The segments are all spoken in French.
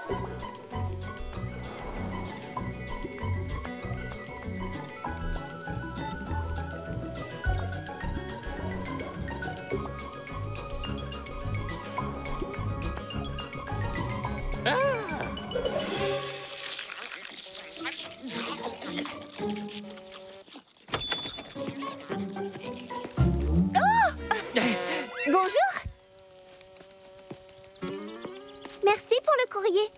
Bonjour. Merci pour le courrier.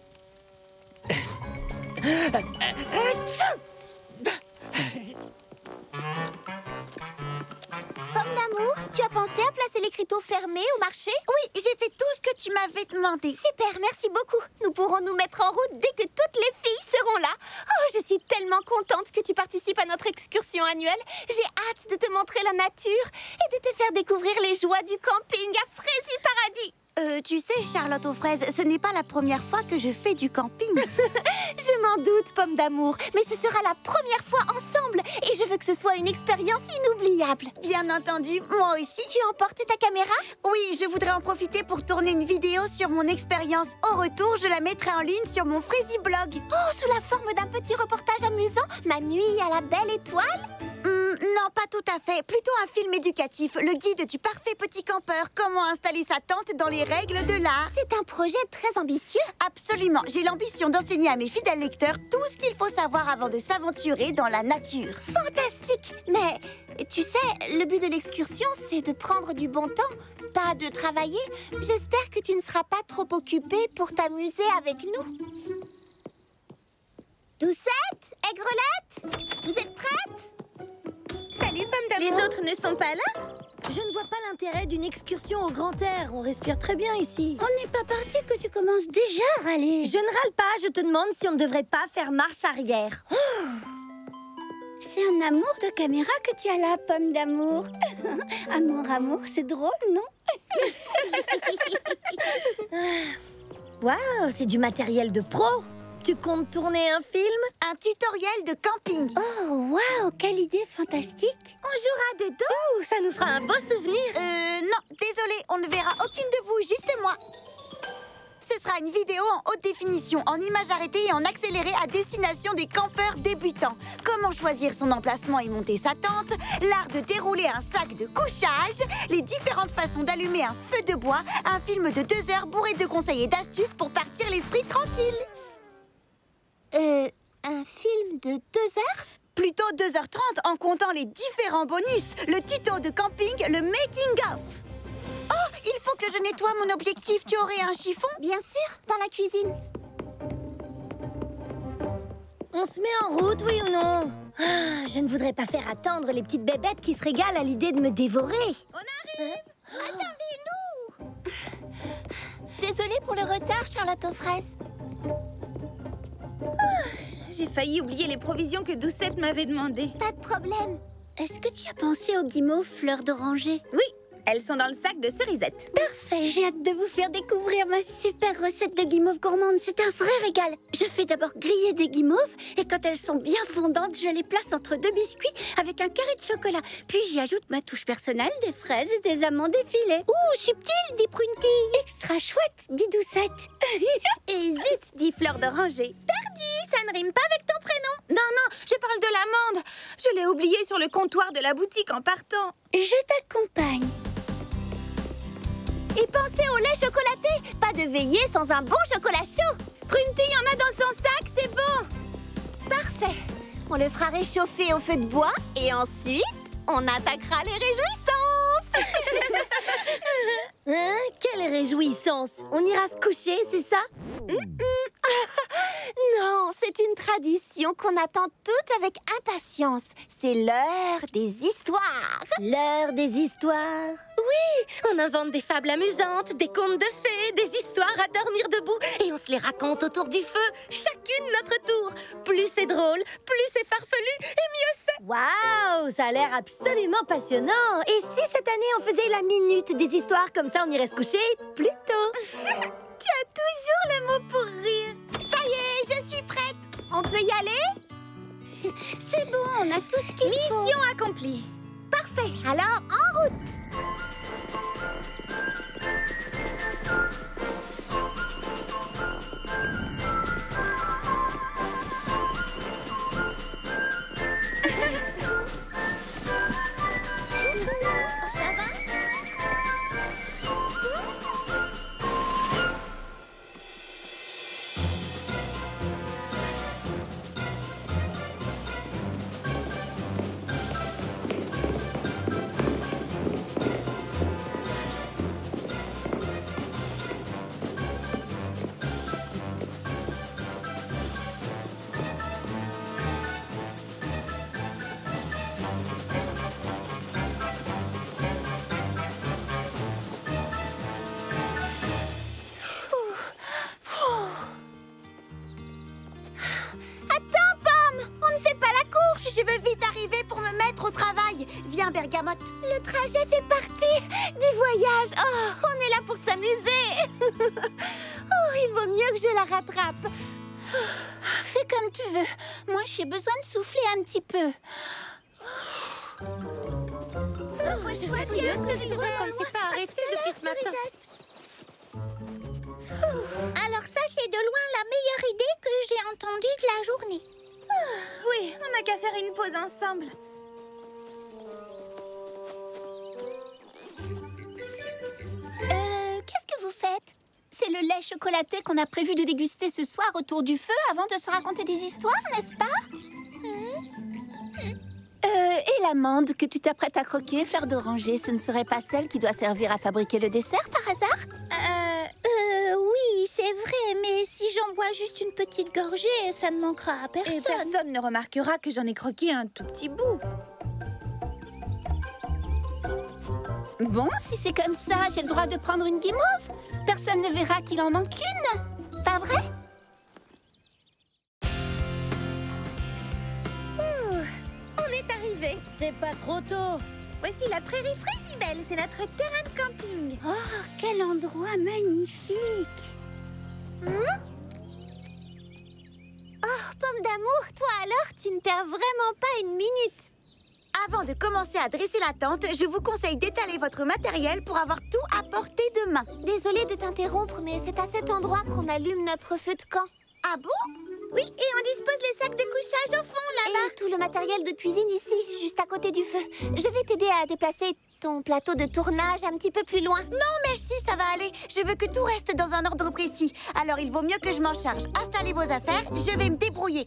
Pomme d'amour, tu as pensé à placer l'écriteau fermé au marché? Oui, j'ai fait tout ce que tu m'avais demandé. Super, merci beaucoup. Nous pourrons nous mettre en route dès que toutes les filles seront là. Oh, je suis tellement contente que tu participes à notre excursion annuelle. J'ai hâte de te montrer la nature et de te faire découvrir les joies du camping à Fraisy Paradis. Tu sais, Charlotte aux fraises, ce n'est pas la première fois que je fais du camping. Je m'en doute, Pomme d'amour, mais ce sera la première fois ensemble et je veux que ce soit une expérience inoubliable. Bien entendu, moi aussi. Tu emportes ta caméra? Oui, je voudrais en profiter pour tourner une vidéo sur mon expérience. Au retour, je la mettrai en ligne sur mon Fraisy blog. Oh, sous la forme d'un petit reportage amusant? Ma nuit à la belle étoile? Non, pas tout à fait. Plutôt un film éducatif, le guide du parfait petit campeur. Comment installer sa tente dans les règles de l'art. C'est un projet très ambitieux. Absolument. J'ai l'ambition d'enseigner à mes fidèles lecteurs tout ce qu'il faut savoir avant de s'aventurer dans la nature. Fantastique! Mais tu sais, le but de l'excursion, c'est de prendre du bon temps, pas de travailler. J'espère que tu ne seras pas trop occupée pour t'amuser avec nous. Doucette, Aigrelette, vous êtes prêtes? Salut, Pomme d'amour. Les autres ne sont pas là? Je ne vois pas l'intérêt d'une excursion au grand air. On respire très bien ici. On n'est pas parti que tu commences déjà à râler. Je ne râle pas, je te demande si on ne devrait pas faire marche arrière. C'est un amour de caméra que tu as là, Pomme d'amour. Amour, c'est drôle, non? Waouh, c'est du matériel de pro. Tu comptes tourner un film? Un tutoriel de camping. Oh, waouh, quelle idée fantastique. On jouera dedans? Oh, ça nous fera un beau souvenir. Non, désolé, on ne verra aucune de vous, juste moi. Ce sera une vidéo en haute définition, en images arrêtées et en accéléré à destination des campeurs débutants. Comment choisir son emplacement et monter sa tente, l'art de dérouler un sac de couchage, les différentes façons d'allumer un feu de bois, un film de 2 heures bourré de conseils et d'astuces pour partir l'esprit tranquille. Un film de 2 heures? Plutôt 2h30 en comptant les différents bonus, le tuto de camping, le making-of. Oh, il faut que je nettoie mon objectif. Tu aurais un chiffon? Bien sûr, dans la cuisine. On se met en route, oui ou non? Ah, je ne voudrais pas faire attendre les petites bébêtes qui se régalent à l'idée de me dévorer. On arrive! Attendez-nous! Désolée pour le retard, Charlotte aux fraises. J'ai failli oublier les provisions que Doucette m'avait demandées. Pas de problème. Est-ce que tu as pensé aux guimauves fleurs d'oranger? Oui, elles sont dans le sac de cerisettes. Parfait, j'ai hâte de vous faire découvrir ma super recette de guimauves gourmandes. C'est un vrai régal. Je fais d'abord griller des guimauves et quand elles sont bien fondantes, je les place entre 2 biscuits avec un carré de chocolat. Puis j'y ajoute ma touche personnelle, des fraises et des amandes effilées. Ouh, subtil, dit Prunty. Extra chouette, dit Doucette. Et zut, dit Fleur d'Oranger. Perdu, ça ne rime pas avec ton prénom. Non, je parle de l'amande. Je l'ai oublié sur le comptoir de la boutique en partant. Je t'accompagne. Et pensez au lait chocolaté. Pas de veillée sans un bon chocolat chaud. Prunty en a dans son sac, c'est bon. Parfait. On le fera réchauffer au feu de bois et ensuite, on attaquera les réjouissances. Hein? Quelle réjouissance! On ira se coucher, c'est ça? Non, c'est une tradition qu'on attend toutes avec impatience. C'est l'heure des histoires. L'heure des histoires. Oui, on invente des fables amusantes, des contes de fées, des histoires à dormir debout et on se les raconte autour du feu, chacune notre tour. Plus c'est drôle, plus c'est farfelu et mieux c'est. Waouh, ça a l'air absolument passionnant. Et si cette année on faisait la minute des histoires, comme ça on irait se coucher plus tôt. Tu as toujours le mot pour rire. Ça y est, je suis prête. On peut y aller? C'est bon, on a tout ce qu'il faut. Mission accomplie. Parfait, alors en route. bien, Bergamote. Le trajet fait partie du voyage. Oh, on est là pour s'amuser. Oh, il vaut mieux que je la rattrape. Fais comme tu veux. Moi, j'ai besoin de souffler un petit peu. On ne s'est pas arrêté depuis ce matin. Alors ça, c'est de loin la meilleure idée que j'ai entendue de la journée. Oui, on n'a qu'à faire une pause ensemble. Qu'est-ce que vous faites? C'est le lait chocolaté qu'on a prévu de déguster ce soir autour du feu avant de se raconter des histoires, n'est-ce pas? Et l'amande que tu t'apprêtes à croquer, Fleur d'Oranger, ce ne serait pas celle qui doit servir à fabriquer le dessert par hasard? Oui, c'est vrai, mais si j'en bois juste une petite gorgée, ça ne manquera à personne. Et personne ne remarquera que j'en ai croqué un tout petit bout. Bon, si c'est comme ça, j'ai le droit de prendre une guimauve. Personne ne verra qu'il en manque une. Pas vrai? On est arrivé. C'est pas trop tôt. Voici la prairie Fraisibelle, c'est notre terrain de camping. Oh, quel endroit magnifique! Oh, pomme d'amour, toi alors, tu ne perds vraiment pas une minute. Avant de commencer à dresser la tente, je vous conseille d'étaler votre matériel pour avoir tout à portée de main. Désolée de t'interrompre, mais c'est à cet endroit qu'on allume notre feu de camp. Ah bon? Oui, et on dispose les sacs de couchage au fond, là-bas. Et tout le matériel de cuisine ici, juste à côté du feu. Je vais t'aider à déplacer ton plateau de tournage un petit peu plus loin. Non, merci, ça va aller. Je veux que tout reste dans un ordre précis. Alors, il vaut mieux que je m'en charge. Installez vos affaires, je vais me débrouiller.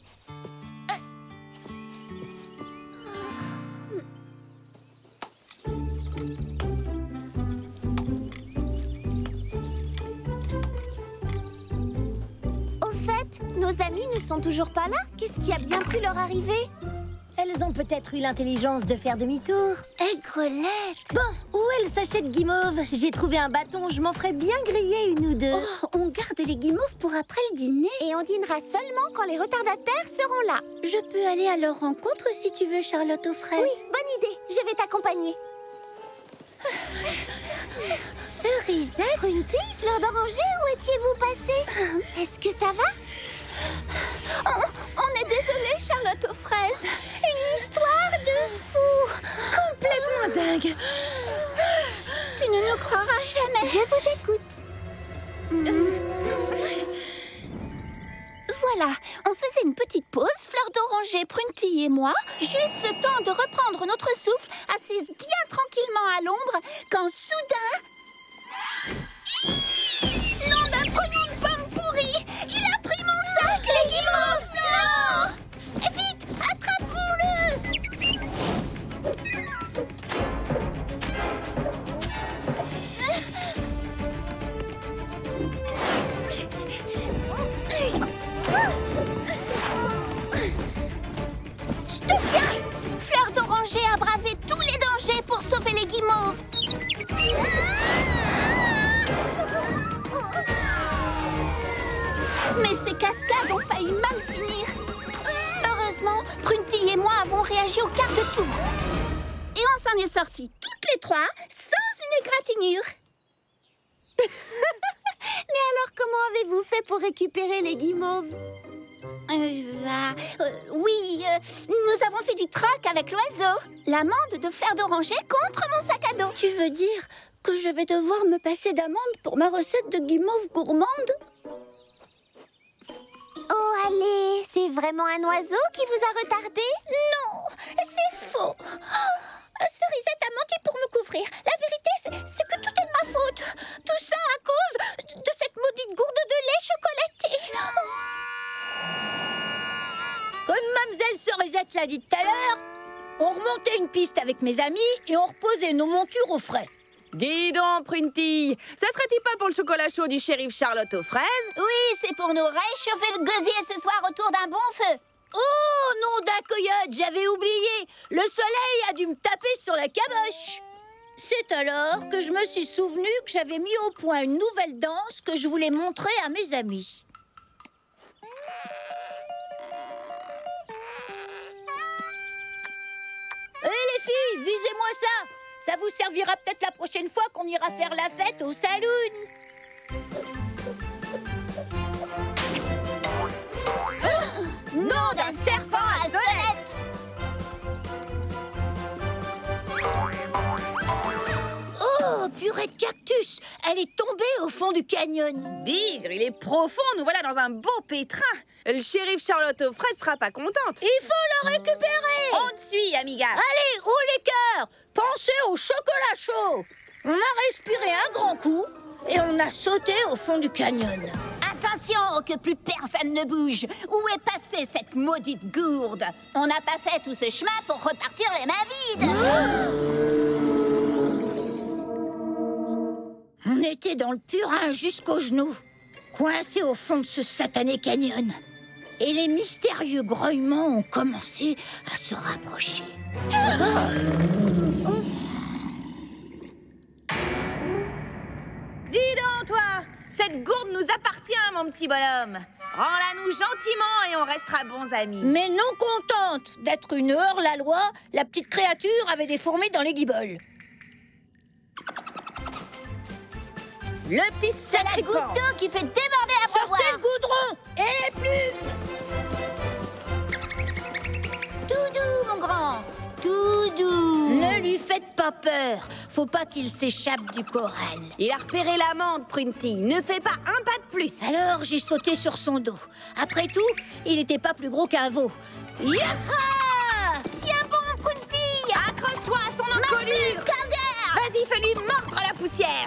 Nos amis ne sont toujours pas là. Qu'est-ce qui a bien pu leur arriver? Elles ont peut-être eu l'intelligence de faire demi-tour. Aigrelette! Bon, où est le sachet de guimauve? J'ai trouvé un bâton, je m'en ferais bien griller une ou deux. Oh, on garde les guimauves pour après le dîner. Et on dînera seulement quand les retardataires seront là. Je peux aller à leur rencontre si tu veux, Charlotte aux fraises. Oui, bonne idée. Je vais t'accompagner. Cerisette? Prunty, Fleur d'Oranger, où étiez-vous passés? Est-ce que ça va? On est désolé, Charlotte aux fraises. Une histoire de fou. Complètement dingue. Tu ne nous croiras jamais. Je vous écoute. Voilà, on faisait une petite pause, Fleur d'Oranger, Prunty et moi, juste le temps de reprendre notre souffle, assises bien tranquillement à l'ombre, quand soudain... Nom d'un trognon de pomme pourrie! Il a pris mon sac, les guimauves! Non! Vite, attrapons-le! Je te tiens! Fleur d'Oranger a bravé tous les dangers pour sauver les guimauves. Mais ces cascades ont failli mal finir. Heureusement, Prunty et moi avons réagi au quart de tour. Et on s'en est sortis toutes les trois sans une égratignure. Mais alors, comment avez-vous fait pour récupérer les guimauves? Oui, nous avons fait du troc avec l'oiseau. L'amande de Fleur d'Oranger contre mon sac à dos. Tu veux dire que je vais devoir me passer d'amande pour ma recette de guimauve gourmande? Oh, allez, c'est vraiment un oiseau qui vous a retardé? Non, c'est faux. Cerisette a menti pour me couvrir. La vérité, c'est que tout est de ma faute. Tout ça à cause de cette maudite gourde de lait chocolaté. Comme Mademoiselle Cerisette l'a dit tout à l'heure, on remontait une piste avec mes amis et on reposait nos montures au frais. Dis donc, Prunty, ça serait-il pas pour le chocolat chaud du shérif Charlotte aux fraises? Oui, c'est pour nous réchauffer le gosier ce soir autour d'un bon feu. Oh, nom d'un coyote, j'avais oublié. Le soleil a dû me taper sur la caboche. C'est alors que je me suis souvenu que j'avais mis au point une nouvelle danse que je voulais montrer à mes amis. Les filles, visez-moi ça. Ça vous servira peut-être la prochaine fois qu'on ira faire la fête au saloon. Nom d'un serpent à Solette! Oh, purée de cactus! Elle est tombée au fond du canyon. Bigre, il est profond, nous voilà dans un beau pétrin. Le shérif Charlotte aux fraises sera pas contente. Il faut la récupérer! On te suit, amiga. Allez, haut les cœurs! Pensez au chocolat chaud! On a respiré un grand coup et on a sauté au fond du canyon. Attention que plus personne ne bouge. Où est passée cette maudite gourde? On n'a pas fait tout ce chemin pour repartir les mains vides. On était dans le purin jusqu'aux genoux, coincés au fond de ce satané canyon. Et les mystérieux grognements ont commencé à se rapprocher. Dis donc, toi, cette gourde nous appartient, mon petit bonhomme. Rends-la-nous gentiment et on restera bons amis. Mais non contente d'être une hors-la-loi, la petite créature avait des fourmis dans les guiboles. Le petit C'est la sacripant. goutte d'eau qui fait déborder la Sortez boire. le goudron et les plumes. Tout doux, mon grand. Tout doux. Ne lui faites pas peur, faut pas qu'il s'échappe du corral. Il a repéré l'amande, Prunty. Ne fais pas un pas de plus. Alors j'ai sauté sur son dos. Après tout, il n'était pas plus gros qu'un veau. Yaha! Tiens bon, Prunty. Accroche-toi à son encolure. Vas-y, fais-lui mordre la poussière.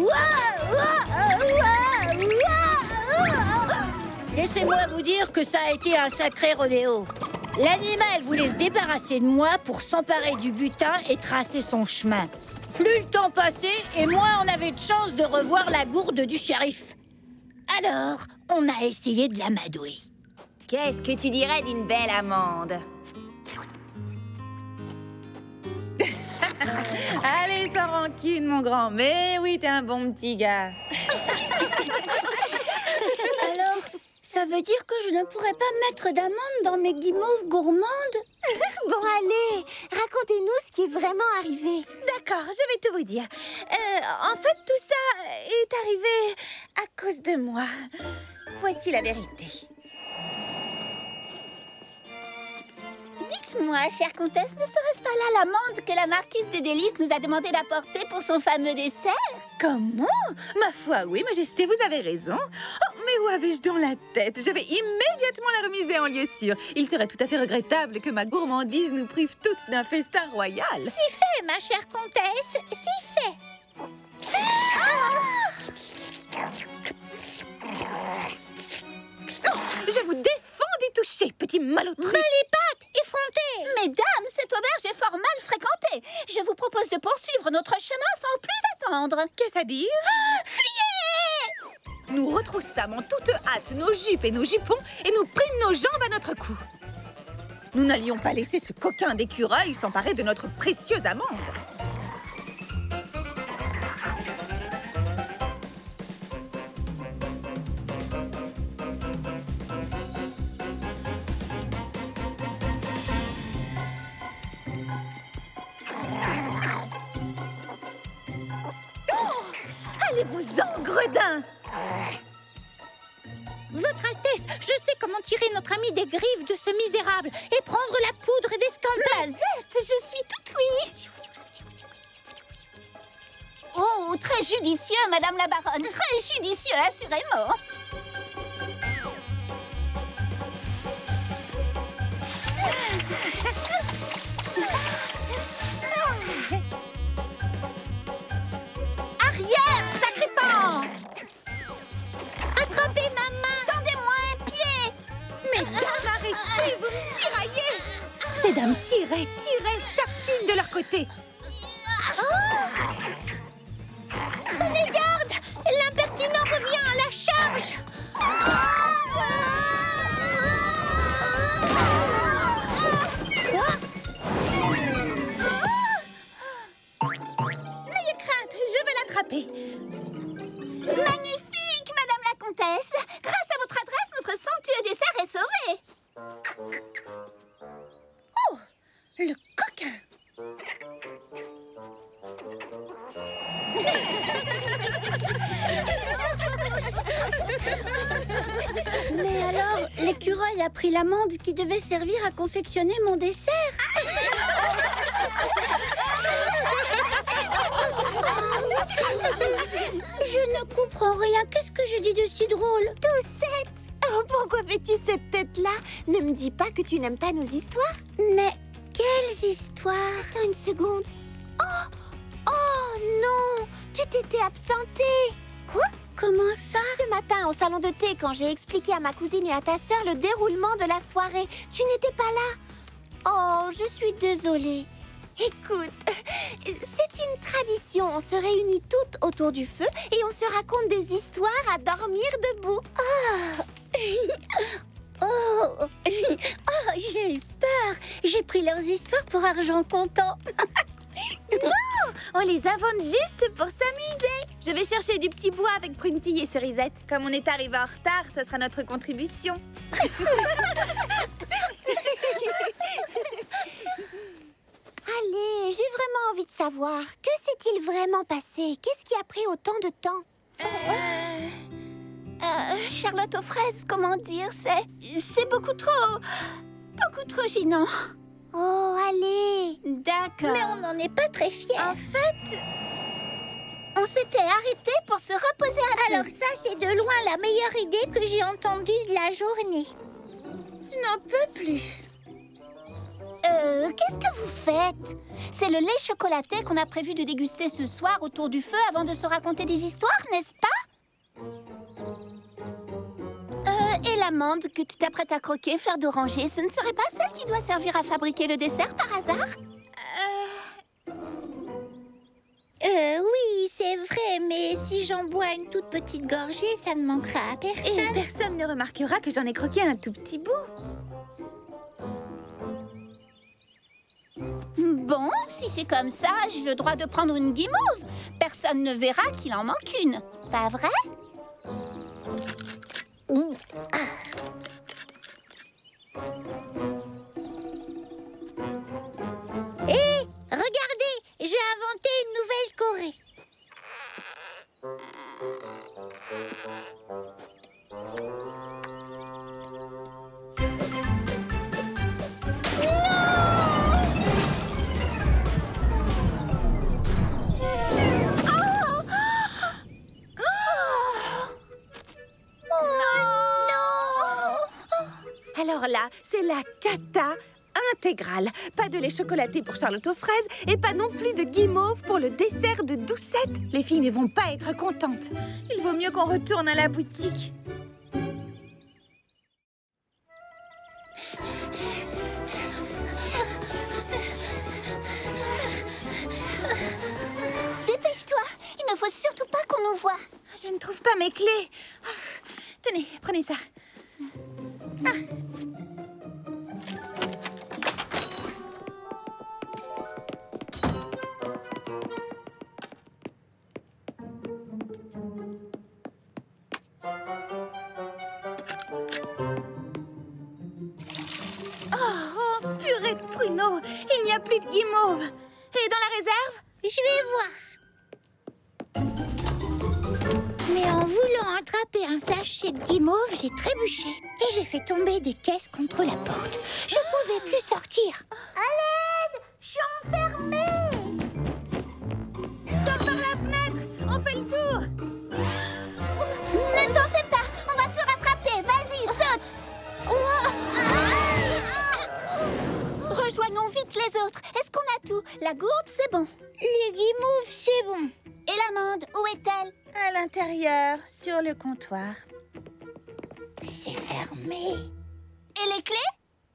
Laissez-moi vous dire que ça a été un sacré rodéo. L'animal voulait se débarrasser de moi pour s'emparer du butin et tracer son chemin. Plus le temps passait et moins on avait de chance de revoir la gourde du shérif. Alors, on a essayé de l'amadouer. Qu'est-ce que tu dirais d'une belle amande? Allez, sans rancune, mon grand. Mais oui, t'es un bon petit gars. Alors, ça veut dire que je ne pourrais pas mettre d'amande dans mes guimauves gourmandes? Bon, allez, racontez-nous ce qui est vraiment arrivé. D'accord, je vais tout vous dire. En fait, tout ça est arrivé à cause de moi. Voici la vérité. Dites-moi, chère comtesse, ne serait-ce pas là l'amande que la marquise de Délice nous a demandé d'apporter pour son fameux dessert? Comment? Ma foi, oui, Majesté, vous avez raison. Oh, mais où avais-je dans la tête? Je vais immédiatement la remiser en lieu sûr. Il serait tout à fait regrettable que ma gourmandise nous prive toutes d'un festin royal. Si fait, ma chère comtesse, si fait. Oh, je vous défends d'y toucher, petit malotru. Mais les pattes effrontées! Mesdames, cette auberge est fort mal fréquentée. Je vous propose de poursuivre notre chemin sans plus attendre. Qu'est-ce à dire? Fuyez! Nous retroussâmes en toute hâte nos jupes et nos jupons et nous prîmes nos jambes à notre cou. Nous n'allions pas laisser ce coquin d'écureuil s'emparer de notre précieuse amande. Allez-vous-en, gredin! Votre Altesse, je sais comment tirer notre ami des griffes de ce misérable et prendre la poudre d'escampette. Mazette, je suis toute oui. Oh, très judicieux, Madame la Baronne. Très judicieux, assurément. Arrière, sacripant! Attrapez ma main! Tendez-moi un pied! Mesdames, arrêtez, vous me tiraillez! Ces dames tiraient chacune de leur côté. Prenez garde! L'impertinent revient à la charge! N'ayez crainte, je vais l'attraper. Magnifique, Madame la Comtesse! Grâce à votre adresse, notre somptueux dessert est sauvé! Oh, le coquin! Mais alors, l'écureuil a pris l'amande qui devait servir à confectionner mon dessert. Je ne comprends rien. Qu'est-ce que j'ai dit de si drôle? Doucette! Oh, pourquoi fais-tu cette tête-là? Ne me dis pas que tu n'aimes pas nos histoires. Mais quelles histoires? Attends une seconde. Oh non! Tu t'étais absentée. Quoi? Comment ça? Ce matin, au salon de thé, quand j'ai expliqué à ma cousine et à ta sœur le déroulement de la soirée, tu n'étais pas là. Oh, je suis désolée. Écoute, c'est une tradition. On se réunit toutes autour du feu et on se raconte des histoires à dormir debout. Oh, j'ai eu peur. J'ai pris leurs histoires pour argent comptant. Non, on les invente juste pour s'amuser. Je vais chercher du petit bois avec Prunty et Cerisette. Comme on est arrivé en retard, ce sera notre contribution. Allez, j'ai vraiment envie de savoir. Que s'est-il vraiment passé? Qu'est-ce qui a pris autant de temps? Charlotte aux fraises, comment dire, c'est beaucoup trop gênant. Oh, allez. D'accord. Mais on n'en est pas très fiers. En fait, on s'était arrêté pour se reposer un peu. Alors ça, c'est de loin la meilleure idée que j'ai entendue de la journée. Je n'en peux plus. Qu'est-ce que vous faites? C'est le lait chocolaté qu'on a prévu de déguster ce soir autour du feu avant de se raconter des histoires, n'est-ce pas? Et l'amande que tu t'apprêtes à croquer, fleur d'oranger, ce ne serait pas celle qui doit servir à fabriquer le dessert par hasard? Oui, c'est vrai, mais si j'en bois une toute petite gorgée, ça ne manquera à personne. Et personne ne remarquera que j'en ai croqué un tout petit bout. Bon, si c'est comme ça, j'ai le droit de prendre une guimauve. Personne ne verra qu'il en manque une. Pas vrai? Hé, regardez, j'ai inventé une nouvelle Corée. Alors là, c'est la cata intégrale. Pas de lait chocolaté pour Charlotte aux fraises et pas non plus de guimauve pour le dessert de Doucette. Les filles ne vont pas être contentes. Il vaut mieux qu'on retourne à la boutique. Dépêche-toi, il ne faut surtout pas qu'on nous voie. Je ne trouve pas mes clés. Tenez, prenez ça. Oh, purée de pruneaux. Il n'y a plus de guimauve. Et dans la réserve? Je vais voir. Mais en voulant attraper un sachet de guimauve, j'ai trébuché. Et j'ai fait tomber des caisses contre la porte. Je ne pouvais plus sortir. À l'aide! Je suis enfermée! Sors par la fenêtre. On fait le tour. Ne t'en fais pas, on va te rattraper. Vas-y, saute! Rejoignons vite les autres. Est-ce qu'on a tout? La gourde, c'est bon. Les guimauves, c'est bon. Et l'amande, où est-elle? À l'intérieur, sur le comptoir. C'est fermé. Et les clés?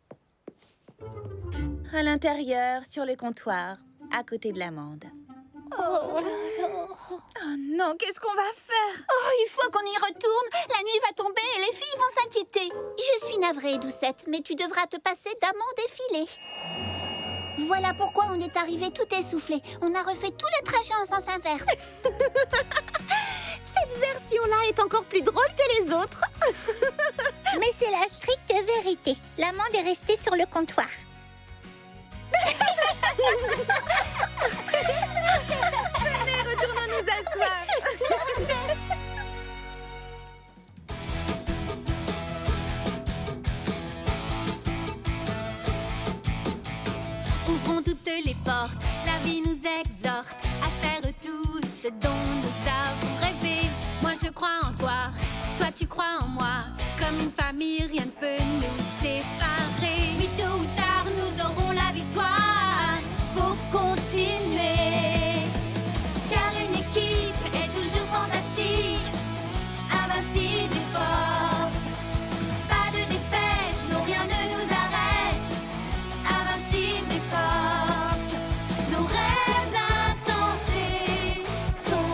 À l'intérieur, sur le comptoir, à côté de l'amande. Oh là là. Oh non, qu'est-ce qu'on va faire? Oh, il faut qu'on y retourne. La nuit va tomber et les filles vont s'inquiéter. Je suis navrée, Doucette, mais tu devras te passer d'amande effilée. Voilà pourquoi on est arrivé tout essoufflé. On a refait tout le trajet en sens inverse. Cette version-là est encore plus drôle que les autres. Mais c'est la stricte vérité. L'amande est restée sur le comptoir. Venez, retournons nous asseoir. portes. La vie nous exhorte à faire tout ce dont nous avons rêvé. Moi je crois en toi, toi tu crois en moi. Comme une famille, rien ne peut nous séparer. Oui, tôt ou tard, nous aurons la victoire. Faut continuer, car une équipe est toujours fantastique, invincible et forte. Pas de défaite, non rien ne nous arrête, invincible et forte. Nos rêves insensés sont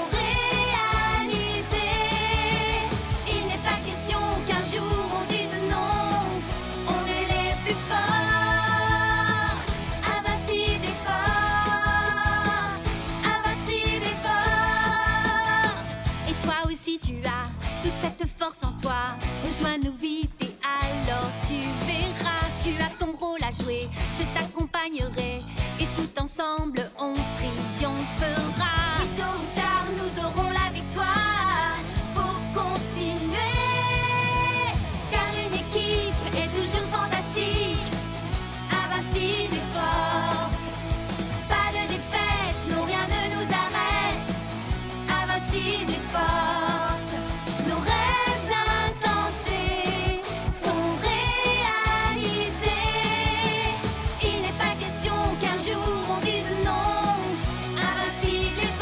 réalisés. Il n'est pas question qu'un jour on dise non, on est les plus fortes. Invincible et forte, invincible et forte. Et toi aussi tu as toute cette force en toi. Rejoins-nous vite et alors tu verras. Tu as ton rôle à jouer, je t'accompagnerai. Et tout ensemble on triomphera. Et tôt ou tard nous aurons la victoire. Faut continuer, car une équipe est toujours fantastique, invincible et forte. Pas de défaite, non rien ne nous arrête, invincible et forte. Nos rêves insensés sont réalisés. Il n'est pas question qu'un jour on dise non, invincible et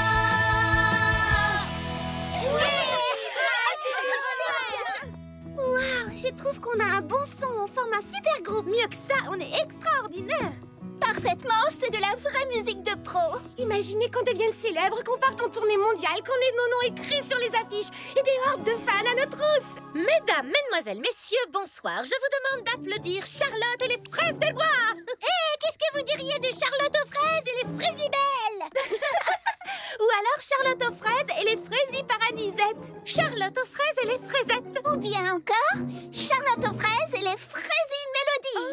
forte. Waouh, je trouve qu'on a un bon son, on forme un super groupe. Mieux que ça, on est extraordinaire. Parfaitement, c'est de la vraie musique de pro. Imaginez qu'on devienne célèbre, qu'on parte en tournée mondiale, qu'on ait nos noms écrits sur les affiches et des hordes de fans à nos trousses. Mesdames, mesdemoiselles, messieurs, bonsoir. Je vous demande d'applaudir Charlotte et les fraises des bois. Qu'est-ce que vous diriez de Charlotte aux fraises et les fraisibelles? Ou alors Charlotte aux fraises et les fraisies paradisettes. Charlotte aux fraises et les fraisettes. Ou bien encore, Charlotte aux fraises et les fraisies mélodies.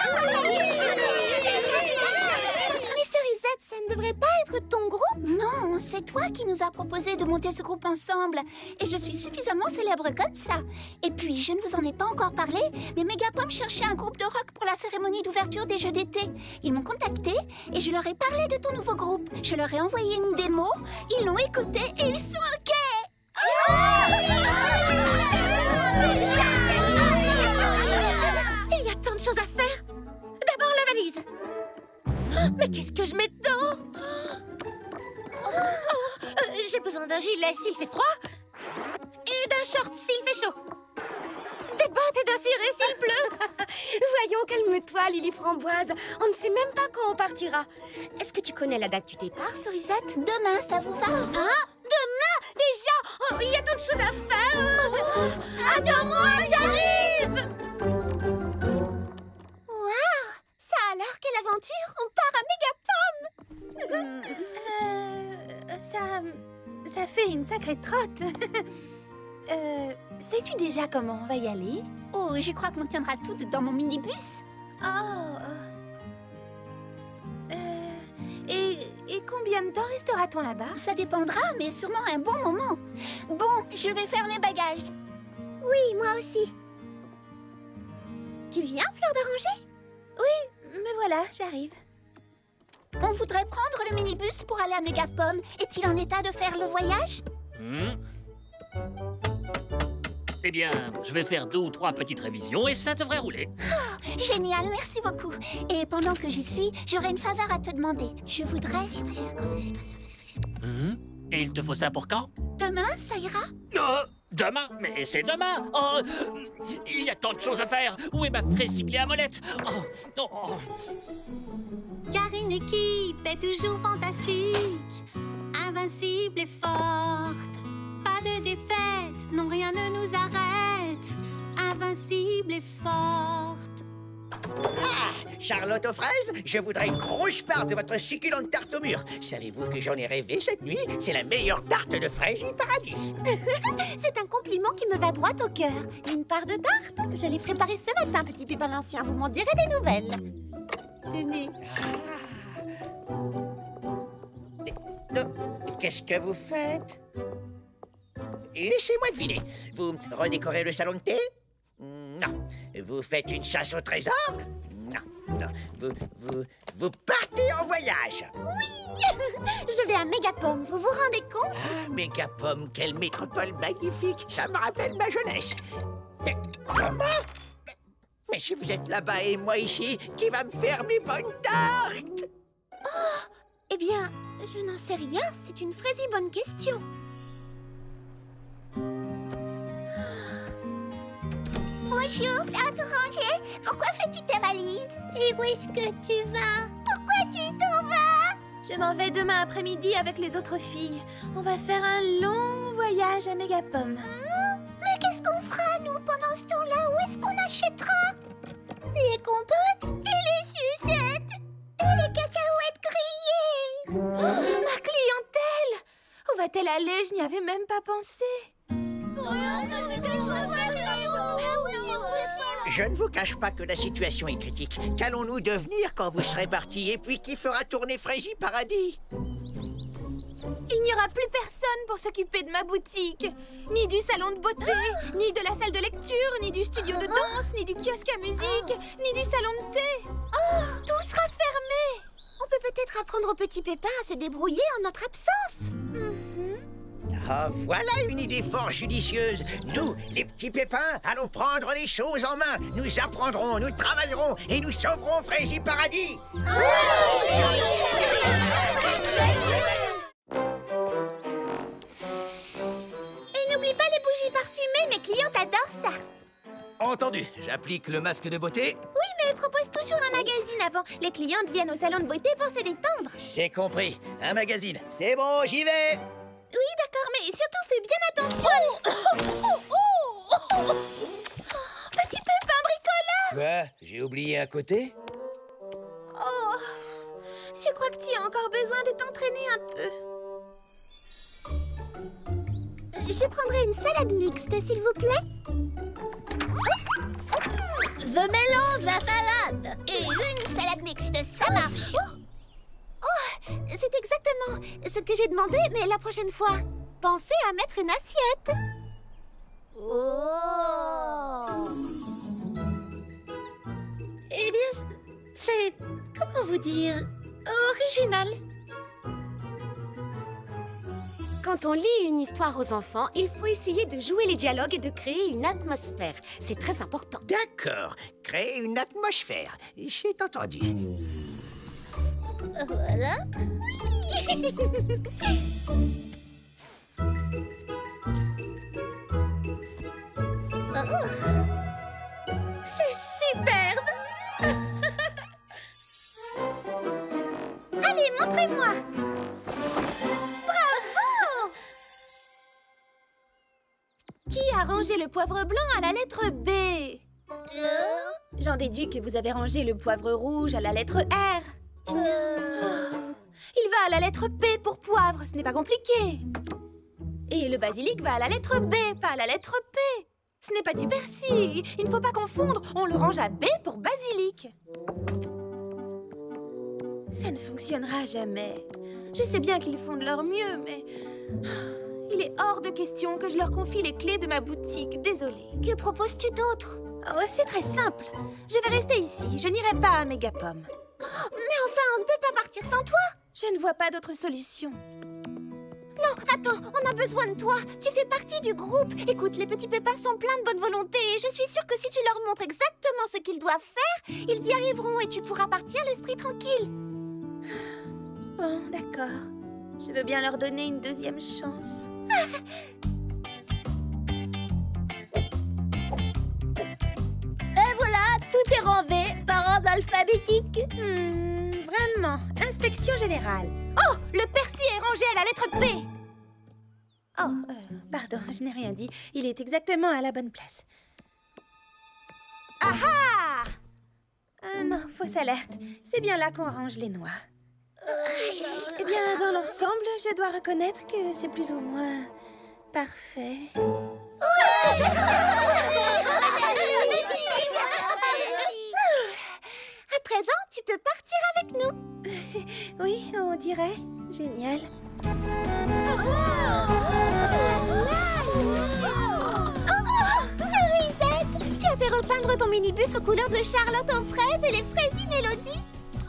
Mais Cerisette, ça ne devrait pas être ton groupe. Non, c'est toi qui nous as proposé de monter ce groupe ensemble. Et je suis suffisamment célèbre comme ça. Et puis, je ne vous en ai pas encore parlé, mais Megapom cherchait un groupe de rock pour la cérémonie d'ouverture des Jeux d'été. Ils m'ont contacté et je leur ai parlé de ton nouveau groupe. Je leur ai envoyé une démo, ils l'ont écouté et ils sont OK. Il y a tant de choses à faire. D'abord la valise. Oh, mais qu'est-ce que je mets dedans? J'ai besoin d'un gilet s'il fait froid et d'un short s'il fait chaud. Des bottes et d'un ciré s'il pleut. Voyons, calme-toi, Lily Framboise. On ne sait même pas quand on partira. Est-ce que tu connais la date du départ, Cerisette? Demain, ça vous va? Hein? Demain? Déjà? Oh, il y a tant de choses à faire. Attends-moi, j'arrive. Waouh! Ça alors, quelle aventure! On part à Megapom. Ça fait une sacrée trotte. Sais-tu déjà comment on va y aller? Oh, je crois qu'on tiendra toutes dans mon minibus. Et combien de temps restera-t-on là-bas? Ça dépendra, mais sûrement un bon moment. Bon, je vais faire mes bagages. Oui, moi aussi. Tu viens, Fleur d'Oranger? Oui, me voilà, j'arrive. On voudrait prendre le minibus pour aller à Megapom. Est-il en état de faire le voyage? Eh bien, je vais faire 2 ou 3 petites révisions et ça devrait rouler. Oh, génial, merci beaucoup. Et pendant que j'y suis, j'aurais une faveur à te demander. Je voudrais... Et il te faut ça pour quand? Demain, ça ira? Demain? Mais c'est demain! Oh, il y a tant de choses à faire! Où est ma fraise ciblée à molette? Car une équipe est toujours fantastique, invincible et forte. Pas de défaite, non rien ne nous arrête, invincible et forte. Ah, Charlotte aux fraises, je voudrais une grosse part de votre succulente tarte au mur. Savez-vous que j'en ai rêvé cette nuit? C'est la meilleure tarte de fraises du paradis. C'est un compliment qui me va droit au cœur. Une part de tarte? Je l'ai préparée ce matin, petit Pépin l'Ancien. Vous m'en direz des nouvelles. Tenez. Qu'est-ce que vous faites? Laissez-moi deviner. Vous redécorez le salon de thé? Non. Vous faites une chasse au trésor? Non. Non, vous partez en voyage. Je vais à Mégapom, vous vous rendez compte? Ah, Mégapom, quelle métropole magnifique. Ça me rappelle ma jeunesse. Comment? Mais si vous êtes là-bas et moi ici, qui va me faire mes bonnes tartes? Eh bien, je n'en sais rien, c'est une fraise bonne question. Bonjour, Plante Orangée. Pourquoi fais-tu ta valise? Et où est-ce que tu vas? Pourquoi tu t'en vas? Je m'en vais demain après-midi avec les autres filles. On va faire un long voyage à Mégapom. Mais qu'est-ce qu'on fera, nous, pendant ce temps-là? Où est-ce qu'on achètera? Les compotes et les sucettes et les cacahuètes grillées. Ma clientèle! Où va-t-elle aller? Je n'y avais même pas pensé. Je ne vous cache pas que la situation est critique. Qu'allons-nous devenir quand vous serez partis? Et puis qui fera tourner Frésie Paradis? Il n'y aura plus personne pour s'occuper de ma boutique. Ni du salon de beauté, ni de la salle de lecture, ni du studio de danse, ni du kiosque à musique, ni du salon de thé. Tout sera fermé. On peut peut-être apprendre au petit Pépin à se débrouiller en notre absence. Ah, voilà une idée fort judicieuse. Nous, les petits pépins, allons prendre les choses en main. Nous apprendrons, nous travaillerons et nous sauverons Frésie Paradis. Et n'oublie pas les bougies parfumées, mes clientes adorent ça. Entendu, j'applique le masque de beauté. Oui, mais propose toujours un magazine avant. Les clientes viennent au salon de beauté pour se détendre. C'est compris. Un magazine. C'est bon, j'y vais. Oui, d'accord, mais surtout fais bien attention. Petit Pépin bricoleur. Quoi? J'ai oublié un côté? Oh, je crois que tu as encore besoin de t'entraîner un peu. Je prendrai une salade mixte, s'il vous plaît. Je mélange la salade. Et une salade mixte, ça marche. Oh, c'est exactement ce que j'ai demandé, mais la prochaine fois, pensez à mettre une assiette. Eh bien, c'est... comment vous dire... original. Quand on lit une histoire aux enfants, il faut essayer de jouer les dialogues et de créer une atmosphère. C'est très important. D'accord. Créer une atmosphère. J'ai entendu. Voilà. C'est superbe. Allez, montrez-moi. Qui a rangé le poivre blanc à la lettre B? J'en déduis que vous avez rangé le poivre rouge à la lettre R. Il va à la lettre P pour poivre, ce n'est pas compliqué. Et le basilic va à la lettre B, pas à la lettre P. Ce n'est pas du persil, il ne faut pas confondre, on le range à B pour basilic. Ça ne fonctionnera jamais. Je sais bien qu'ils font de leur mieux, mais... il est hors de question que je leur confie les clés de ma boutique, désolée. Que proposes-tu d'autre? Oh, c'est très simple. Je vais rester ici, je n'irai pas à Mégapom. Mais enfin, on ne peut pas partir sans toi. Je ne vois pas d'autre solution. Non, attends, on a besoin de toi. Tu fais partie du groupe. Écoute, les petits pépins sont pleins de bonne volonté et je suis sûre que si tu leur montres exactement ce qu'ils doivent faire, ils y arriveront et tu pourras partir l'esprit tranquille. Bon, d'accord. Je veux bien leur donner une deuxième chance. Et voilà, tout est rangé par ordre alphabétique. Vraiment, inspection générale. Oh, le persil est rangé à la lettre P. Oh, pardon, je n'ai rien dit. Il est exactement à la bonne place. Ah ah! Non, fausse alerte. C'est bien là qu'on range les noix. Eh bien, dans l'ensemble, je dois reconnaître que c'est plus ou moins parfait. À présent, tu peux partir avec nous. Oui, on dirait. Génial. Cerisette, tu as fait repeindre ton minibus aux couleurs de Charlotte aux fraises et les fraisies Mélodie.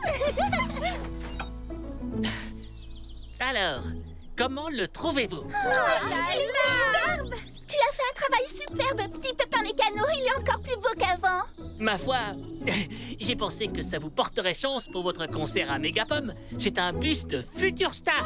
Alors, comment le trouvez-vous? Superbe! Tu as fait un travail superbe, petit Pépin Mécano. Il est encore plus beau qu'avant. Ma foi, j'ai pensé que ça vous porterait chance pour votre concert à Mégapom. C'est un bus de future star.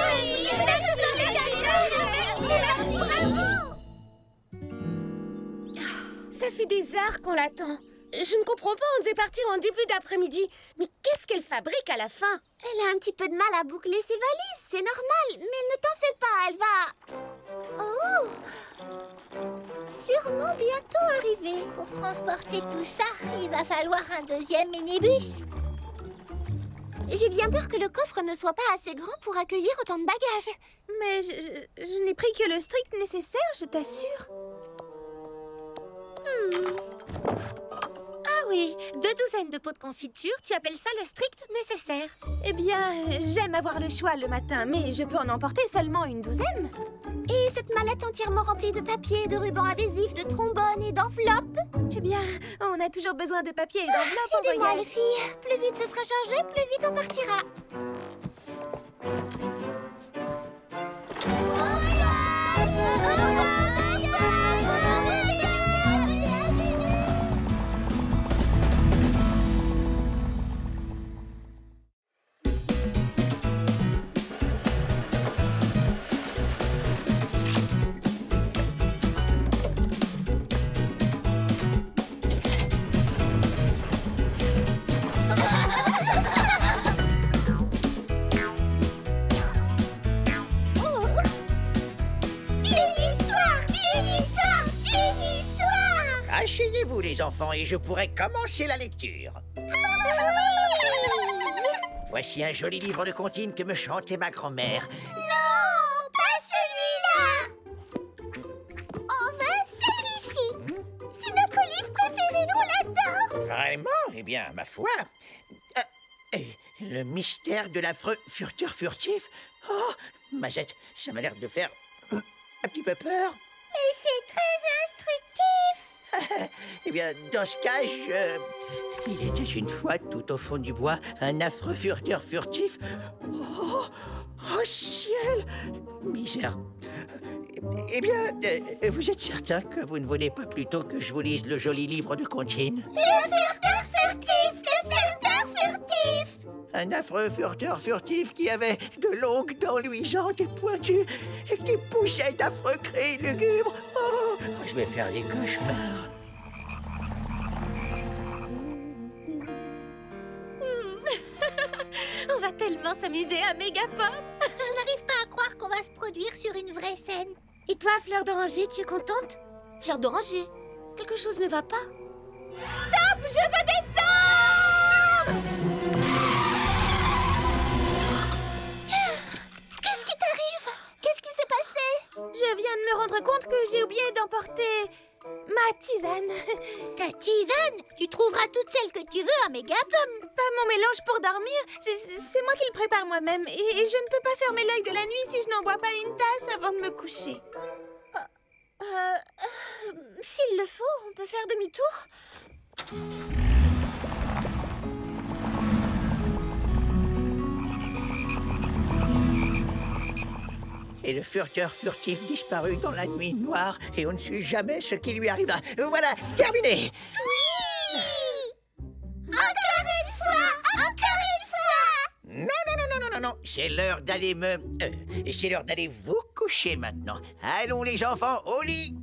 Ça fait des heures qu'on l'attend. Je ne comprends pas, on devait partir en début d'après-midi. Mais qu'est-ce qu'elle fabrique à la fin? Elle a un petit peu de mal à boucler ses valises, c'est normal. Mais ne t'en fais pas, elle va... Oh! Sûrement bientôt arriver. Pour transporter tout ça, il va falloir un deuxième minibus. J'ai bien peur que le coffre ne soit pas assez grand pour accueillir autant de bagages. Mais je n'ai pris que le strict nécessaire, je t'assure. Ah oui, 2 douzaines de pots de confiture, tu appelles ça le strict nécessaire? Eh bien, j'aime avoir le choix le matin, mais je peux en emporter seulement une douzaine. Et cette mallette entièrement remplie de papier, de rubans adhésifs, de trombones et d'enveloppes? Eh bien, on a toujours besoin de papier et d'enveloppes en Aidez-moi voyage. les filles, plus vite ce sera chargé, plus vite on partira. Asseyez-vous les enfants et je pourrai commencer la lecture. Voici un joli livre de comptines que me chantait ma grand-mère. Non, pas celui-là. On veut celui-ci. C'est notre livre préféré, on l'adore. Vraiment? Eh bien, ma foi. Le mystère de l'affreux furteur furtif. Oh, Mazette, ça m'a l'air de faire un petit peu peur. Mais c'est très instructif. Eh bien, dans ce cas, il était une fois tout au fond du bois un affreux furteur furtif. Oh, oh ciel! Misère. Eh bien, vous êtes certain que vous ne voulez pas plutôt que je vous lise le joli livre de comptines? Le furteur furtif, le furteur furtif. Un affreux furteur furtif qui avait de longues dents luisantes et pointues et qui poussait d'affreux cris lugubres. Oh, je vais faire des cauchemars. On va tellement s'amuser à Mégapom. Je n'arrive pas à croire qu'on va se produire sur une vraie scène. Et toi, Fleur d'Oranger, tu es contente? Fleur d'Oranger, quelque chose ne va pas? Stop, je veux descendre. Qu'est-ce qui t'arrive? Qu'est-ce qui s'est passé? Je viens de me rendre compte que j'ai oublié d'emporter ma tisane. Ta tisane? Tu trouveras toutes celles que tu veux à Mégapom. Pas mon mélange pour dormir, c'est moi qui le prépare moi-même. Et je ne peux pas fermer l'œil de la nuit si je n'en bois pas une tasse avant de me coucher. S'il le faut, on peut faire demi-tour. Et le furteur furtif disparut dans la nuit noire et on ne sut jamais ce qui lui arriva. Voilà, terminé. Encore une fois. Non, c'est l'heure d'aller c'est l'heure d'aller vous coucher maintenant. Allons les enfants, au lit.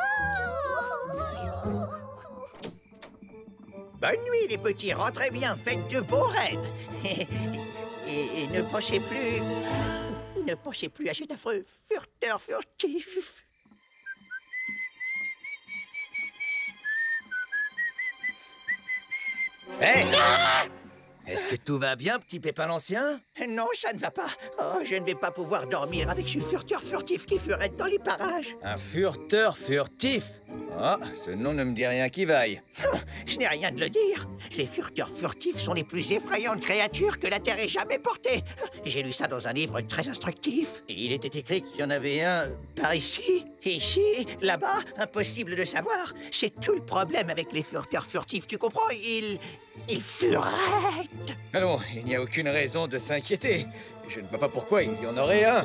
Bonne nuit les petits, rentrez bien, faites de beaux rêves. et ne pensez plus à cet affreux furteur furtif. Hé! Est-ce que tout va bien, petit Pépin l'Ancien? Non, ça ne va pas. Oh, je ne vais pas pouvoir dormir avec ce furteur furtif qui furette dans les parages. Un furteur furtif? Ah, ce nom ne me dit rien qui vaille. Je n'ai rien de le dire. Les furteurs furtifs sont les plus effrayantes créatures que la Terre ait jamais portées. J'ai lu ça dans un livre très instructif. Et il était écrit qu'il y en avait un par ici, ici, là-bas. Impossible de savoir. C'est tout le problème avec les furteurs furtifs, tu comprends? Ils furettent. Allons, il n'y a aucune raison de s'inquiéter. Je ne vois pas pourquoi il y en aurait un.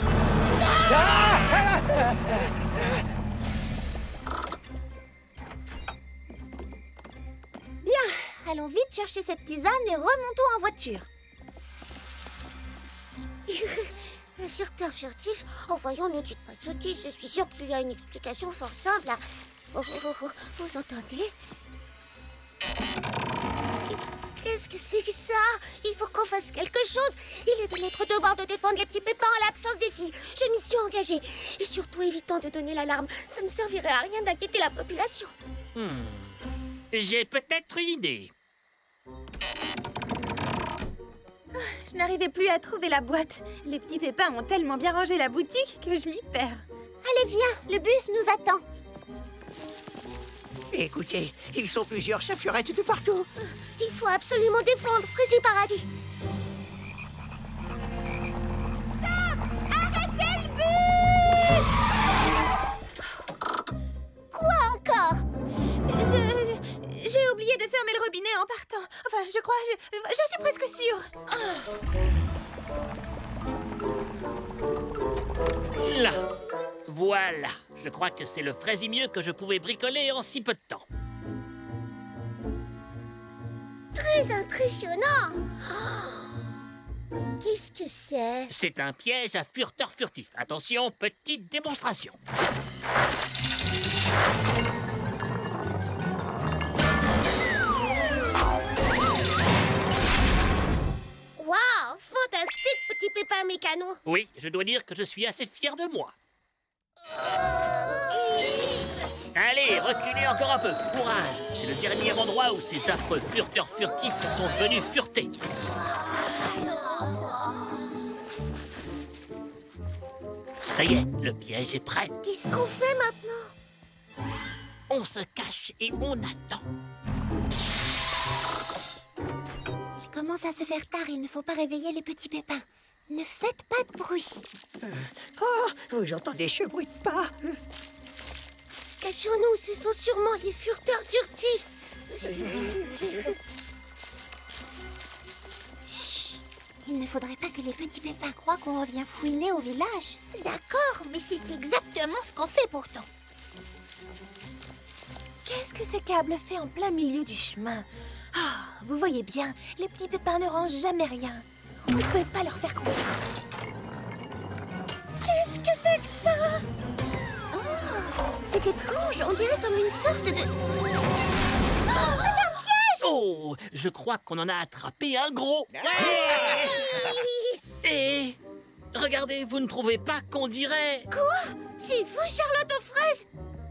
Bien, allons vite chercher cette tisane et remontons en voiture. Un furteur furtif? Oh, voyons, ne dites pas de sottises. Je suis sûre qu'il y a une explication fort simple. Vous entendez? Qu'est-ce que c'est que ça? Il faut qu'on fasse quelque chose. Il est de notre devoir de défendre les petits pépins en l'absence des filles. Je m'y suis engagée. Et surtout, évitons de donner l'alarme. Ça ne servirait à rien d'inquiéter la population. J'ai peut-être une idée. Je n'arrivais plus à trouver la boîte. Les petits pépins ont tellement bien rangé la boutique que je m'y perds. Allez, viens, le bus nous attend. Écoutez, ils sont plusieurs, ça furette de partout. Il faut absolument défendre Frézy Paradis. Arrêtez le bus! Quoi encore? J'ai oublié de fermer le robinet en partant. Enfin, je crois, je suis presque sûre. Là. Voilà. Je crois que c'est le fraisimieux que je pouvais bricoler en si peu de temps. Très impressionnant. Qu'est-ce que c'est? C'est un piège à furteurs furtifs. Attention, petite démonstration. Waouh, fantastique, petit pépin mécano. Oui, je dois dire que je suis assez fier de moi. Allez, reculez encore un peu. Courage, c'est le dernier endroit où ces affreux furteurs furtifs sont venus fureter. Ça y est, le piège est prêt. Qu'est-ce qu'on fait maintenant? On se cache et on attend. Il commence à se faire tard, il ne faut pas réveiller les petits pépins. Ne faites pas de bruit. Oh, j'entends des bruits de pas. Cachons-nous, ce sont sûrement les furteurs furtifs. Chut, il ne faudrait pas que les petits pépins croient qu'on revient fouiner au village. D'accord, mais c'est exactement ce qu'on fait pourtant. Qu'est-ce que ce câble fait en plein milieu du chemin? Ah, vous voyez bien, les petits pépins ne rangent jamais rien. On ne peut pas leur faire confiance. Qu'est-ce que c'est que ça? C'est étrange, on dirait comme une sorte de... Oh, je crois qu'on en a attrapé un gros. Et regardez, vous ne trouvez pas qu'on dirait... Quoi? C'est vous, Charlotte aux fraises?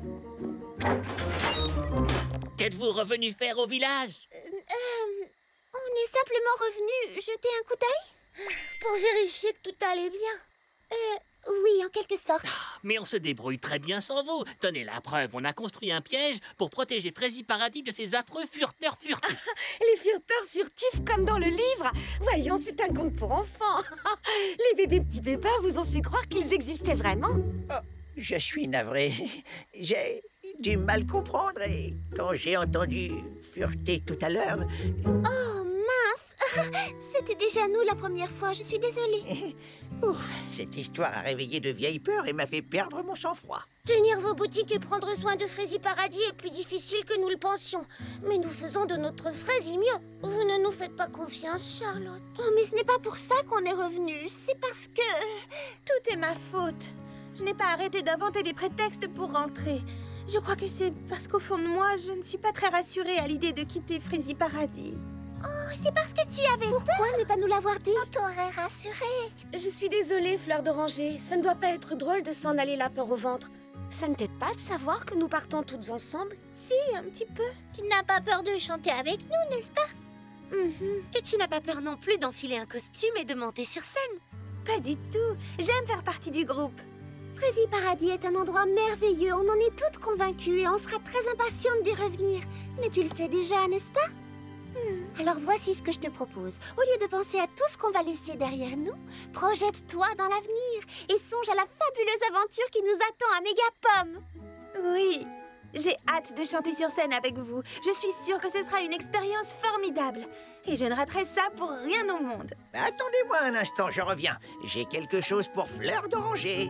Qu'êtes-vous revenu faire au village? On est simplement revenu jeter un coup d'œil? Pour vérifier que tout allait bien. Oui, en quelque sorte. Mais on se débrouille très bien sans vous. Tenez la preuve, on a construit un piège pour protéger Frézy Paradis de ces affreux furteurs furtifs. Les furteurs furtifs comme dans le livre. Voyons, c'est un conte pour enfants. Les bébés petits pépins vous ont fait croire qu'ils existaient vraiment. Oh, je suis navré. J'ai du mal comprendre et quand j'ai entendu fureter tout à l'heure... Oh, mince. C'était déjà nous la première fois, je suis désolée. Ouf, cette histoire a réveillé de vieilles peurs et m'a fait perdre mon sang-froid. Tenir vos boutiques et prendre soin de Frézy Paradis est plus difficile que nous le pensions. Mais nous faisons de notre Frézy mieux. Vous ne nous faites pas confiance, Charlotte. Oh, mais ce n'est pas pour ça qu'on est revenu. C'est parce que... Tout est ma faute. Je n'ai pas arrêté d'inventer des prétextes pour rentrer. Je crois que c'est parce qu'au fond de moi, je ne suis pas très rassurée à l'idée de quitter Frézy Paradis. Oh, c'est parce que tu avais Pourquoi ne pas nous l'avoir dit? On t'aurait rassurée. Je suis désolée, Fleur d'Oranger. Ça ne doit pas être drôle de s'en aller la peur au ventre. Ça ne t'aide pas de savoir que nous partons toutes ensemble? Si, un petit peu. Tu n'as pas peur de chanter avec nous, n'est-ce pas? Et tu n'as pas peur non plus d'enfiler un costume et de monter sur scène? Pas du tout. J'aime faire partie du groupe. Fraisier Paradis est un endroit merveilleux, on en est toutes convaincues et on sera très impatientes d'y revenir. Mais tu le sais déjà, n'est-ce pas? Alors voici ce que je te propose. Au lieu de penser à tout ce qu'on va laisser derrière nous, projette-toi dans l'avenir et songe à la fabuleuse aventure qui nous attend à Mégapom. Oui, j'ai hâte de chanter sur scène avec vous. Je suis sûre que ce sera une expérience formidable. Et je ne raterai ça pour rien au monde. Attendez-moi un instant, je reviens. J'ai quelque chose pour Fleur d'Oranger.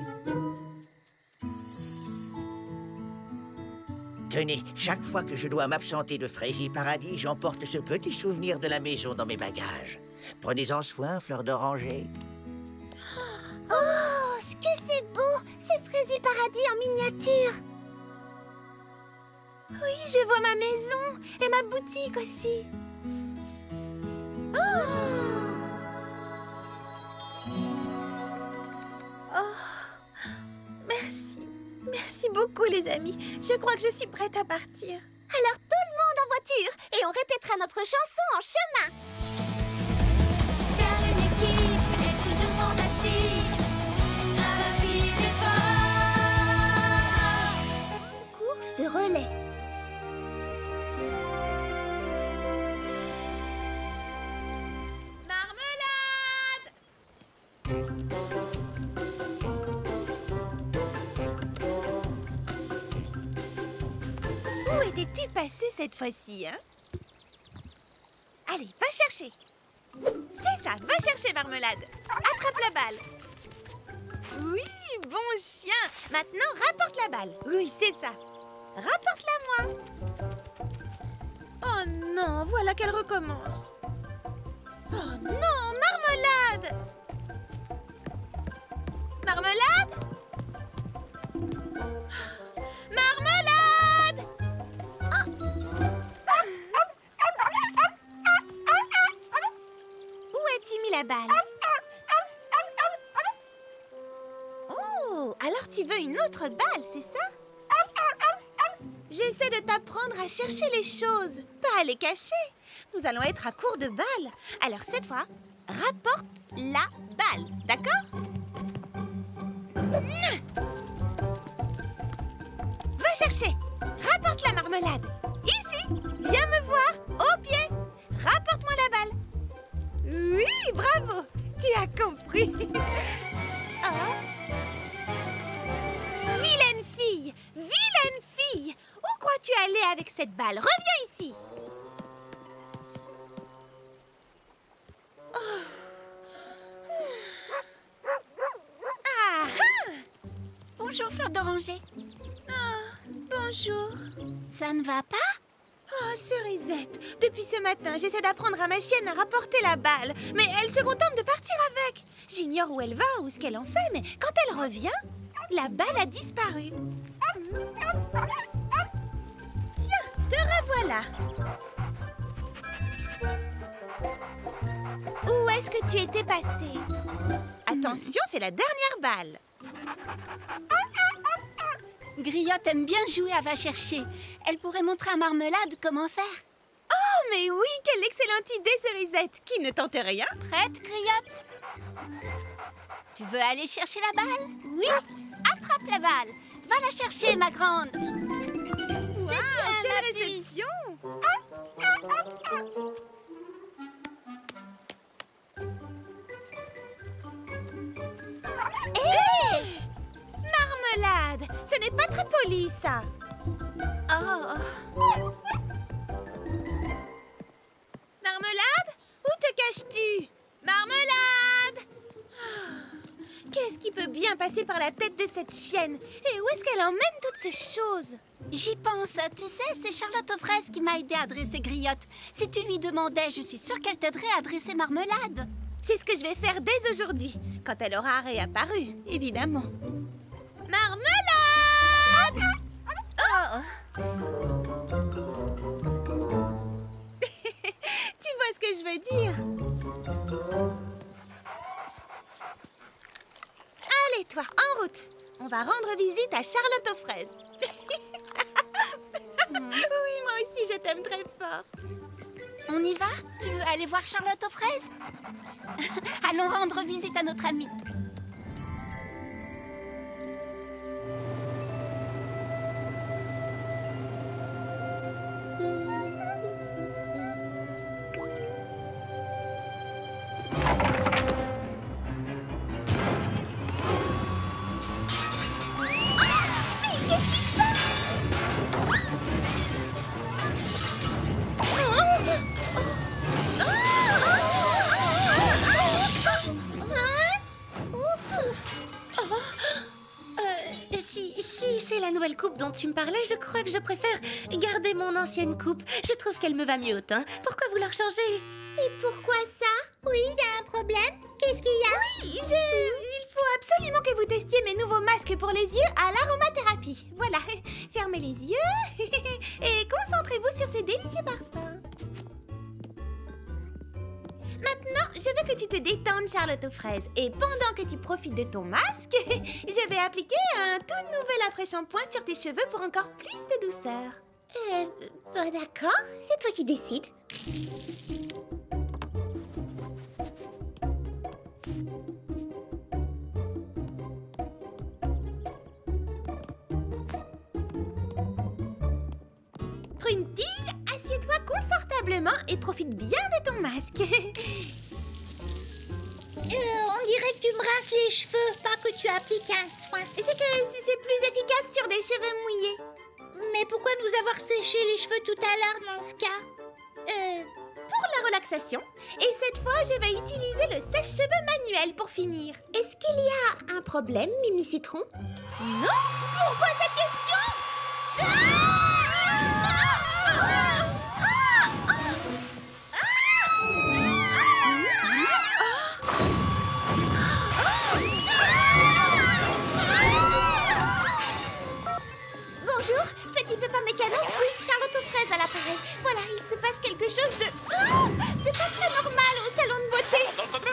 Tenez, chaque fois que je dois m'absenter de Fraisier Paradis, j'emporte ce petit souvenir de la maison dans mes bagages. Prenez-en soin, Fleur d'Oranger. Oh, ce que c'est beau! C'est Fraisier Paradis en miniature. Oui, je vois ma maison et ma boutique aussi. Merci. Merci beaucoup, les amis. Je crois que je suis prête à partir. Alors tout le monde en voiture et on répétera notre chanson en chemin. Car une équipe est toujours fantastique, invincible et forte. Course de relais. Où étais-tu passé cette fois-ci, hein? Allez, va chercher. C'est ça, va chercher, Marmelade. Attrape la balle. Oui, bon chien. Maintenant, rapporte la balle. Oui, c'est ça. Rapporte-la-moi. Oh non, voilà qu'elle recommence. Oh non, Marmelade! Marmelade? Marmelade! Où as-tu mis la balle? Oh, alors tu veux une autre balle, c'est ça? J'essaie de t'apprendre à chercher les choses, pas à les cacher. Nous allons être à court de balles. Alors cette fois, rapporte la balle, d'accord? Va chercher. Rapporte la marmelade. Ici, viens me voir, au pied. Rapporte-moi la balle. Oui, bravo. Tu as compris. Oh. Vilaine fille, vilaine fille. Où crois-tu aller avec cette balle? Reviens ici. Bonjour, Fleur d'Oranger. Bonjour. Ça ne va pas? Oh, Cerisette, depuis ce matin, j'essaie d'apprendre à ma chienne à rapporter la balle, mais elle se contente de partir avec. J'ignore où elle va ou ce qu'elle en fait, mais quand elle revient, la balle a disparu. Tiens, te revoilà. Où est-ce que tu étais passée? Attention, c'est la dernière balle. Griotte aime bien jouer à va chercher. Elle pourrait montrer à Marmelade comment faire. Oh, mais oui, quelle excellente idée, Cerisette. Qui ne tente rien. Prête, Griotte? Tu veux aller chercher la balle? Oui. Attrape la balle. Va la chercher, ma grande. Wow, quelle réception! Hé! Marmelade! Ce n'est pas très poli, ça. Oh. Marmelade? Où te caches-tu? Marmelade! Qu'est-ce qui peut bien passer par la tête de cette chienne? Et où est-ce qu'elle emmène toutes ces choses? J'y pense. Tu sais, c'est Charlotte aux fraises qui m'a aidé à dresser Griotte. Si tu lui demandais, je suis sûre qu'elle t'aiderait à dresser Marmelade. C'est ce que je vais faire dès aujourd'hui, quand elle aura réapparu, évidemment. Marmelade! Oh! Tu vois ce que je veux dire? Allez, toi, en route. On va rendre visite à Charlotte aux fraises. Oui, moi aussi, je t'aime très fort. On y va? Tu veux aller voir Charlotte aux fraises? Allons rendre visite à notre amie. tu me parlais, je crois que je préfère garder mon ancienne coupe. Je trouve qu'elle me va mieux au teint. Pourquoi vouloir changer? Et pourquoi ça? Oui, il y a un problème. Qu'est-ce qu'il y a? Oui, il faut absolument que vous testiez mes nouveaux masques pour les yeux à l'aromathérapie. Voilà, fermez les yeux et concentrez-vous sur ces délicieux parfums. Maintenant, je veux que tu te détendes, Charlotte aux fraises. Et pendant que tu profites de ton masque, je vais appliquer un tout nouvel après-shampoing sur tes cheveux pour encore plus de douceur. Bon, d'accord, c'est toi qui décides. Prune-Tige, assieds-toi confortablement et profite bien de ton masque. On dirait que tu me rinces les cheveux, pas que tu appliques un soin. C'est que c'est plus efficace sur des cheveux mouillés. Mais pourquoi nous avoir séché les cheveux tout à l'heure dans ce cas? Pour la relaxation. Et cette fois, je vais utiliser le sèche-cheveux manuel pour finir. Est-ce qu'il y a un problème, Mimi Citron? Non? Pourquoi cette question? Bonjour, petit pépin mécano. Oui, Charlotte aux fraises à l'appareil. Voilà, il se passe quelque chose de pas très normal au salon de beauté.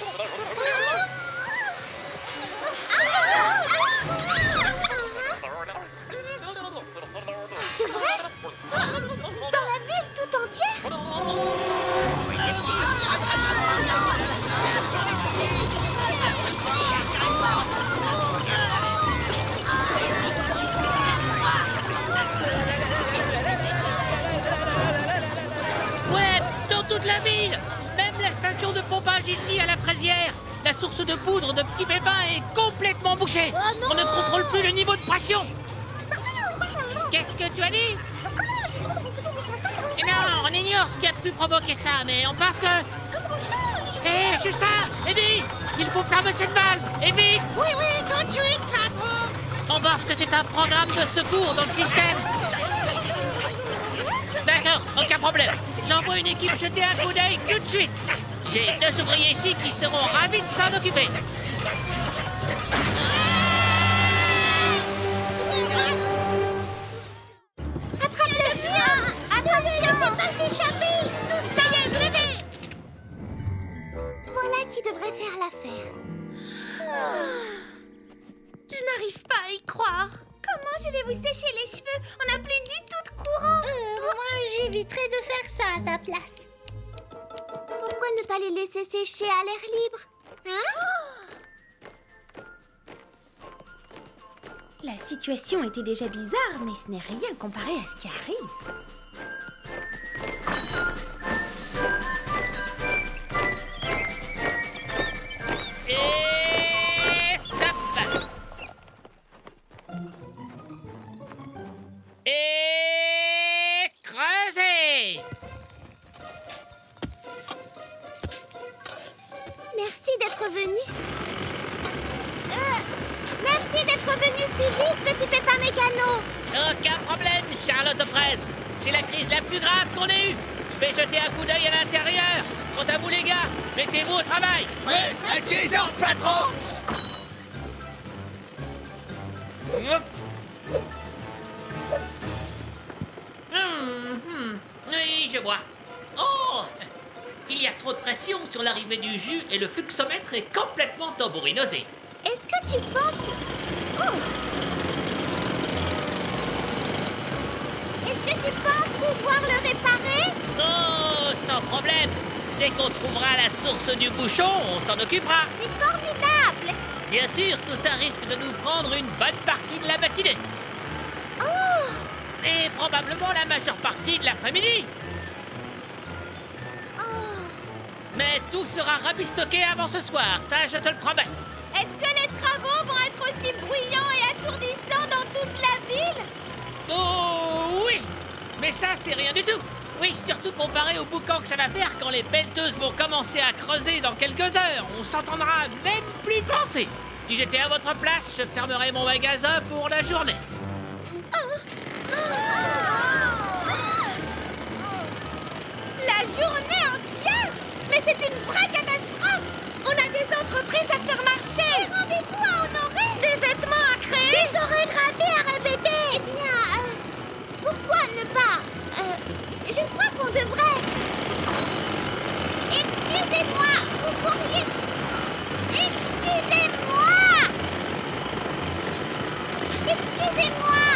C'est vrai? Dans la ville tout entière? Ouais, dans toute la ville. Même la station de pompage ici, à la fraisière. La source de poudre de Petit Pépin est complètement bouchée. On ne contrôle plus le niveau de pression. Qu'est-ce que tu as dit? Eh bien, on ignore ce qui a pu provoquer ça, mais on pense que... Hé, Justin, Eddie, il faut fermer cette valve, et vite! Oui, tout de suite, patron. On pense que c'est un programme de secours dans le système. D'accord, aucun problème. J'envoie une équipe jeter un coup d'œil tout de suite. J'ai 2 ouvriers ici qui seront ravis de s'en occuper. Attrape-le bien! Attention, faut pas s'échapper! Ça y est, levez! Voilà qui devrait faire l'affaire. Je n'arrive pas à y croire. Comment je vais vous sécher les cheveux? On n'a plus du tout de courant. Moi, j'éviterais de faire ça à ta place. Pourquoi ne pas les laisser sécher à l'air libre? Hein? La situation était déjà bizarre, mais ce n'est rien comparé à ce qui arrive. Et stop! Et creusez! Merci d'être venu. Merci d'être venu si vite, petit pépin mécano. Aucun problème, Charlotte aux fraises. C'est la crise la plus grave qu'on ait eue. Je vais jeter un coup d'œil à l'intérieur. Quant à vous, les gars, mettez-vous au travail. Ouais, à 10 heures, patron. Oui, je vois. Oh! Il y a trop de pression sur l'arrivée du jus et le fluxomètre est complètement tambourinosé. Est-ce que tu penses... Oh! Est-ce que tu penses pouvoir le réparer? Oh, sans problème. Dès qu'on trouvera la source du bouchon, on s'en occupera. C'est formidable! Bien sûr, tout ça risque de nous prendre une bonne partie de la matinée. Oh! Et probablement la majeure partie de l'après-midi. Oh! Mais tout sera rabistoqué avant ce soir, ça je te le promets. Est-ce que les travaux vont être aussi bruyants et assourdissants dans toute la ville? Oh oui. Mais ça, c'est rien du tout. Oui, surtout comparé au boucan que ça va faire quand les pelleteuses vont commencer à creuser dans quelques heures. On s'entendra même plus penser. Si j'étais à votre place, je fermerais mon magasin pour la journée. Oh! journée entière? Mais c'est une vraie catastrophe! On a des entreprises à faire marcher! Des rendez-vous à honorer! Des vêtements à créer! Des chorégraphies à répéter. Eh bien, pourquoi ne pas... je crois qu'on devrait... Excusez-moi, vous pourriez... Excusez-moi! Excusez-moi!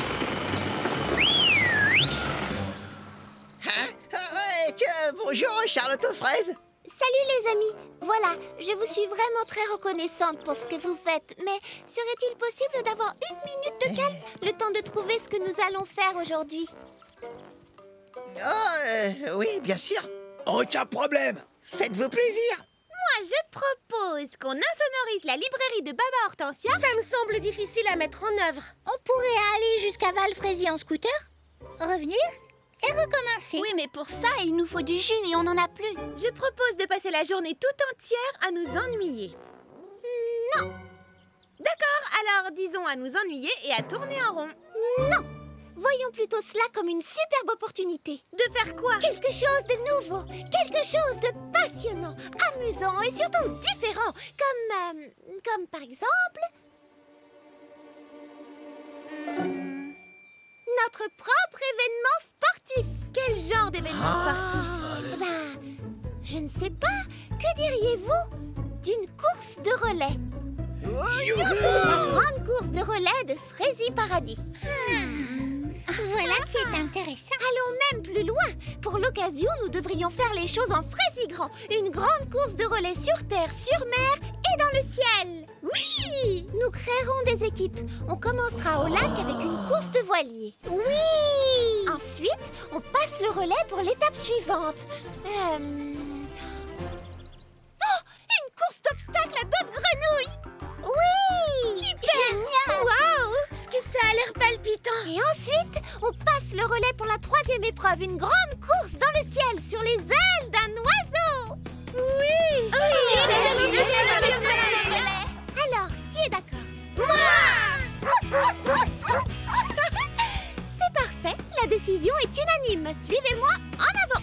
Hein? Tiens, bonjour, Charlotte aux fraises. Salut les amis. Voilà, je vous suis vraiment très reconnaissante pour ce que vous faites. Mais serait-il possible d'avoir une minute de calme, le temps de trouver ce que nous allons faire aujourd'hui? Oh, oui, bien sûr. Aucun problème. Faites-vous plaisir. Moi, je propose qu'on insonorise la librairie de Baba Hortensia. Ça me semble difficile à mettre en œuvre. On pourrait aller jusqu'à Valfrézy en scooter, revenir et recommencer. Oui, mais pour ça, il nous faut du jus et on n'en a plus. Je propose de passer la journée tout entière à nous ennuyer. Non. D'accord, alors disons à nous ennuyer et à tourner en rond. Non. Voyons plutôt cela comme une superbe opportunité. De faire quoi? Quelque chose de nouveau, quelque chose de passionnant, amusant et surtout différent. Comme par exemple... notre propre événement sportif. Quel genre d'événement sportif? Je ne sais pas. Que diriez-vous d'une course de relais? La grande course de relais de Frézy Paradis. Voilà qui est intéressant. Allons même plus loin. Pour l'occasion, nous devrions faire les choses en Frézy grand. Une grande course de relais sur terre, sur mer et dans le ciel. Oui! Nous créerons des équipes. On commencera au lac avec une course de voilier. Oui! Ensuite, on passe le relais pour l'étape suivante. Oh! Une course d'obstacles à dos de grenouille! Oui! Super! Génial! Waouh! Ce que ça a l'air palpitant! Et ensuite, on passe le relais pour la 3e épreuve, une grande course dans le ciel sur les ailes d'un oiseau! Oui! Alors, qui est d'accord? Moi! C'est parfait, la décision est unanime. Suivez-moi en avant!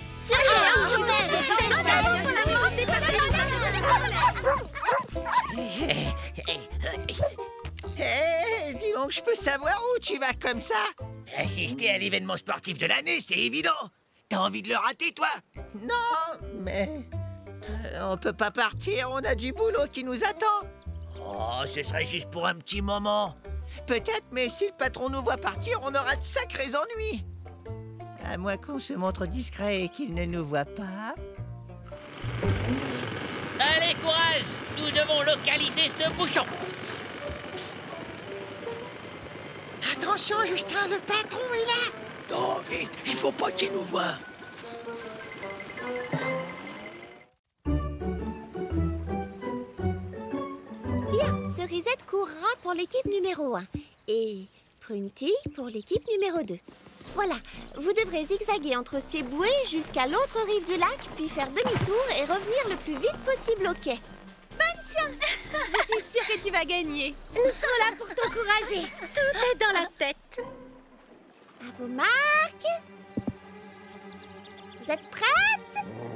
Dis donc, je peux savoir où tu vas comme ça? Assister à l'événement sportif de l'année, c'est évident. T'as envie de le rater, toi? Non, mais... on peut pas partir, on a du boulot qui nous attend. Oh, ce serait juste pour un petit moment. Peut-être, mais si le patron nous voit partir, on aura de sacrés ennuis. À moins qu'on se montre discret et qu'il ne nous voit pas. Allez, courage! Nous devons localiser ce bouchon. Attention, Justin, le patron est là. Oh, vite, il faut pas qu'il nous voie. Bien, Cerisette courra pour l'équipe numéro 1 et Prunty pour l'équipe numéro 2. Voilà, vous devrez zigzaguer entre ces bouées jusqu'à l'autre rive du lac, puis faire demi-tour et revenir le plus vite possible au quai. Bonne chance! Je suis sûre que tu vas gagner. Nous sommes là pour t'encourager. Tout est dans la tête. À vos marques. Vous êtes prêtes?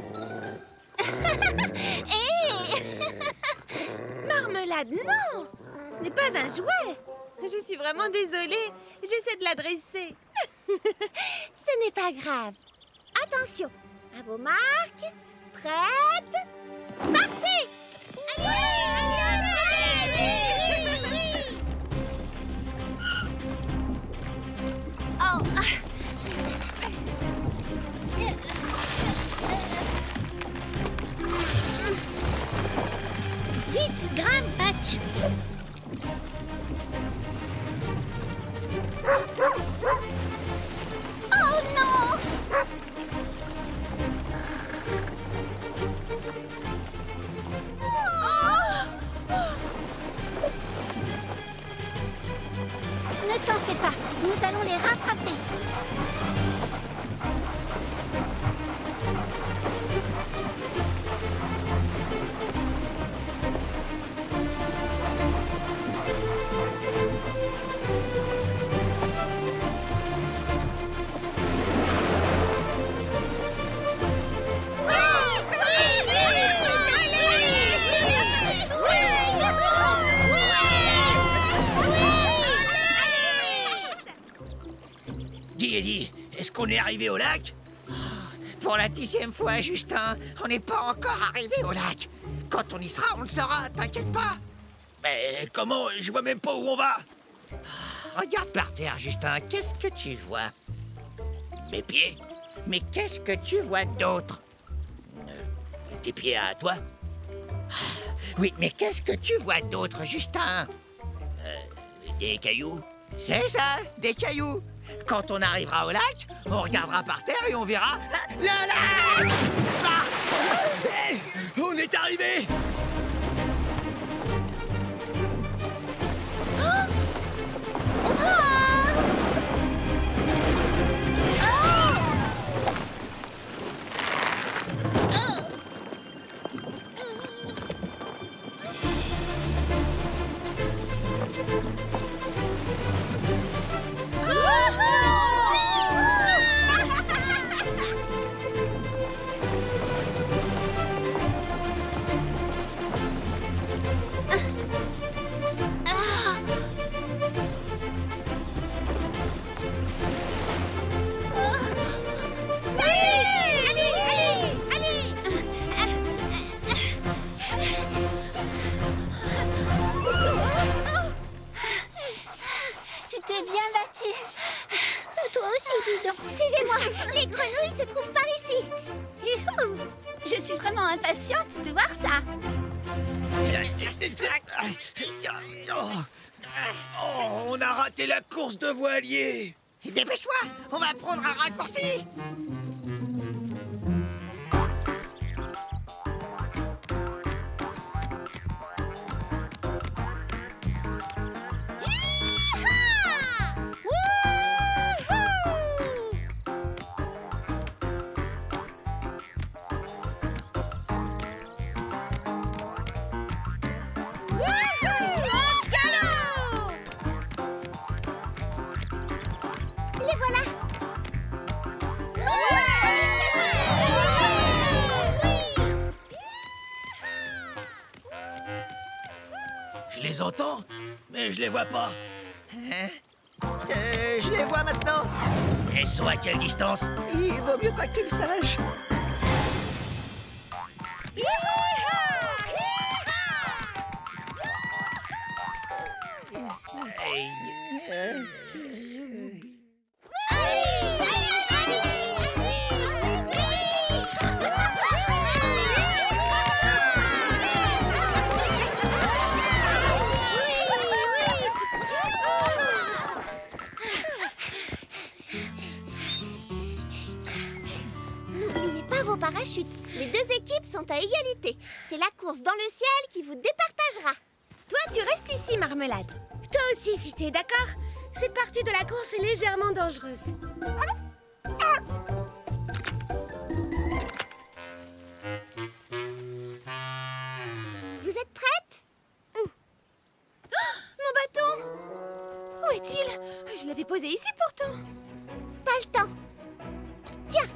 Marmelade, non! Ce n'est pas un jouet. Je suis vraiment désolée. J'essaie de l'adresser. Ce n'est pas grave. Attention. À vos marques. Prêtes? Partez! Vite, grimpe, Patch. Oh non! On est arrivé au lac? Pour la 10e fois, Justin, on n'est pas encore arrivé au lac. Quand on y sera, on le saura, t'inquiète pas. Mais comment? Je vois même pas où on va. Regarde par terre, Justin, qu'est-ce que tu vois? Mes pieds? Mais qu'est-ce que tu vois d'autre? Tes pieds à toi? Oui, mais qu'est-ce que tu vois d'autre, Justin? Des cailloux? C'est ça, des cailloux. Quand on arrivera au lac, on regardera par terre et on verra le lac. Hey, on est arrivé! Tu t'es bien battu. Toi aussi, dis donc. Suivez-moi. Les grenouilles se trouvent par ici. Je suis vraiment impatiente de voir ça. Oh, on a raté la course de voilier. Dépêche-toi, on va prendre un raccourci. Les voilà. Je les entends, mais je les vois pas. Je les vois maintenant. Elles sont à quelle distance? Il vaut mieux pas que tu le saches. N'oubliez pas vos parachutes. Les deux équipes sont à égalité. C'est la course dans le ciel qui vous départagera. Toi, tu restes ici, Marmelade. Toi aussi, Futé, d'accord? Cette partie de la course est légèrement dangereuse. Vous êtes prêtes? Mon bâton! Où est-il? Je l'avais posé ici pourtant. Pas le temps. Tiens!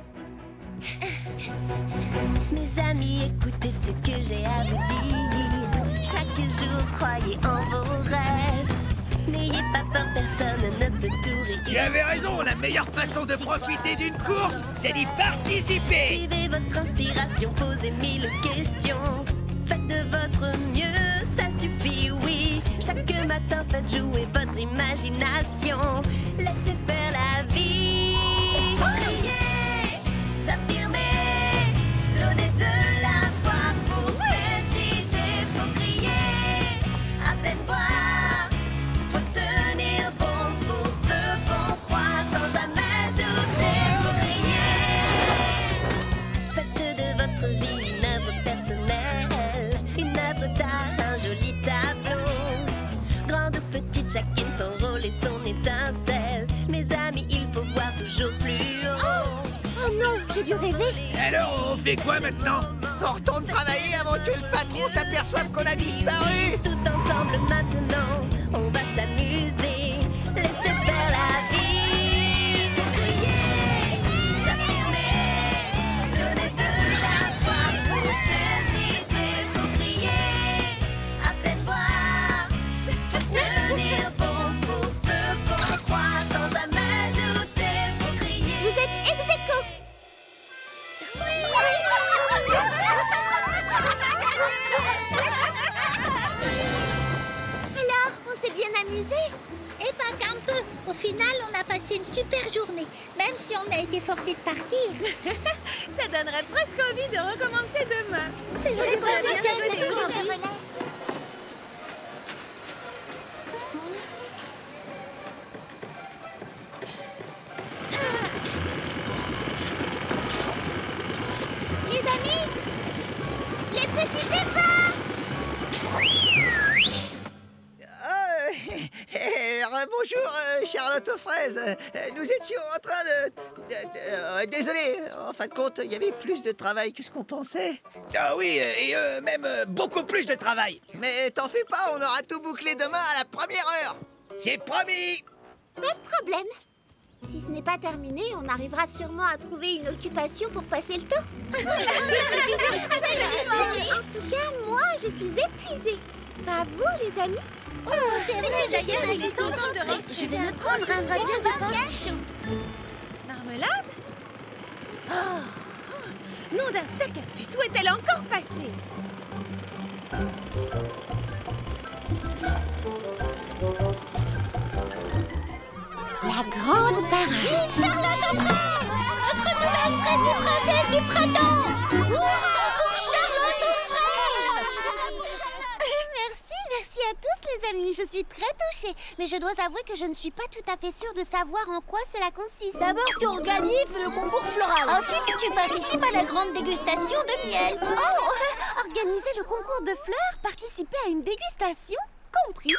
Mes amis, écoutez ce que j'ai à vous dire. Chaque jour, croyez en vos rêves. N'ayez pas peur, personne ne peut tout réussir. Tu avais raison, la meilleure façon de profiter d'une course, c'est d'y participer. Suivez votre inspiration, posez 1000 questions. Faites de votre mieux, ça suffit, oui. Chaque matin, faites jouer votre imagination. Laissez faire la vie. Criez, s'affirmer, donner de la voix pour ses idées. Faut crier à pleine voix. Faut tenir bon pour ce qu'on croit sans jamais douter. Faut crier. Faites de votre vie une œuvre personnelle, une œuvre d'art, un joli tableau. Grande ou petite, chacune son rôle et son étincelle. Mes amis, il faut voir toujours plus haut. Oh non, j'ai dû rêver. Alors, on fait quoi maintenant? On retourne travailler avant que le patron s'aperçoive qu'on a disparu. Tout ensemble maintenant, on va s'amuser. Laissez faire la vie. Faut crier, s'affirmer, donner de la voix pour ses idées. Faut crier à pleine voix. Faut tenir bon pour ce qu'on croit sans jamais douter. Faut crier. Vous êtes s'amuser. Et pas qu'un peu. Au final, on a passé une super journée, même si on a été forcé de partir. Ça donnerait presque envie de recommencer demain. C'est vrai, Les amis, les petits pépins. Bonjour, Charlotte aux fraises. Nous étions en train de... désolé, en fin de compte, il y avait plus de travail que ce qu'on pensait. Ah oui, et même beaucoup plus de travail. Mais t'en fais pas, on aura tout bouclé demain à la première heure. C'est promis. Pas de problème. Si ce n'est pas terminé, on arrivera sûrement à trouver une occupation pour passer le temps. En tout cas, moi, je suis épuisée. Pas vous, les amis? Oh, c'est vrai, d'ailleurs, il est temps de rester. Je vais me prendre un repas de pain chaud. Marmelade? Oh, nom d'un sac à puce, où est-elle encore passée? La grande parade. Charlotte aux fraises, notre nouvelle fraise princesse du printemps. Hurrah pour Charlotte aux fraises. Merci à tous, les amis. Je suis très touchée. Mais je dois avouer que je ne suis pas tout à fait sûre de savoir en quoi cela consiste. D'abord, tu organises le concours floral. Ensuite, tu participes à la grande dégustation de miel. Oh, organiser le concours de fleurs, participer à une dégustation? Compris.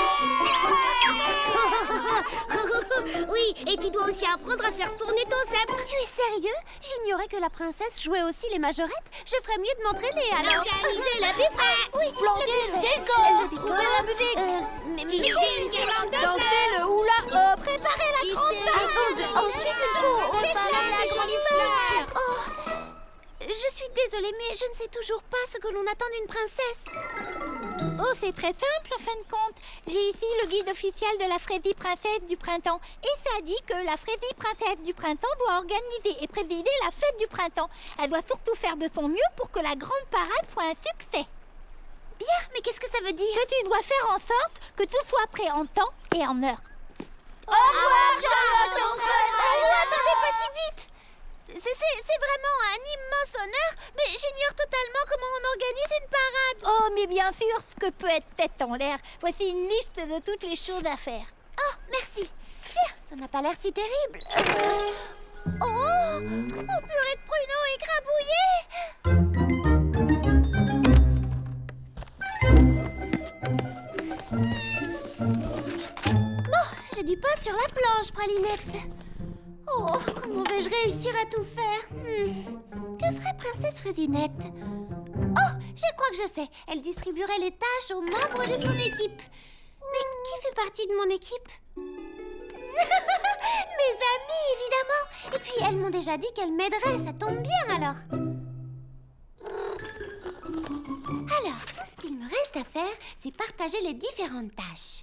Oui, et tu dois aussi apprendre à faire tourner ton sceptre. Tu es sérieux? J'ignorais que la princesse jouait aussi les majorettes. Je ferais mieux de m'entraîner alors. Organiser la buffet. Oui, Planter le décor. Trouver la musique. Tisser une guirlande de Danser le hula hop. Préparer la grande Ensuite, il faut préparer la jolie fleur. Oh, je suis désolée, mais je ne sais toujours pas ce que l'on attend d'une princesse. Oh, c'est très simple en fin de compte. J'ai ici le guide officiel de la fraisie princesse du printemps. Et ça dit que la fraisie princesse du printemps doit organiser et présider la fête du printemps. Elle doit surtout faire de son mieux pour que la grande parade soit un succès. Bien, mais qu'est-ce que ça veut dire? Que tu dois faire en sorte que tout soit prêt en temps et en heure. Au revoir, Charlotte aux fraises. Oh, attendez, pas si vite. C'est vraiment un immense honneur, mais j'ignore totalement comment on organise une parade. Oh, mais bien sûr, ce que peut être tête en l'air. Voici une liste de toutes les choses à faire. Oh, merci. Tiens, ça n'a pas l'air si terrible. Oh, purée de pruneaux écrabouillés. Bon, j'ai du pain sur la planche, Pralinette. Oh, comment vais-je réussir à tout faire? Que ferait Princesse Fraisinette? Oh, je crois que je sais. Elle distribuerait les tâches aux membres de son équipe. Mais qui fait partie de mon équipe? Mes amis, évidemment. Et puis, elles m'ont déjà dit qu'elles m'aideraient. Ça tombe bien, alors. Alors, tout ce qu'il me reste à faire, c'est partager les différentes tâches.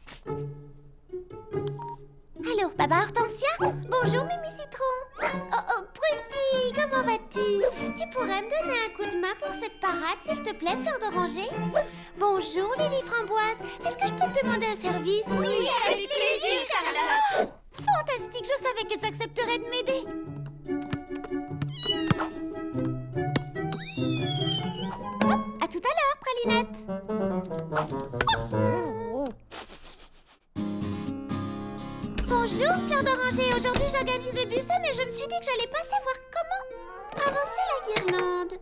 Allô, Baba Hortensia? Bonjour, Mimi Citron. Oh, Prunty, comment vas-tu? Tu pourrais me donner un coup de main pour cette parade, s'il te plaît, Fleur d'Oranger? Bonjour, Lily Framboise. Est-ce que je peux te demander un service? Oui, avec plaisir, Charlotte. Fantastique, je savais qu'elles accepteraient de m'aider. Hop, à tout à l'heure, Pralinette. Bonjour, Fleur d'Oranger. Aujourd'hui, j'organise le buffet, mais je me suis dit que j'allais passer voir comment avancer la guirlande.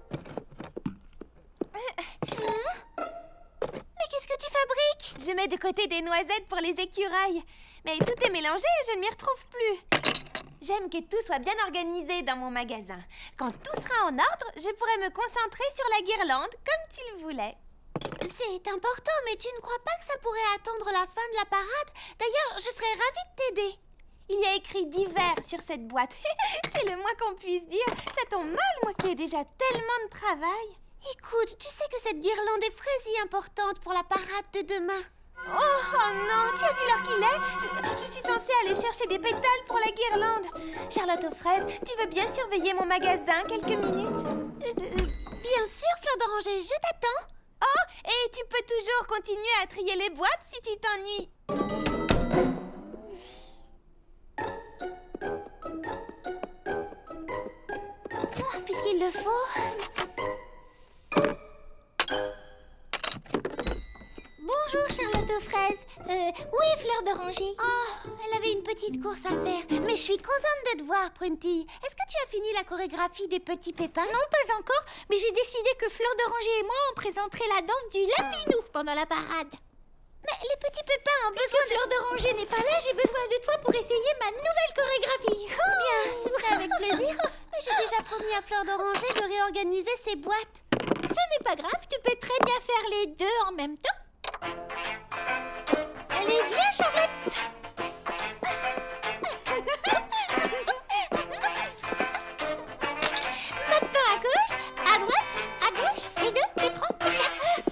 Mais qu'est-ce que tu fabriques? Je mets de côté des noisettes pour les écureuils. Mais tout est mélangé et je ne m'y retrouve plus. J'aime que tout soit bien organisé dans mon magasin. Quand tout sera en ordre, je pourrai me concentrer sur la guirlande comme tu le voulais. C'est important, mais tu ne crois pas que ça pourrait attendre la fin de la parade? D'ailleurs, je serais ravie de t'aider. Il y a écrit d'hiver sur cette boîte. C'est le moins qu'on puisse dire. Ça tombe mal, moi qui ai déjà tellement de travail. Écoute, tu sais que cette guirlande est si importante pour la parade de demain. Oh non, tu as vu l'heure qu'il est? Je suis censée aller chercher des pétales pour la guirlande. Charlotte aux fraises, tu veux bien surveiller mon magasin quelques minutes? Bien sûr, Fleur d'Oranger, je t'attends. Oh, et tu peux toujours continuer à trier les boîtes si tu t'ennuies. Oh, puisqu'il le faut. Bonjour, Charlotte aux fraises. Où est Fleur d'Oranger? Oh, elle avait une petite course à faire. Mais je suis contente de te voir, Prunty. Est-ce que tu as fini la chorégraphie des petits pépins? Non, pas encore, mais j'ai décidé que Fleur d'Oranger et moi, on présenterait la danse du lapinou pendant la parade. Mais les petits pépins ont besoin Puisque Fleur d'Oranger n'est pas là, j'ai besoin de toi pour essayer ma nouvelle chorégraphie. Bien, ce serait avec plaisir. Mais j'ai déjà promis à Fleur d'Oranger de réorganiser ses boîtes. Ce n'est pas grave, tu peux très bien faire les deux en même temps. Allez, viens, Charlotte. Maintenant à gauche, à droite, à gauche, et 2, et 3, et 4.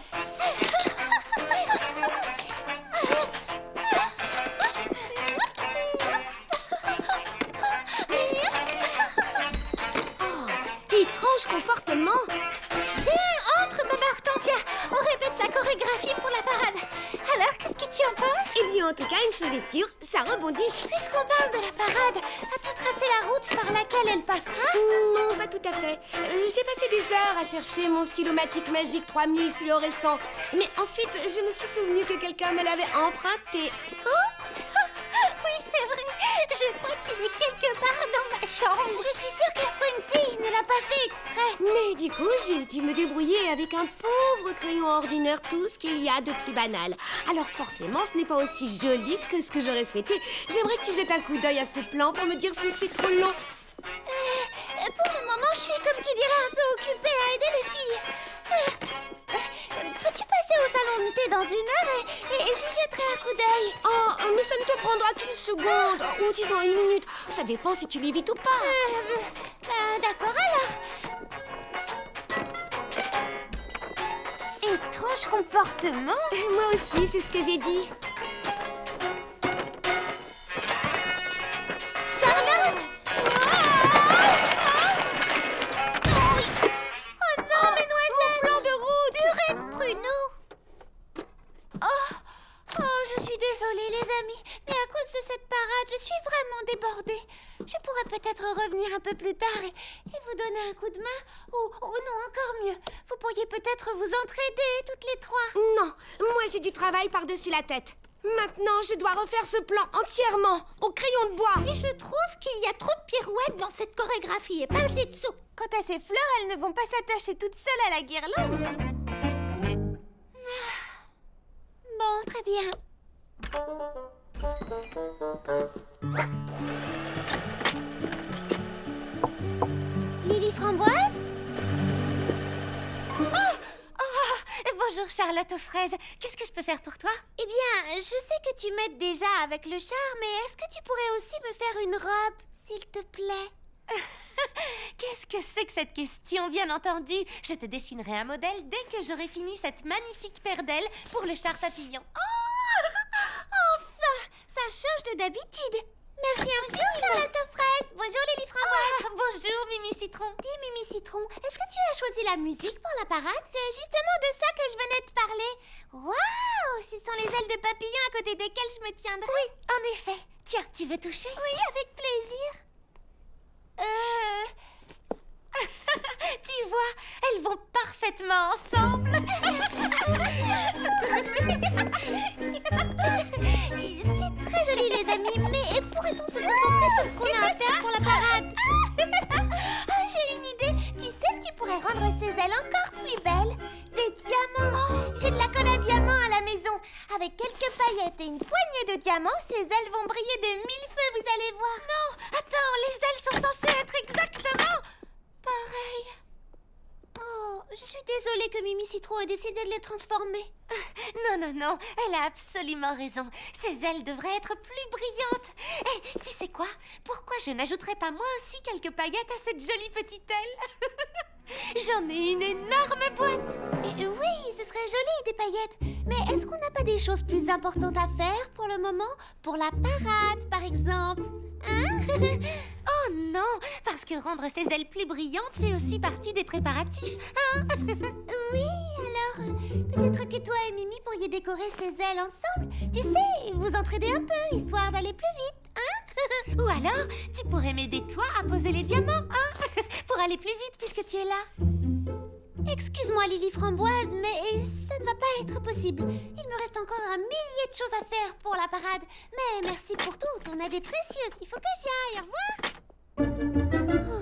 Étrange comportement. Viens, entre, Maman Hortensia. On répète la chorégraphie pour la parade. Alors, qu'est-ce que tu en penses? Eh bien, en tout cas, une chose est sûre, ça rebondit. Puisqu'on parle de la parade, as-tu tracé la route par laquelle elle passera? Non, pas tout à fait. J'ai passé des heures à chercher mon stylomatique magique 3000 fluorescent. Mais ensuite, je me suis souvenu que quelqu'un me l'avait emprunté. Oups. Oui, c'est vrai. Je crois qu'il est quelque part dans ma chambre. Je suis sûre que Prunty ne l'a pas fait exprès. Mais du coup, j'ai dû me débrouiller avec un pauvre crayon ordinaire, tout ce qu'il y a de plus banal. Alors forcément, ce n'est pas aussi joli que ce que j'aurais souhaité. J'aimerais que tu jettes un coup d'œil à ce plan pour me dire si c'est trop long. Pour le moment, je suis comme qui dirait un peu occupée à aider les filles. Peux-tu passer au salon de thé dans 1 heure et j'y jetterai un coup d'œil? Oh, mais ça ne te prendra qu'une seconde, ou disons 1 minute. Ça dépend si tu lis vite ou pas. D'accord alors. Étrange comportement. Moi aussi, c'est ce que j'ai dit. Charlotte! Oh non, mes noisettes! Mon plan de route! Purée de pruneaux. Oh, je suis désolée, les amis, mais à cause de cette parade, je suis vraiment débordée. Je pourrais peut-être revenir un peu plus tard et vous donner un coup de main, ou non, encore mieux, vous pourriez peut-être vous entraider toutes les 3. Non, moi j'ai du travail par-dessus la tête. Maintenant, je dois refaire ce plan entièrement, au crayon de bois. Et je trouve qu'il y a trop de pirouettes dans cette chorégraphie et pas assez de sauts. Quant à ces fleurs, elles ne vont pas s'attacher toutes seules à la guirlande. Bon, très bien. Lily Framboise? Bonjour Charlotte aux fraises. Qu'est-ce que je peux faire pour toi? Eh bien, je sais que tu m'aides déjà avec le char, mais est-ce que tu pourrais aussi me faire une robe, s'il te plaît? Qu'est-ce que c'est que cette question? Bien entendu, je te dessinerai un modèle dès que j'aurai fini cette magnifique paire d'ailes pour le char papillon. Enfin, ça change de d'habitude. Merci infiniment, Charlotte aux fraises. Bonjour Lily Framboise. Bonjour Mimi Citron. Dis Mimi Citron, est-ce que tu as choisi la musique pour la parade? C'est justement de ça que je venais te parler. Waouh, ce sont les ailes de papillon à côté desquelles je me tiendrai. Oui, en effet. Tiens, tu veux toucher? Oui, avec plaisir. Tu vois, elles vont parfaitement ensemble. C'est très joli les amis, mais pourrait-on se concentrer sur ce qu'on a à faire pour la parade? J'ai une idée. Tu sais ce qui pourrait rendre ces ailes encore plus belles? Des diamants. J'ai de la colle à diamants à la maison. Avec quelques paillettes et une poignée de diamants, ces ailes vont briller de 1000 feux, vous allez voir. Non, attends, les ailes sont censées être exactement pareilles. Oh, je suis désolée que Mimi Citron ait décidé de les transformer. Non, elle a absolument raison. Ces ailes devraient être plus brillantes. Et tu sais quoi? Pourquoi je n'ajouterais pas moi aussi quelques paillettes à cette jolie petite aile? J'en ai une énorme boîte. Oui, ce serait joli, des paillettes. Mais est-ce qu'on n'a pas des choses plus importantes à faire pour le moment? Pour la parade, par exemple? Hein? Oh non, parce que rendre ses ailes plus brillantes fait aussi partie des préparatifs. Hein? Oui, alors, peut-être que toi et Mimi pourriez décorer ses ailes ensemble. Tu sais, vous entraider un peu, histoire d'aller plus vite, hein? Ou alors, tu pourrais m'aider toi à poser les diamants, hein? Pour aller plus vite puisque tu es là. Excuse-moi, Lily Framboise, mais ça ne va pas être possible. Il me reste encore un millier de choses à faire pour la parade. Mais merci pour tout, ton aide est précieuse. Il faut que j'y aille, au revoir.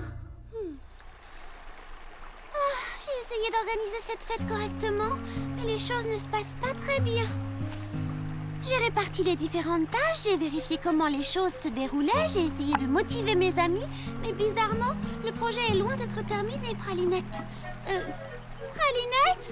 J'ai essayé d'organiser cette fête correctement, mais les choses ne se passent pas très bien. J'ai réparti les différentes tâches, j'ai vérifié comment les choses se déroulaient, j'ai essayé de motiver mes amis, mais bizarrement, le projet est loin d'être terminé, Pralinette. Pralinette?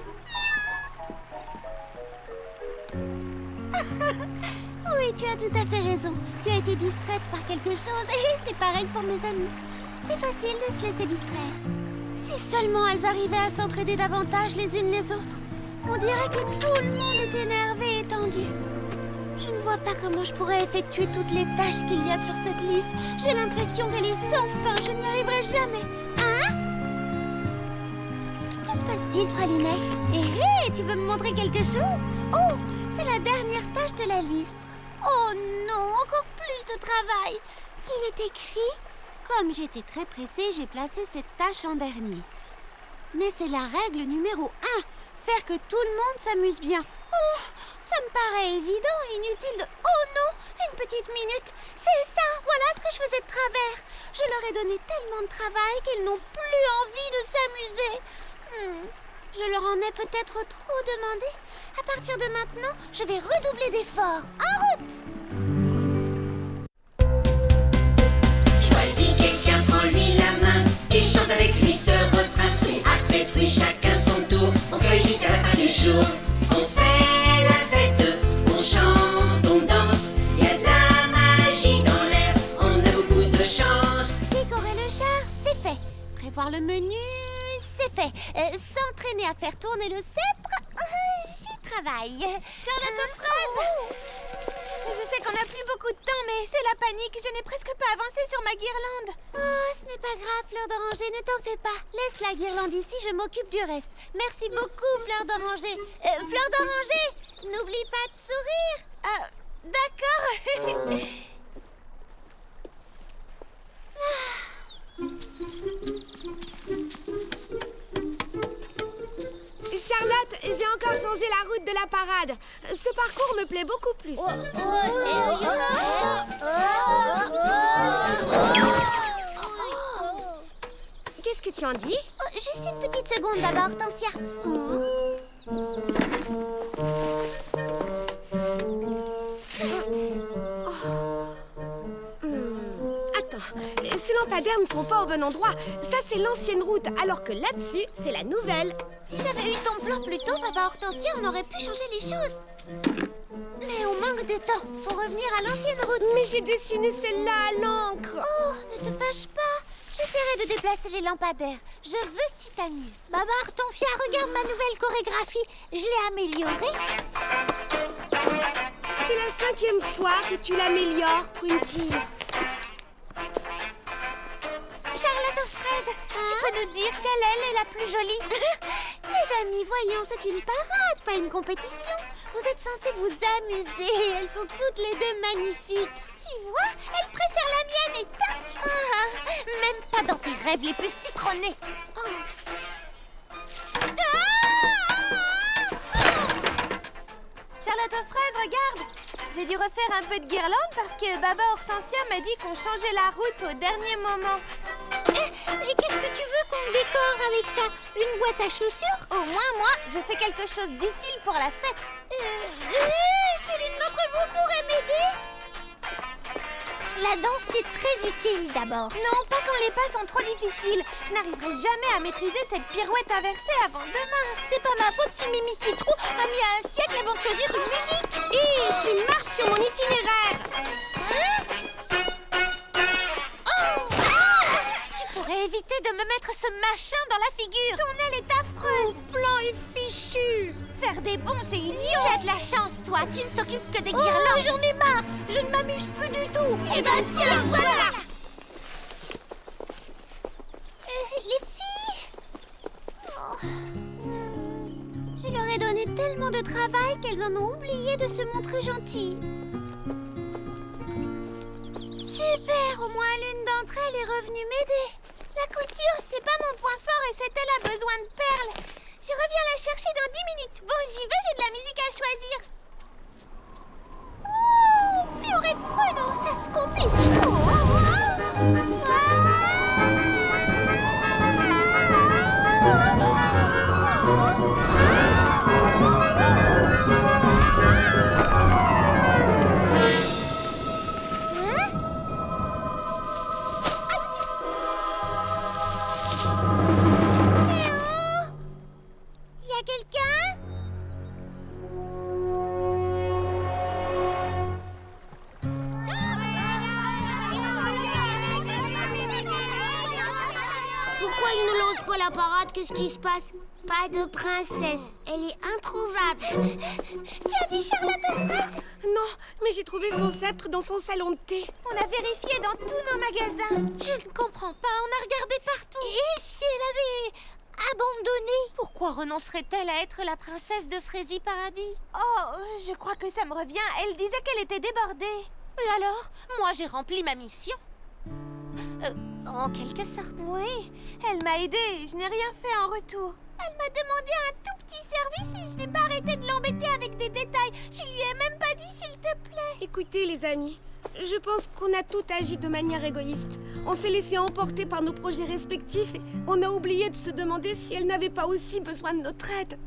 Oui, tu as tout à fait raison. Tu as été distraite par quelque chose, et c'est pareil pour mes amis. C'est facile de se laisser distraire. Si seulement elles arrivaient à s'entraider davantage les unes les autres. On dirait que tout le monde est énervé et tendu. Je ne vois pas comment je pourrais effectuer toutes les tâches qu'il y a sur cette liste. J'ai l'impression qu'elle est sans fin. Je n'y arriverai jamais. Hein? Que se passe-t-il, Pralinette? Hé, tu veux me montrer quelque chose? Oh, c'est la dernière tâche de la liste. Oh non, encore plus de travail. Il est écrit... Comme j'étais très pressée, j'ai placé cette tâche en dernier. Mais c'est la règle numéro 1. Faire que tout le monde s'amuse bien. Oh, ça me paraît évident et inutile de... Oh non, une petite minute. C'est ça, voilà ce que je faisais de travers. Je leur ai donné tellement de travail qu'ils n'ont plus envie de s'amuser. Je leur en ai peut-être trop demandé. À partir de maintenant, je vais redoubler d'efforts. En route! Choisis quelqu'un, prends-lui la main et chante avec lui ce refrain. Fruit après fruit, chacun son tour. On cueille jusqu'à la fin du jour. On fait la fête, on chante, on danse. Il y a de la magie dans l'air, on a beaucoup de chance. Décorer le char, c'est fait. Prévoir le menu, c'est fait. S'entraîner à faire tourner le sceptre, j'y travaille. Charlotte aux fraises! Je sais qu'on n'a plus beaucoup de temps, mais c'est la panique. Je n'ai presque pas avancé sur ma guirlande. Oh, ce n'est pas grave, Fleur d'Oranger, ne t'en fais pas. Laisse la guirlande ici, je m'occupe du reste. Merci beaucoup, Fleur d'Oranger. Fleur d'Oranger, n'oublie pas de sourire. D'accord. Charlotte, j'ai encore changé la route de la parade. Ce parcours me plaît beaucoup plus. Qu'est-ce que tu en dis? Juste une petite seconde, Baba Hortensia. Attends, ces lampadaires ne sont pas au bon endroit. Ça, c'est l'ancienne route, alors que là-dessus, c'est la nouvelle. Si j'avais eu ton plan plus tôt, Baba Hortensia, on aurait pu changer les choses. Mais on manque de temps. Faut revenir à l'ancienne route. Mais j'ai dessiné celle-là à l'encre. Oh, ne te fâche pas. J'essaierai de déplacer les lampadaires. Je veux que tu t'amuses. Baba Hortensia, regarde ma nouvelle chorégraphie. Je l'ai améliorée. C'est la 5e fois que tu l'améliores, Prunty. Charlotte aux fraises, tu peux nous dire quelle aile est la plus jolie? Les amis, voyons, c'est une parade, pas une compétition. Vous êtes censés vous amuser. Elles sont toutes les deux magnifiques. Tu vois, elle préfère la mienne et tac. Même pas dans tes rêves les plus citronnés. Charlotte aux fraises, regarde. J'ai dû refaire un peu de guirlande parce que Baba Hortensia m'a dit qu'on changeait la route au dernier moment. Et qu'est-ce que tu veux qu'on décore avec ça? Une boîte à chaussures? Au moins, moi, je fais quelque chose d'utile pour la fête. Est-ce que l'une d'entre vous pourrait m'aider? La danse, c'est très utile d'abord. Non, pas quand les pas sont trop difficiles. Je n'arriverai jamais à maîtriser cette pirouette inversée avant demain. C'est pas ma faute si Mimi Citron a mis un siècle avant de choisir une musique. Hé, tu marches sur mon itinéraire. Tu pourrais J'aurais évité de me mettre ce machin dans la figure. Ton aile est affreuse. Mon plan est fichu. Faire des bons, c'est idiot. Tu as de la chance, toi. Tu ne t'occupes que des guirlandes. J'en ai marre. Je ne m'amuse plus du tout. Eh ben tiens, voilà. Les filles Je leur ai donné tellement de travail qu'elles en ont oublié de se montrer gentilles. Super, au moins l'une d'entre elles est revenue m'aider. La couture, c'est pas mon point fort et cette aile a besoin de perles. Je reviens la chercher dans 10 minutes. Bon, j'y vais, j'ai de la musique à choisir. Oh, purée de pruneaux, ça se complique. Pourquoi ils nous lancent pas la parade? Qu'est-ce qui se passe? Pas de princesse. Elle est introuvable. Tu as vu Charlotte aux fraises? Non, mais j'ai trouvé son sceptre dans son salon de thé. On a vérifié dans tous nos magasins. Je ne comprends pas, on a regardé partout. Et si elle avait abandonné? Pourquoi renoncerait-elle à être la princesse de Frésie Paradis? Oh, je crois que ça me revient. Elle disait qu'elle était débordée. Et alors? Moi, j'ai rempli ma mission. En quelque sorte. Oui, elle m'a aidée. Je n'ai rien fait en retour. Elle m'a demandé un tout petit service et je n'ai pas arrêté de l'embêter avec des détails. Je lui ai même pas dit s'il te plaît. Écoutez, les amis, je pense qu'on a tout agi de manière égoïste. On s'est laissé emporter par nos projets respectifs et on a oublié de se demander si elle n'avait pas aussi besoin de notre aide.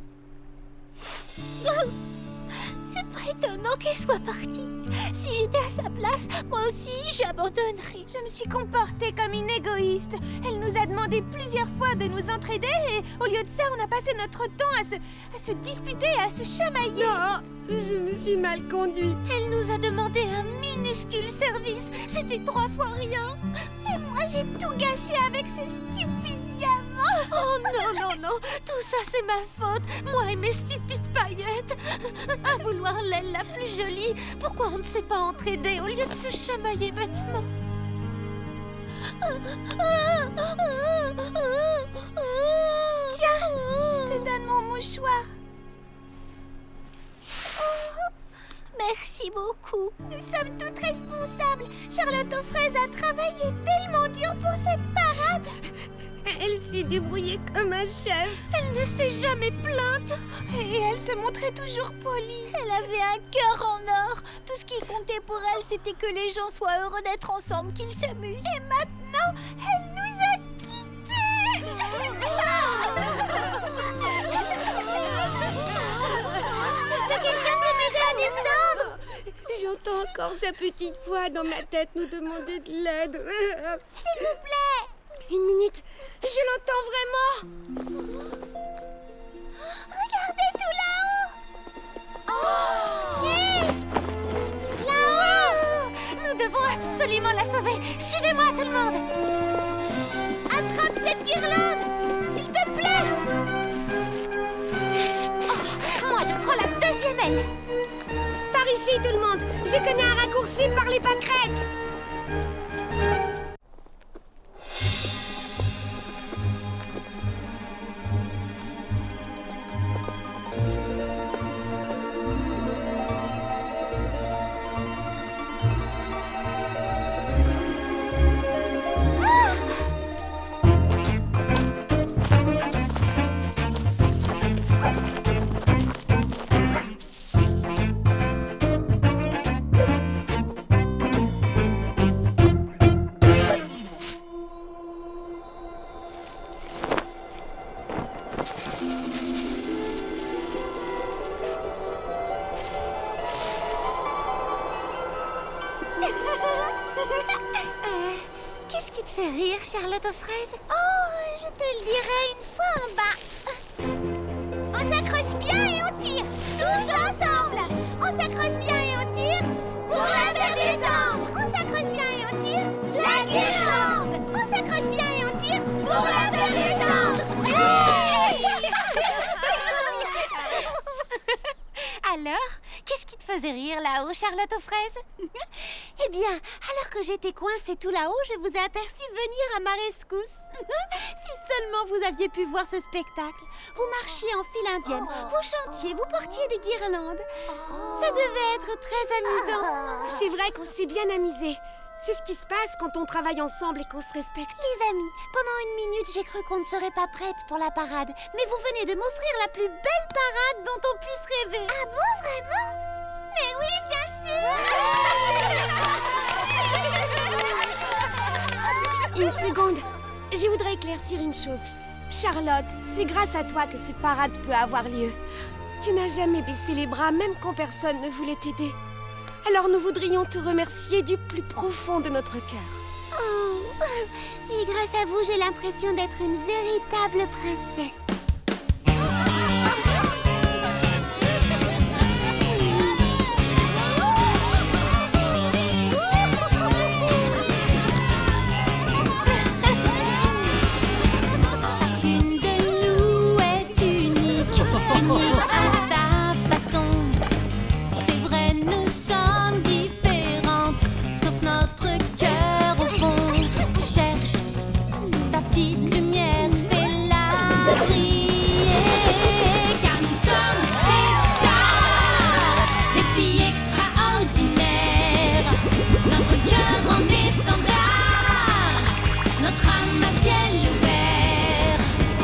C'est pas étonnant qu'elle soit partie. Si j'étais à sa place, moi aussi, j'abandonnerais. Je me suis comportée comme une égoïste. Elle nous a demandé plusieurs fois de nous entraider et au lieu de ça, on a passé notre temps à se disputer, à se chamailler. Non, je me suis mal conduite. Elle nous a demandé un minuscule service. C'était 3 fois rien. Et moi, j'ai tout gâché avec ces stupides diamants. Oh non, non, non. Tout ça, c'est ma faute. Moi et mes stupides paillettes. À vouloir l'aile la plus jolie, pourquoi on ne s'est pas entraidé au lieu de se chamailler bêtement? Tiens, je te donne mon mouchoir. Merci beaucoup. Nous sommes toutes responsables. Charlotte aux fraises a travaillé tellement dur pour cette parade. Elle s'est débrouillée comme un chef. Elle ne s'est jamais plainte. Et elle se montrait toujours polie. Elle avait un cœur en or. Tout ce qui comptait pour elle, c'était que les gens soient heureux d'être ensemble, qu'ils s'amusent. Et maintenant, elle nous a quittés. Est-ce que quelqu'un peut m'aider à descendre? J'entends encore sa petite voix dans ma tête nous demander de l'aide. S'il vous plaît. Une minute, je l'entends vraiment. Regardez tout là-haut. Oh, hey, là-haut. Nous devons absolument la sauver. Suivez-moi, tout le monde. Attrape cette guirlande, s'il te plaît. Oh, moi, je prends la deuxième aile. Par ici, tout le monde. Je connais un raccourci par les pâquerettes. Qu'est-ce qui te fait rire, Charlotte aux fraises? Oh, je te le dirai une fois en bas. On s'accroche bien et on tire, tous ensemble. On s'accroche bien et on tire pour la faire descendre. On s'accroche bien et on tire la guirlande. On s'accroche bien et on tire faisait rire là-haut, Charlotte aux fraises? Eh bien, alors que j'étais coincée tout là-haut, je vous ai aperçu venir à ma rescousse. Si seulement vous aviez pu voir ce spectacle. Vous marchiez en file indienne, vous chantiez, vous portiez des guirlandes. Ça devait être très amusant. C'est vrai qu'on s'est bien amusé. C'est ce qui se passe quand on travaille ensemble et qu'on se respecte. Les amis, pendant une minute, j'ai cru qu'on ne serait pas prête pour la parade. Mais vous venez de m'offrir la plus belle parade dont on puisse rêver. Ah bon, vraiment? Mais oui, bien sûr. Une seconde. Je voudrais éclaircir une chose. Charlotte, c'est grâce à toi que cette parade peut avoir lieu. Tu n'as jamais baissé les bras, même quand personne ne voulait t'aider. Alors nous voudrions te remercier du plus profond de notre cœur. Oh, et grâce à vous, j'ai l'impression d'être une véritable princesse. Chacune de nous est unique, unique à sa façon. C'est vrai, nous sommes différentes, sauf notre cœur au fond. Cherche ta petite lumière, fais-la briller. Car nous sommes des stars, des filles extraordinaires. Notre cœur en étendard, notre âme à ciel ouvert.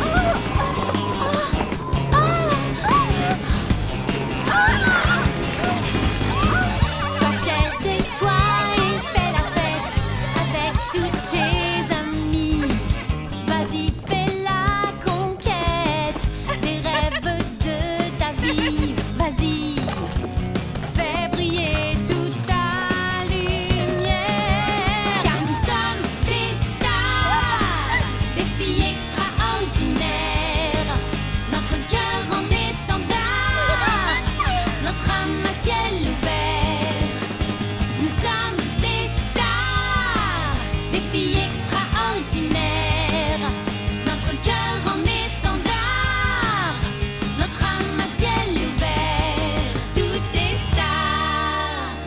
Sois fier de toi et fais la fête avec tous tes amis. Vas-y, fais la conquête des rêves de ta vie. Vas-y, fais briller toute ta lumière. Car nous sommes des stars, des filles extraordinaires. Notre cœur en étendard, notre âme à ciel ouvert. Nous sommes des stars, des filles extraordinaires. Notre cœur en étendard, notre âme à ciel ouvert. Toutes des stars.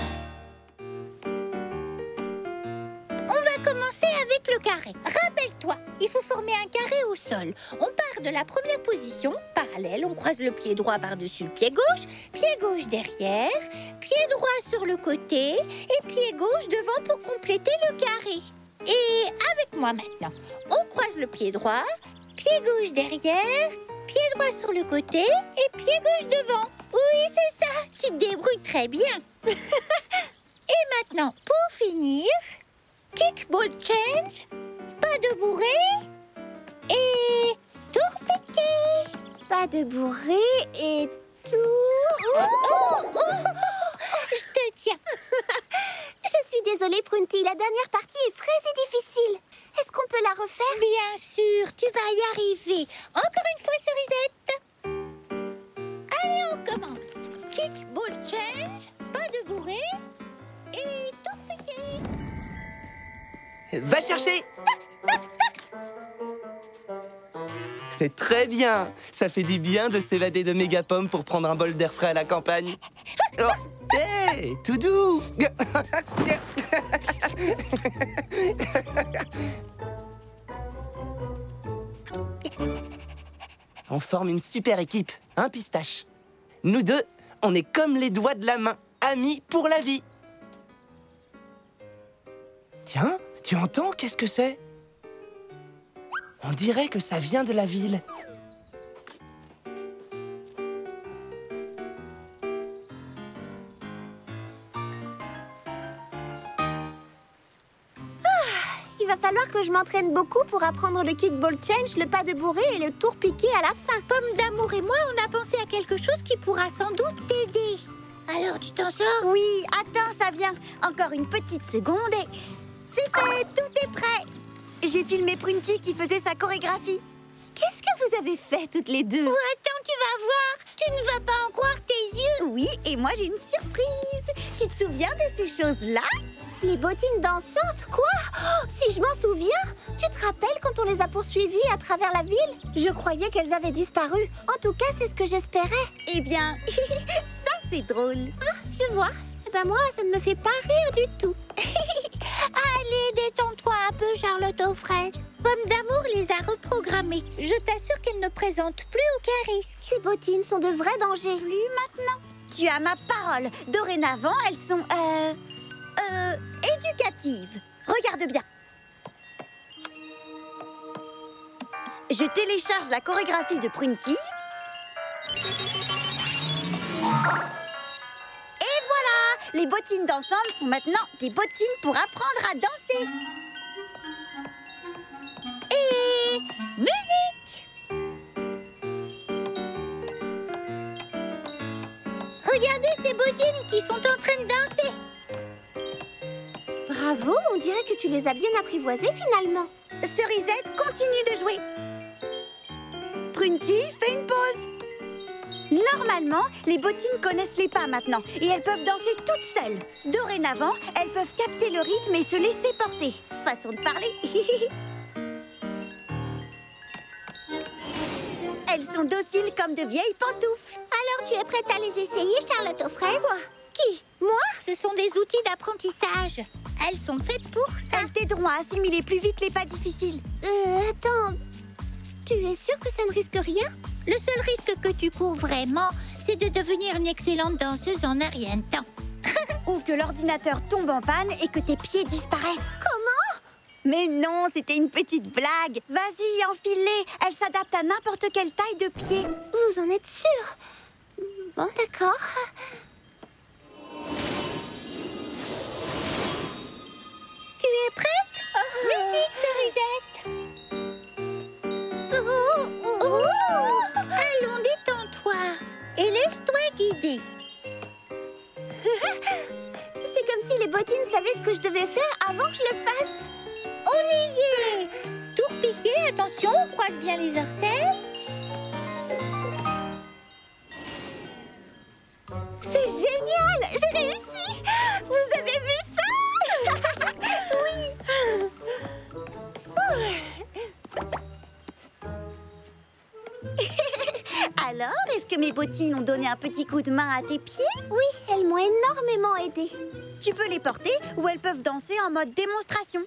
On va commencer avec le carré. Rappelle-toi, il faut former un carré au sol. On part de la première position, parallèle, on croise le pied droit par-dessus le pied gauche derrière, pied droit sur le côté et pied gauche devant pour compléter le carré. Et avec moi maintenant, on croise le pied droit, pied gauche derrière, pied droit sur le côté et pied gauche devant. Oui, c'est ça, tu te débrouilles très bien. Et maintenant, pour finir, kickball change, pas de bourrée et tour piqué. Pas de bourrée et tout. Je te tiens. Je suis désolée, Prunty, la dernière partie est fraise et difficile. Est-ce qu'on peut la refaire? Bien sûr, tu vas y arriver. Encore une fois, Cerisette. Allez, on recommence. Kickball change, pas de bourrée et tour piqué. Va chercher! C'est très bien! Ça fait du bien de s'évader de Mégapom pour prendre un bol d'air frais à la campagne. Oh, hé, tout doux! On forme une super équipe, hein, Pistache? Nous deux, on est comme les doigts de la main, amis pour la vie. Tiens, tu entends? Qu'est-ce que c'est? On dirait que ça vient de la ville. Il va falloir que je m'entraîne beaucoup pour apprendre le kickball change, le pas de bourrée et le tour piqué à la fin. Pomme d'amour et moi, on a pensé à quelque chose qui pourra sans doute t'aider. Alors, tu t'en sors? Oui, attends, ça vient. Encore une petite seconde et... C'est fait, tout est prêt. J'ai filmé Prunty qui faisait sa chorégraphie. Qu'est-ce que vous avez fait toutes les deux? Oh, attends, tu vas voir. Tu ne vas pas en croire tes yeux. Oui, et moi j'ai une surprise. Tu te souviens de ces choses-là? Les bottines dansantes, quoi? Oh, si je m'en souviens, tu te rappelles quand on les a poursuivies à travers la ville? Je croyais qu'elles avaient disparu. En tout cas, c'est ce que j'espérais. Eh bien, ça c'est drôle. Ah, je vois. Eh ben moi, ça ne me fait pas rire du tout. Allez, détends-toi un peu, Charlotte aux fraises. Pomme d'amour les a reprogrammées. Je t'assure qu'elles ne présentent plus aucun risque. Ces bottines sont de vrais dangers. Plus maintenant. Tu as ma parole. Dorénavant, elles sont, éducatives. Regarde bien. Je télécharge la chorégraphie de Prunty. Et voilà! Les bottines d'ensemble sont maintenant des bottines pour apprendre à danser. Et musique! Regardez ces bottines qui sont en train de danser. Bravo, on dirait que tu les as bien apprivoisées finalement. Cerisette continue de jouer. Prunty fait une pause. Normalement, les bottines connaissent les pas maintenant et elles peuvent danser toutes seules. Dorénavant, elles peuvent capter le rythme et se laisser porter. Façon de parler. Elles sont dociles comme de vieilles pantoufles. Alors tu es prête à les essayer, Charlotte aux fraises? Quoi? Qui? Moi? Ce sont des outils d'apprentissage. Elles sont faites pour ça. Elles t'aideront à assimiler plus vite les pas difficiles. Attends. Tu es sûre que ça ne risque rien? Le seul risque que tu cours vraiment, c'est de devenir une excellente danseuse en un rien de temps. Ou que l'ordinateur tombe en panne et que tes pieds disparaissent. Comment? Mais non, c'était une petite blague. Vas-y, enfile-les. Elles s'adaptent à n'importe quelle taille de pied. Vous en êtes sûre? Bon, d'accord. Tu es prête? Musique, Cerisette. Allons, détends-toi et laisse-toi guider. C'est comme si les bottines savaient ce que je devais faire avant que je le fasse. On y est. Tour piqué, attention, on croise bien les orteils. C'est génial! J'ai réussi! Vous avez vu ça? Oui! Alors, est-ce que mes bottines ont donné un petit coup de main à tes pieds? Oui, elles m'ont énormément aidée. Tu peux les porter ou elles peuvent danser en mode démonstration.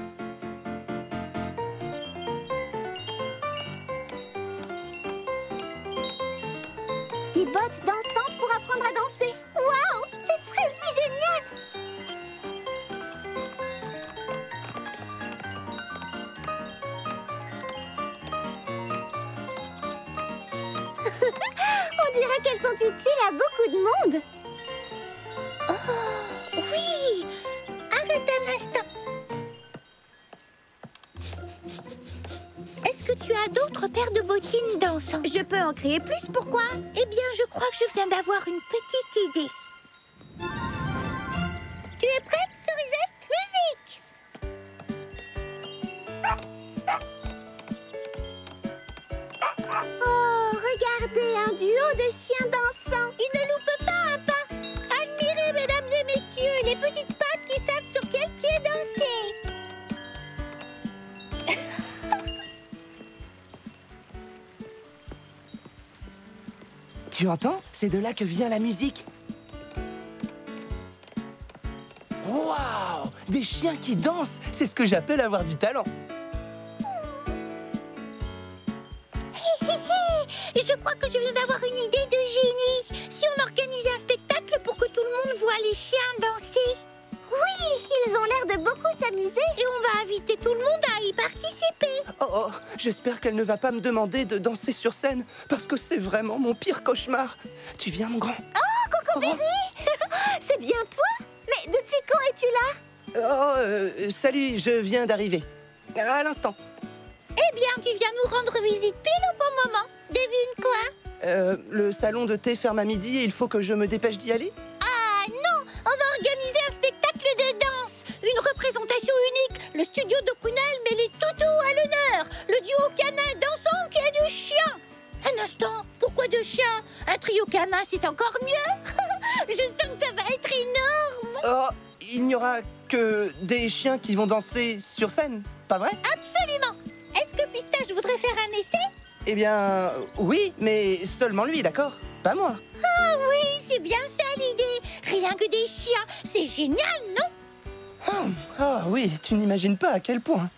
Des bottes dansantes pour apprendre à danser. Waouh! C'est frési génial! On dirait qu'elles sont utiles à beaucoup de monde. Oh, oui! Arrête un instant. Est-ce que tu as d'autres paires de bottines dansantes? Je peux en créer plus, pourquoi? Eh bien, je crois que je viens d'avoir une petite idée. Tu es prête, Cerisette? Musique! Oh, regardez, un duo de chiens dansants. Il ne loupe pas un pas. Admirez, mesdames et messieurs, les petites pattes qui savent sur quel pied danser. Tu entends? C'est de là que vient la musique. Waouh! Des chiens qui dansent! C'est ce que j'appelle avoir du talent. Je crois que je viens d'avoir une idée de génie. Si on organisait un spectacle pour que tout le monde voit les chiens danser. Oui, ils ont l'air de beaucoup s'amuser. Et on va inviter tout le monde à y participer. Oh, j'espère qu'elle ne va pas me demander de danser sur scène, parce que c'est vraiment mon pire cauchemar. Tu viens, mon grand? Oh, Cocobéry! C'est bien toi? Mais depuis quand es-tu là? Oh, salut, je viens d'arriver. À l'instant. Eh bien, tu viens nous rendre visite pile au bon moment. Devine quoi? Le salon de thé ferme à midi et il faut que je me dépêche d'y aller? Ah non! On va organiser un spectacle de danse. Une représentation unique. Le studio de Prunelle met les toutous à l'honneur. Le duo canin dansant qui a du chien. Un instant, pourquoi de chiens? Un trio canin, c'est encore mieux. Je sens que ça va être énorme. Oh, il n'y aura que des chiens qui vont danser sur scène, pas vrai? Absolument. Est-ce que Pistache voudrait faire un essai? Eh bien, oui, mais seulement lui, d'accord? Pas moi. Ah oui, c'est C'est bien ça l'idée. Rien que des chiens. C'est génial, non? Ah oui, tu n'imagines pas à quel point.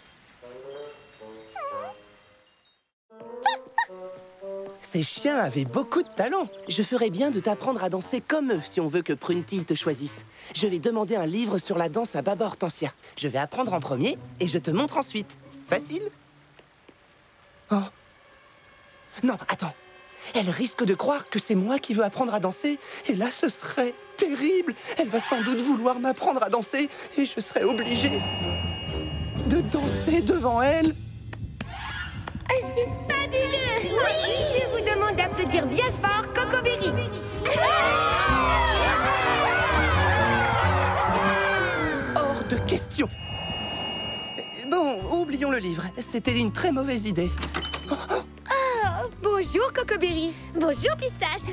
Ces chiens avaient beaucoup de talent. Je ferais bien de t'apprendre à danser comme eux si on veut que Prunty te choisisse. Je vais demander un livre sur la danse à Baba Hortensia. Je vais apprendre en premier et je te montre ensuite. Facile? Oh. Non, attends. Elle risque de croire que c'est moi qui veux apprendre à danser. Et là, ce serait terrible. Elle va sans doute vouloir m'apprendre à danser et je serai obligé de danser devant elle. C'est fabuleux! Oui, je vous demande d'applaudir bien fort Cocoberry. Hors de question. Bon, oublions le livre. C'était une très mauvaise idée. Bonjour Cocoberry. Bonjour Pistache.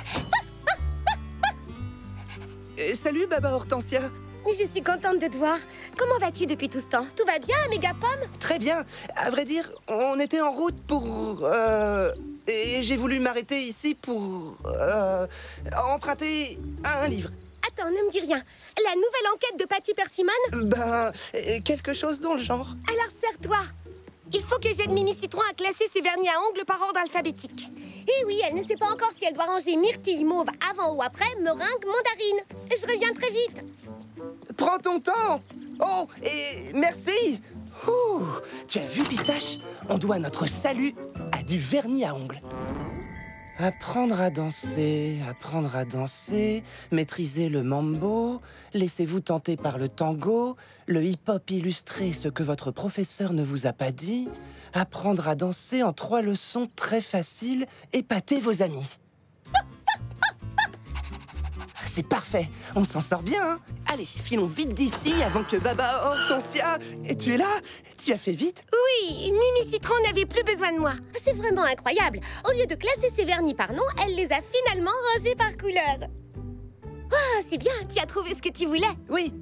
Salut Baba Hortensia. Je suis contente de te voir. Comment vas-tu depuis tout ce temps? Tout va bien à Mégapomme? Très bien. À vrai dire, on était en route pour... et j'ai voulu m'arrêter ici pour... emprunter un livre. Attends, ne me dis rien. La nouvelle enquête de Patty Persimmon? Quelque chose dans le genre. Alors serre-toi. Il faut que j'aide Mimi Citron à classer ses vernis à ongles par ordre alphabétique. Et oui, elle ne sait pas encore si elle doit ranger myrtille mauve avant ou après meringue mandarine. Je reviens très vite. Prends ton temps. Oh, et merci. Ouh, tu as vu, Pistache? On doit notre salut à du vernis à ongles. Apprendre à danser, maîtriser le mambo, laissez-vous tenter par le tango, le hip-hop illustré, ce que votre professeur ne vous a pas dit, apprendre à danser en 3 leçons très faciles, épater vos amis. C'est parfait, on s'en sort bien, hein? Allez, filons vite d'ici avant que Baba Hortensia... Et tu es là? Tu as fait vite? Oui, Mimi Citron n'avait plus besoin de moi. C'est vraiment incroyable. Au lieu de classer ses vernis par nom, elle les a finalement rangés par couleur. Oh, c'est bien, tu as trouvé ce que tu voulais. Oui,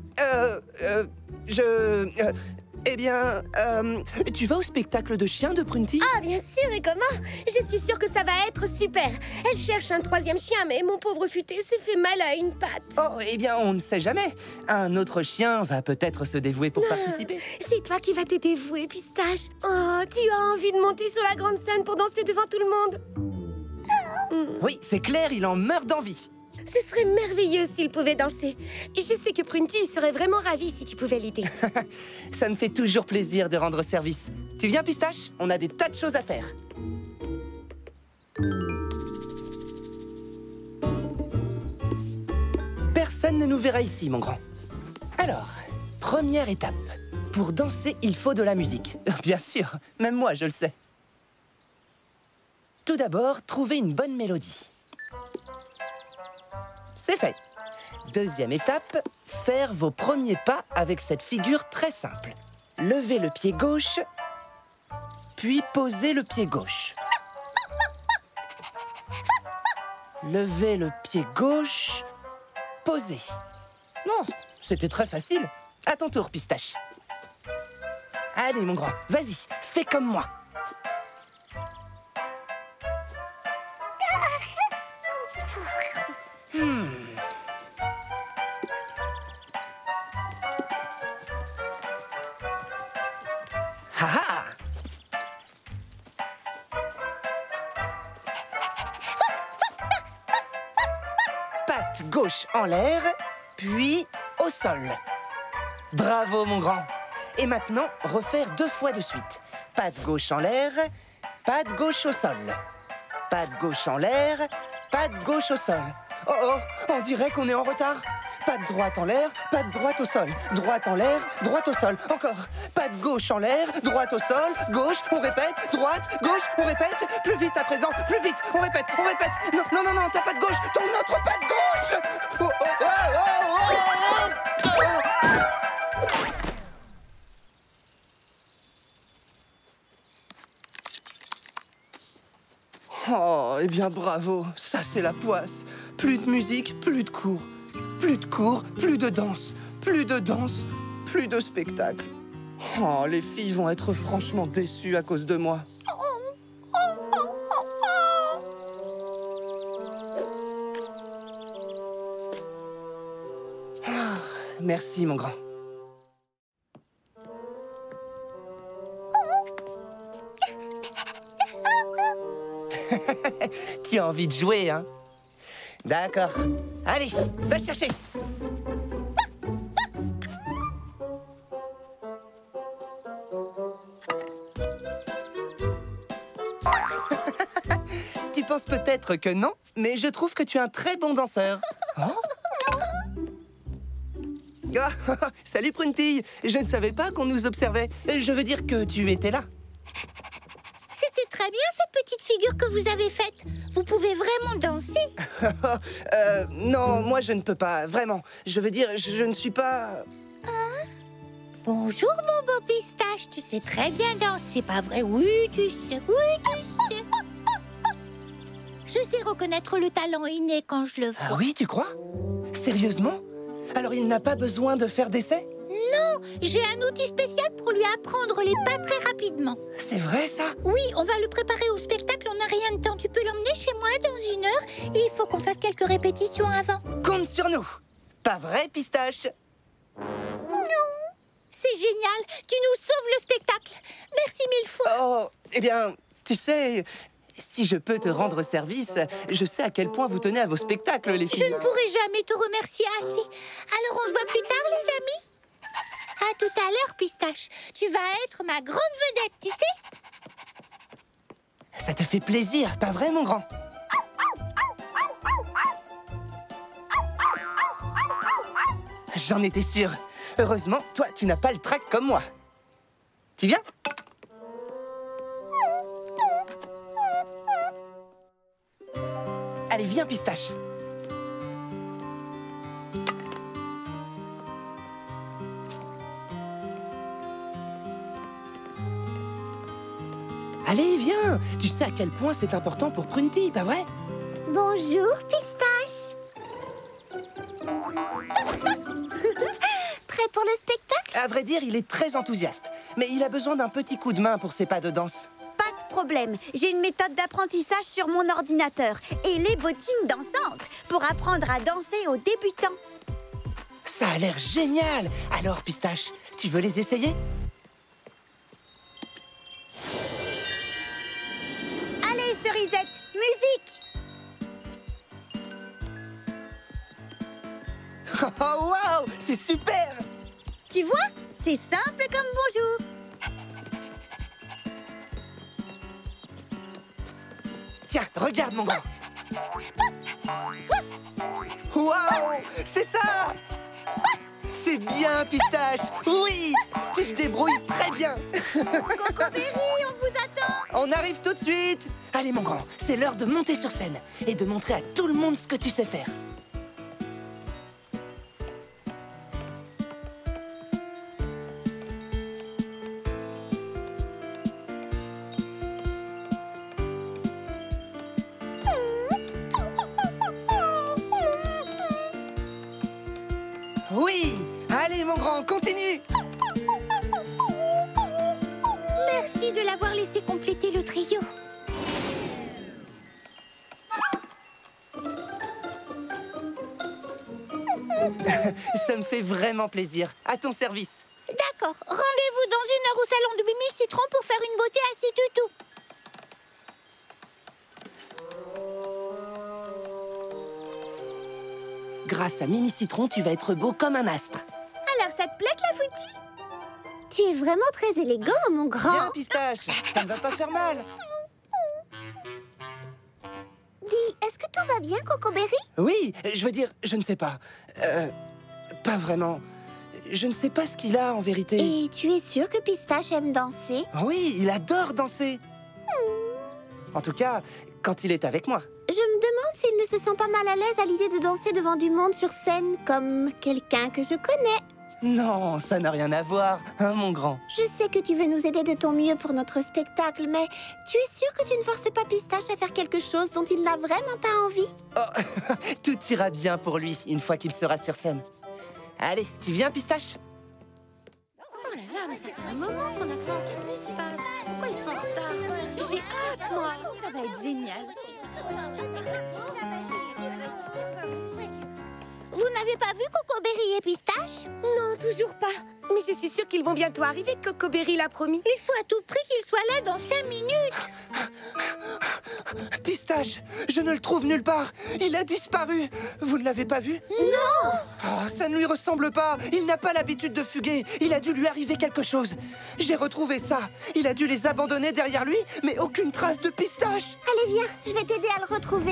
eh bien, tu vas au spectacle de chiens de Prunty? Ah, bien sûr, et comment? Je suis sûre que ça va être super. Elle cherche un 3e chien, mais mon pauvre futé s'est fait mal à une patte. Oh, eh bien, on ne sait jamais. Un autre chien va peut-être se dévouer pour participer. C'est toi qui vas te dévouer, Pistache. Oh, tu as envie de monter sur la grande scène pour danser devant tout le monde? Oui, c'est clair, il en meurt d'envie. Ce serait merveilleux s'il pouvait danser. Et je sais que Prunty serait vraiment ravie si tu pouvais l'aider. Ça me fait toujours plaisir de rendre service. Tu viens, Pistache? On a des tas de choses à faire. Personne ne nous verra ici, mon grand. Alors, première étape. Pour danser, il faut de la musique. Bien sûr, même moi, je le sais. Tout d'abord, trouver une bonne mélodie. C'est fait. Deuxième étape, faire vos premiers pas avec cette figure très simple. Levez le pied gauche, puis posez le pied gauche. Levez le pied gauche, posez. Non, c'était très facile. À ton tour, Pistache. Allez, mon grand, vas-y, fais comme moi. Ha-ha! Patte gauche en l'air, puis au sol. Bravo, mon grand. Et maintenant, refaire 2 fois de suite. Patte gauche en l'air, patte gauche au sol. Patte gauche en l'air, patte gauche au sol. Oh oh, on dirait qu'on est en retard. Patte droite en l'air, patte droite au sol. Droite en l'air, droite au sol. Encore. Patte gauche en l'air, droite au sol. Gauche, on répète. Droite, gauche, on répète. Plus vite à présent, plus vite. On répète, on répète. Non, non, non, non, ta patte gauche, ton autre patte gauche. Oh, oh, oh, oh, oh, oh, oh. Oh, eh bien bravo, ça c'est la poisse. Plus de musique, plus de cours. Plus de cours, plus de danse. Plus de danse, plus de spectacle. Oh, les filles vont être franchement déçues à cause de moi. Merci, mon grand. Tu as envie de jouer, hein? D'accord. Allez, va le chercher. Tu penses peut-être que non, mais je trouve que tu es un très bon danseur. Oh? Ah, salut Pruntille. Je ne savais pas qu'on nous observait. Je veux dire que tu étais là. C'était très bien cette petite figure que vous avez faite. Vous pouvez vraiment danser? Non, moi je ne peux pas, vraiment. Je veux dire, je ne suis pas... Bonjour mon beau pistache, tu sais très bien danser, pas vrai? Oui, tu sais, oui, tu sais. Je sais reconnaître le talent inné quand je le vois. Ah oui, tu crois? Sérieusement? Alors il n'a pas besoin de faire d'essai? Non, j'ai un outil spécial pour lui apprendre les pas très rapidement. C'est vrai ça? Oui, on va le préparer au spectacle, on n'a rien de temps. Tu peux l'emmener chez moi dans 1 heure et il faut qu'on fasse quelques répétitions avant. Compte sur nous. Pas vrai, Pistache? Non. C'est génial, tu nous sauves le spectacle. Merci 1000 fois. Oh, eh bien, tu sais, si je peux te rendre service, je sais à quel point vous tenez à vos spectacles, les filles. Je ne pourrai jamais te remercier assez. Alors on se voit plus tard, les amis. À tout à l'heure, Pistache. Tu vas être ma grande vedette, tu sais? Ça te fait plaisir, pas vrai, mon grand? J'en étais sûr. Heureusement, toi, tu n'as pas le trac comme moi. Tu viens? Allez, viens, Pistache. Allez, viens. Tu sais à quel point c'est important pour Prunty, pas vrai? Bonjour, Pistache. Prêt pour le spectacle? À vrai dire, il est très enthousiaste. Mais il a besoin d'un petit coup de main pour ses pas de danse. Pas de problème, j'ai une méthode d'apprentissage sur mon ordinateur et les bottines dansantes pour apprendre à danser aux débutants. Ça a l'air génial. Alors, Pistache, tu veux les essayer? Allez, Cerisette, musique! Oh, waouh, c'est super! Tu vois, c'est simple comme bonjour. Tiens, regarde, mon grand. Waouh, c'est ça! C'est bien, Pistache. Oui, tu te débrouilles très bien. Cocobéry, on vous attend. On arrive tout de suite. Allez, mon grand, c'est l'heure de monter sur scène et de montrer à tout le monde ce que tu sais faire. Oui! Allez, mon grand, continue! Merci de l'avoir laissé compléter le trio. Ça me fait vraiment plaisir. À ton service. D'accord, rendez-vous dans 1 heure au salon de Mimi Citron pour faire une beauté à ses toutous. Grâce à Mimi Citron, tu vas être beau comme un astre. Alors, ça te plaît, Clafoutis? Tu es vraiment très élégant, mon grand. Viens, Pistache, ça ne va pas faire mal. Dis, est-ce que tout va bien, Cocobéry? Oui, je veux dire, je ne sais pas. Pas vraiment. Je ne sais pas ce qu'il a en vérité. Et tu es sûr que Pistache aime danser? Oui, il adore danser. En tout cas, quand il est avec moi. Je me demande s'il ne se sent pas mal à l'aise à l'idée de danser devant du monde sur scène, comme quelqu'un que je connais. Non, ça n'a rien à voir, hein, mon grand. Je sais que tu veux nous aider de ton mieux pour notre spectacle, mais tu es sûr que tu ne forces pas Pistache à faire quelque chose dont il n'a vraiment pas envie? Oh, tout ira bien pour lui une fois qu'il sera sur scène. Allez, tu viens, Pistache? Oh là là, mais ça fait un moment qu'on attend. Qu'est-ce qui se passe? Pourquoi ils sont en retard? J'ai hâte, moi. Ça va être génial. Vous n'avez pas vu Cocobéry? Cocoberry et Pistache? Non, toujours pas. Mais je suis sûre qu'ils vont bientôt arriver, Cocoberry l'a promis. Il faut à tout prix qu'ils soient là dans 5 minutes. Pistache, je ne le trouve nulle part. Il a disparu. Vous ne l'avez pas vu? Non. Oh, ça ne lui ressemble pas. Il n'a pas l'habitude de fuguer. Il a dû lui arriver quelque chose. J'ai retrouvé ça. Il a dû les abandonner derrière lui, mais aucune trace de Pistache. Allez, viens, je vais t'aider à le retrouver.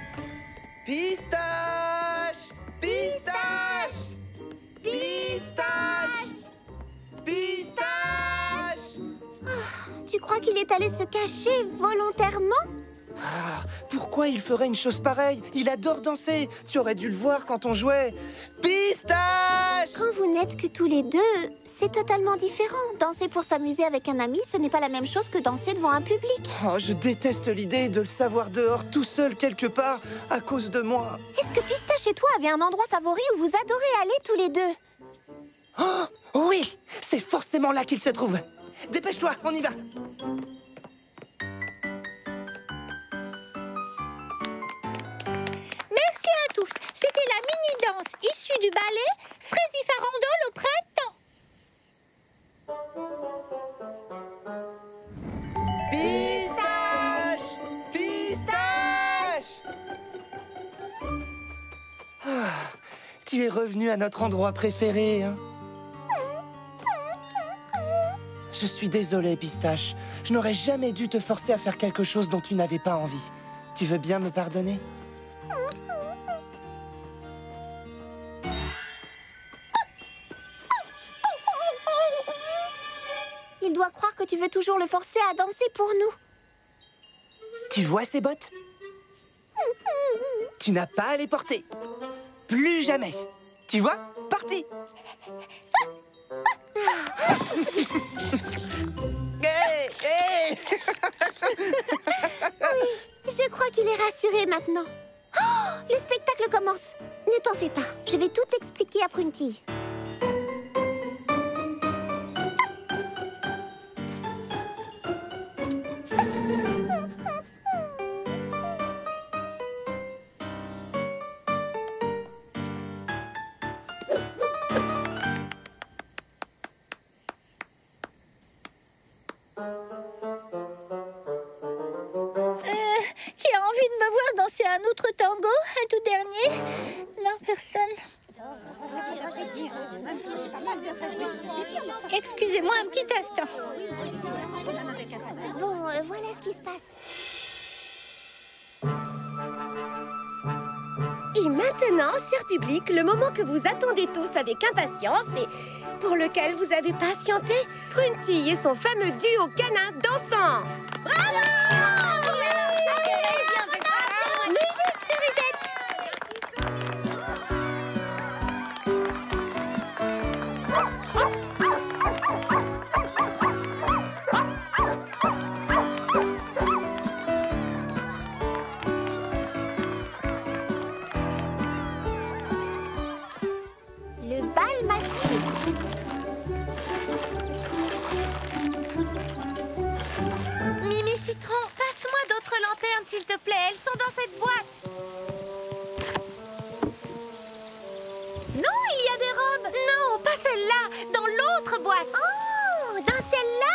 Pistache! Pistache! Pistache! Pistache! Tu crois qu'il est allé se cacher volontairement? Ah, pourquoi il ferait une chose pareille? Il adore danser. Tu aurais dû le voir quand on jouait. Pistache! Quand vous n'êtes que tous les deux, c'est totalement différent. Danser pour s'amuser avec un ami, ce n'est pas la même chose que danser devant un public. Oh, je déteste l'idée de le savoir dehors tout seul quelque part à cause de moi. Est-ce que Pistache et toi avez un endroit favori où vous adorez aller tous les deux? Oh, oui, c'est forcément là qu'il se trouve. Dépêche-toi, on y va. Merci à tous. C'était la mini-danse issue du ballet Frézy Farandole au printemps. Pistache! Pistache! Ah, tu es revenu à notre endroit préféré, hein? Je suis désolé, Pistache. Je n'aurais jamais dû te forcer à faire quelque chose dont tu n'avais pas envie. Tu veux bien me pardonner? Il doit croire que tu veux toujours le forcer à danser pour nous. Tu vois ces bottes? Tu n'as pas à les porter. Plus jamais. Tu vois? Parti! Hey, hey. Oui, je crois qu'il est rassuré maintenant. Oh, le spectacle commence. Ne t'en fais pas, je vais tout expliquer à Prunty. Qui a envie de me voir danser un autre tango, un tout dernier? Non, personne. Excusez-moi un petit instant. Bon, voilà ce qui se passe. Et maintenant, cher public, le moment que vous attendez tous avec impatience et pour lequel vous avez patienté, Prunty et son fameux duo canin dansant. Bravo! Musique, Cerisette! Le bal masqué. Mimi Citron, passe-moi d'autres lanternes, s'il te plaît. Elles sont dans cette boîte. Non, il y a des robes. Non, pas celle-là. Dans l'autre boîte. Oh, dans celle-là?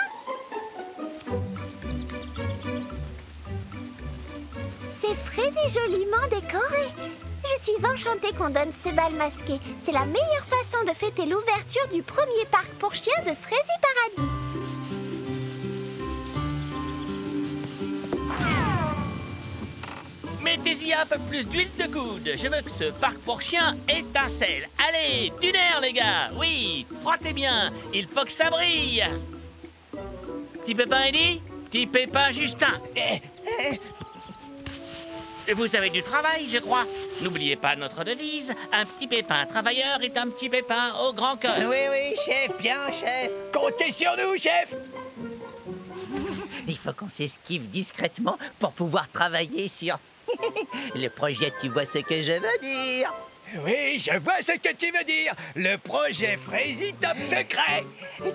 C'est frais et joliment décoré. Je suis enchantée qu'on donne ce bal masqué. C'est la meilleure façon de fêter l'ouverture du premier parc pour chiens de Frézy Paradis. Mettez-y un peu plus d'huile de coude. Je veux que ce parc pour chiens étincelle. Allez, du nerf, les gars. Oui, frottez bien. Il faut que ça brille. Petit Pépin Eddie, petit Pépin Justin. Vous avez du travail, je crois. N'oubliez pas notre devise. Un petit pépin travailleur est un petit pépin au grand cœur. Oui, oui, chef, bien, chef. Comptez sur nous, chef. Il faut qu'on s'esquive discrètement pour pouvoir travailler sur le projet. Tu vois ce que je veux dire? Oui, je vois ce que tu veux dire. Le projet Frézy Top Secret.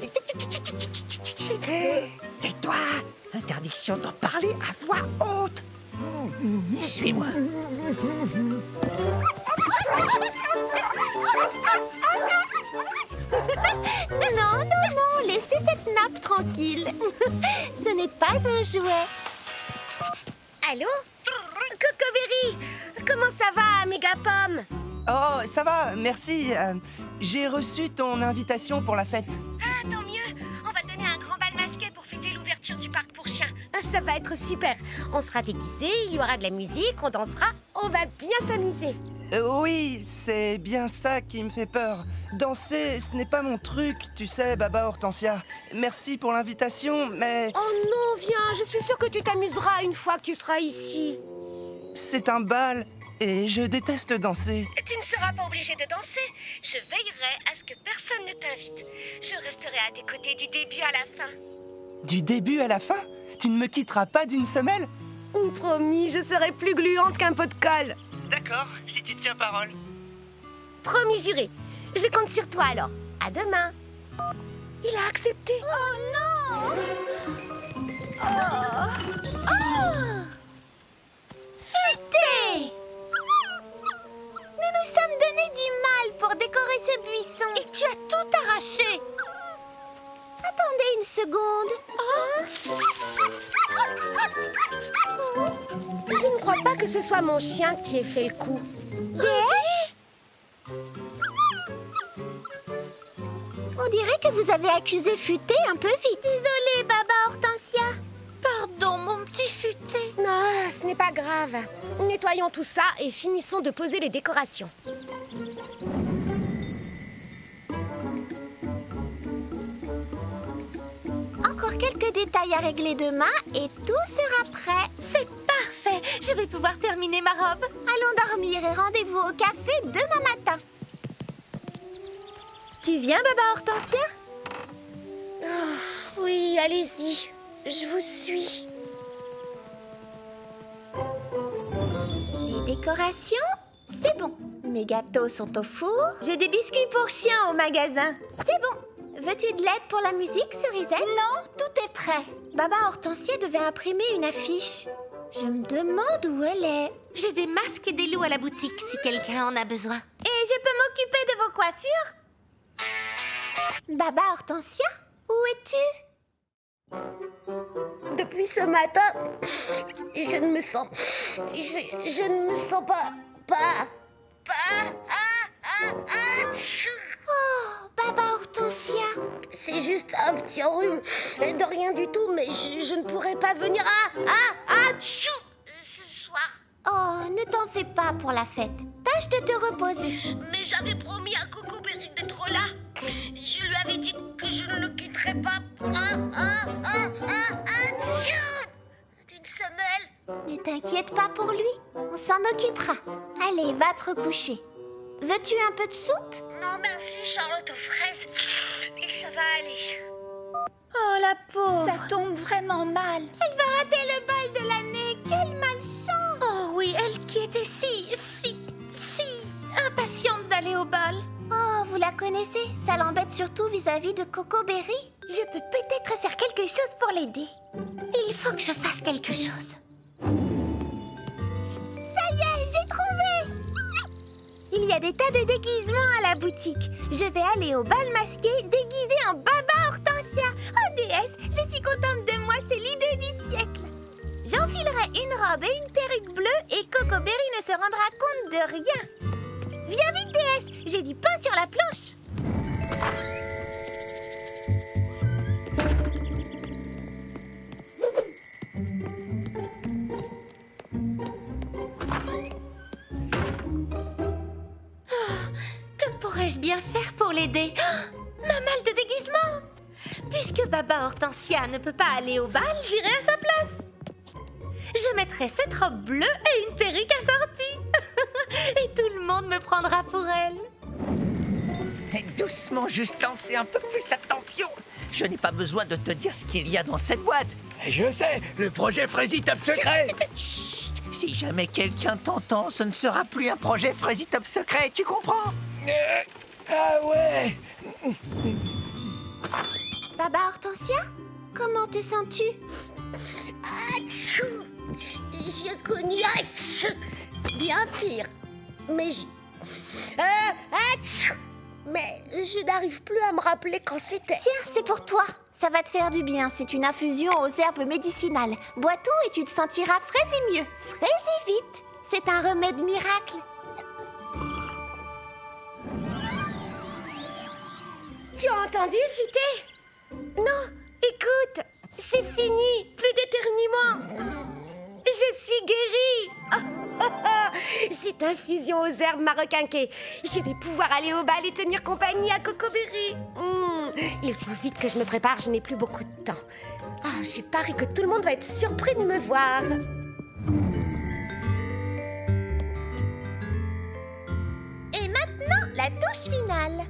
Tais-toi. Interdiction d'en parler à voix haute. Suis-moi. Non, non, non, laissez cette nappe tranquille. Ce n'est pas un jouet. Allô? Cocoberry, comment ça va, Mégapom? Oh, ça va, merci. J'ai reçu ton invitation pour la fête. Ah, tant mieux. On va donner un grand bal masqué pour fêter l'ouverture du parc pour chiens. Ah, ça va être super. On sera déguisés, il y aura de la musique, on dansera, on va bien s'amuser. Oui, c'est bien ça qui me fait peur. Danser, ce n'est pas mon truc, tu sais, Baba Hortensia. Merci pour l'invitation, mais... Oh non, viens, je suis sûre que tu t'amuseras une fois que tu seras ici. C'est un bal et je déteste danser. Tu ne seras pas obligé de danser. Je veillerai à ce que personne ne t'invite. Je resterai à tes côtés du début à la fin. Du début à la fin? Tu ne me quitteras pas d'une semelle? Promis, je serai plus gluante qu'un pot de colle. D'accord, si tu tiens parole. Promis juré. Je compte sur toi alors. À demain. Il a accepté. Oh non! Oh! Futé! Nous nous sommes donné du mal pour décorer ce buisson. Et tu as tout arraché. Attendez une seconde. Je ne crois pas que ce soit mon chien qui ait fait le coup. On dirait que vous avez accusé Futé un peu vite. Désolée, Baba Hortensia. Pardon, mon petit Futé. Non, ce n'est pas grave. Nettoyons tout ça et finissons de poser les décorations. Encore quelques détails à régler demain et tout sera prêt. C'est parfait. Je vais pouvoir terminer ma robe. Allons dormir et rendez-vous au café demain matin. Tu viens, Baba Hortensia? Oh, oui, allez-y. Je vous suis. Les décorations, c'est bon. Mes gâteaux sont au four. J'ai des biscuits pour chiens au magasin. C'est bon. Veux-tu de l'aide pour la musique, Cerisette? Non, tout est prêt. Baba Hortensia devait imprimer une affiche. Je me demande où elle est. J'ai des masques et des loups à la boutique si quelqu'un en a besoin. Et je peux m'occuper de vos coiffures? Baba Hortensia, où es-tu? Depuis ce matin, je ne me sens... Je ne me sens pas... Oh, Baba Hortensia. C'est juste un petit rhume. De rien du tout, mais je ne pourrais pas venir... ce soir. Oh, ne t'en fais pas pour la fête. Tâche de te reposer. Mais j'avais promis à Cocoberry d'être là. Je lui avais dit que je ne le quitterais pas d'une semelle. Ne t'inquiète pas pour lui. On s'en occupera. Allez, va te recoucher. Veux-tu un peu de soupe? Non, merci, Charlotte aux fraises. Et ça va aller. Oh, la pauvre. Ça tombe vraiment mal. Elle va rater le bal de l'année. Quelle malchance. Oh oui, elle qui était si impatiente d'aller au bal. Oh, vous la connaissez? Ça l'embête surtout vis-à-vis de Cocoberry. Je peux peut-être faire quelque chose pour l'aider. Il faut que je fasse quelque chose. Ça y est, j'ai trouvé! Il y a des tas de déguisements à la boutique. Je vais aller au bal masqué déguisée en Baba Hortensia. Oh déesse, je suis contente de moi, c'est l'idée du siècle. J'enfilerai une robe et une perruque bleue et Cocoberry ne se rendra compte de rien. Viens vite, déesse, j'ai du pain sur la planche. Que pourrais-je bien faire pour l'aider? Ma malle de déguisement! Puisque Baba Hortensia ne peut pas aller au bal, j'irai à sa place. Je mettrai cette robe bleue et une perruque assortie. Et tout le monde me prendra pour elle. Doucement, Justin, fais un peu plus attention. Je n'ai pas besoin de te dire ce qu'il y a dans cette boîte. Je sais, le projet Frézy Top Secret. Chut. Si jamais quelqu'un t'entend, ce ne sera plus un projet Frézy Top Secret, tu comprends? Ah ouais. Baba Hortensia, comment te sens-tu? J'ai connu bien pire. Mais Mais je n'arrive plus à me rappeler quand c'était. Tiens, c'est pour toi. Ça va te faire du bien. C'est une infusion aux herbes médicinales. Bois tout et tu te sentiras frais et mieux. Frais et vite. C'est un remède miracle. Tu as entendu, Futé? Non, écoute, c'est fini. Plus d'éternuement. Je suis guérie. Cette infusion aux herbes m'a requinquée. Je vais pouvoir aller au bal et tenir compagnie à Cocoberry. Il faut vite que je me prépare, je n'ai plus beaucoup de temps. Oh, j'ai parié que tout le monde va être surpris de me voir. Et maintenant, la touche finale.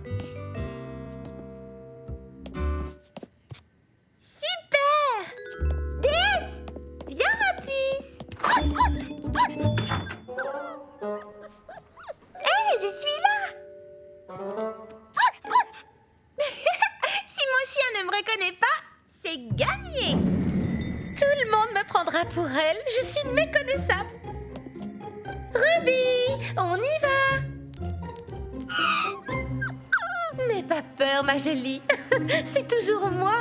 Super! Déesse, viens ma puce. Hé, je suis là. Si mon chien ne me reconnaît pas, c'est gagné. Tout le monde me prendra pour elle. Je suis méconnaissable. Ruby, on y va. N'aie pas peur, ma jolie. C'est toujours moi.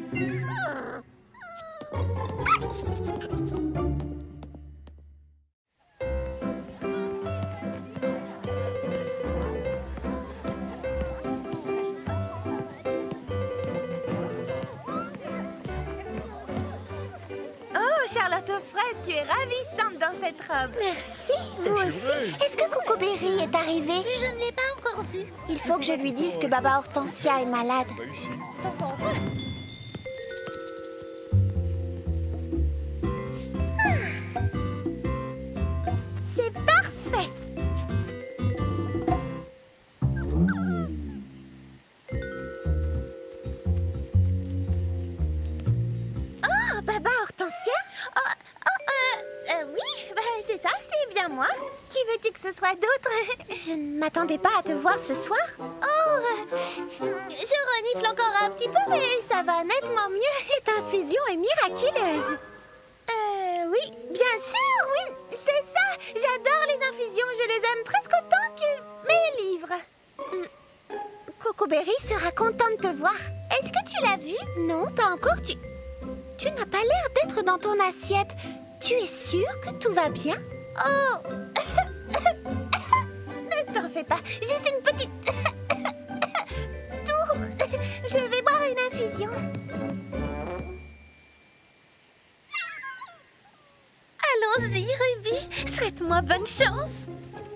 Charlotte aux fraises, tu es ravissante dans cette robe. Merci, vous aussi. Est-ce que Cocoberry est arrivé? Je ne l'ai pas encore vu. Il faut que je lui dise que Baba Hortensia est malade. C'est parfait. Oh, Baba Hortensia? Oui, c'est ça, c'est bien moi. Qui veux-tu que ce soit d'autre? Je ne m'attendais pas à te voir ce soir. Oh, je renifle encore un petit peu, mais ça va nettement mieux. Cette infusion est miraculeuse. Oui, bien sûr, oui, c'est ça. J'adore les infusions, je les aime presque autant que mes livres. Cocoberry sera content de te voir. Est-ce que tu l'as vu? Non, pas encore. Tu n'as pas l'air d'être dans ton assiette. Tu es sûre que tout va bien? Oh! Ne t'en fais pas, juste une petite tour. Je vais boire une infusion. Allons-y, Ruby. Souhaite-moi bonne chance.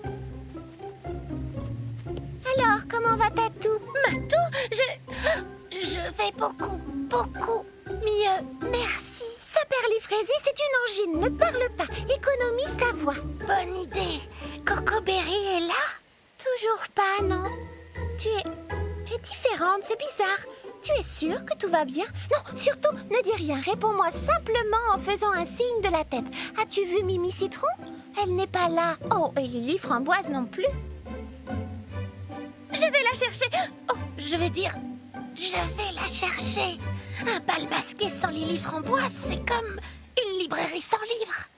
Alors, comment va ta toux? Ma toux, je vais beaucoup mieux. Merci. Saperlifraisie, c'est une angine. Ne parle pas. Économise ta voix. Bonne idée. Cocoberry est là? Toujours pas, non. Tu es différente, c'est bizarre. Tu es sûre que tout va bien? Non, surtout, ne dis rien. Réponds-moi simplement en faisant un signe de la tête. As-tu vu Mimi Citron? Elle n'est pas là. Oh, et Lily Framboise non plus. Je vais la chercher. Oh, je vais la chercher. Un bal masqué sans Lily Framboise, c'est comme une librairie sans livres.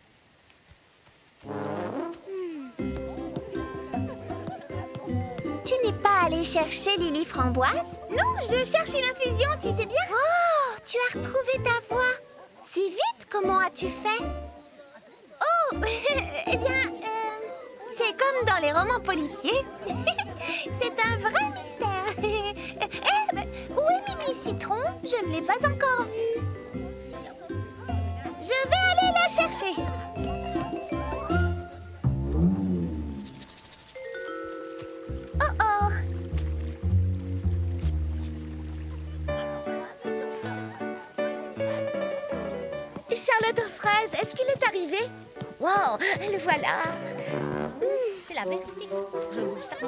Tu n'es pas allée chercher Lily Framboise? Non, je cherche une infusion, tu sais bien. Oh, tu as retrouvé ta voix. Si vite, comment as-tu fait? Oh, eh bien, c'est comme dans les romans policiers. C'est un vrai mystère. Où est Mimi Citron? Je ne l'ai pas encore vue. Je vais aller la chercher. Oh oh. Charlotte aux fraises, est-ce qu'il est arrivé? Wow, le voilà. C'est la vérité. Je vous le certifie.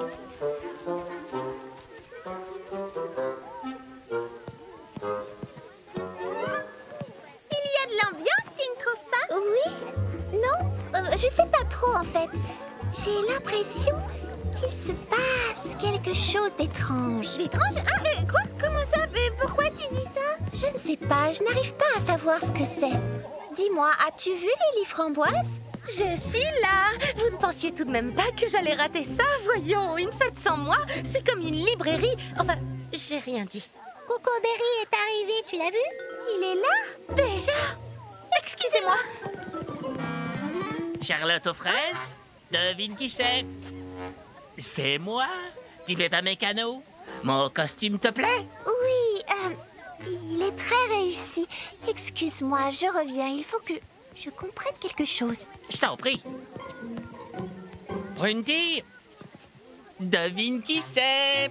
Il y a de l'ambiance, tu ne trouves pas? Oui. Non, je sais pas trop en fait. J'ai l'impression qu'il se passe quelque chose d'étrange. D'étrange? Ah, quoi? Comment ça? Pourquoi tu dis ça? Je ne sais pas, je n'arrive pas à savoir ce que c'est. Dis-moi, as-tu vu Lily Framboise? Je suis là. Vous ne pensiez tout de même pas que j'allais rater ça? Voyons, une fête sans moi, c'est comme une librairie. Enfin, j'ai rien dit. Cocoberry est arrivé, tu l'as vu? Il est là? Déjà? Excusez-moi. Charlotte aux fraises, devine qui c'est? C'est moi. Tu fais pas mécano? Mon costume te plaît? Oui, il est très réussi. Excuse-moi, je reviens. Il faut que je comprenne quelque chose. Je t'en prie. Brunty, devine qui c'est?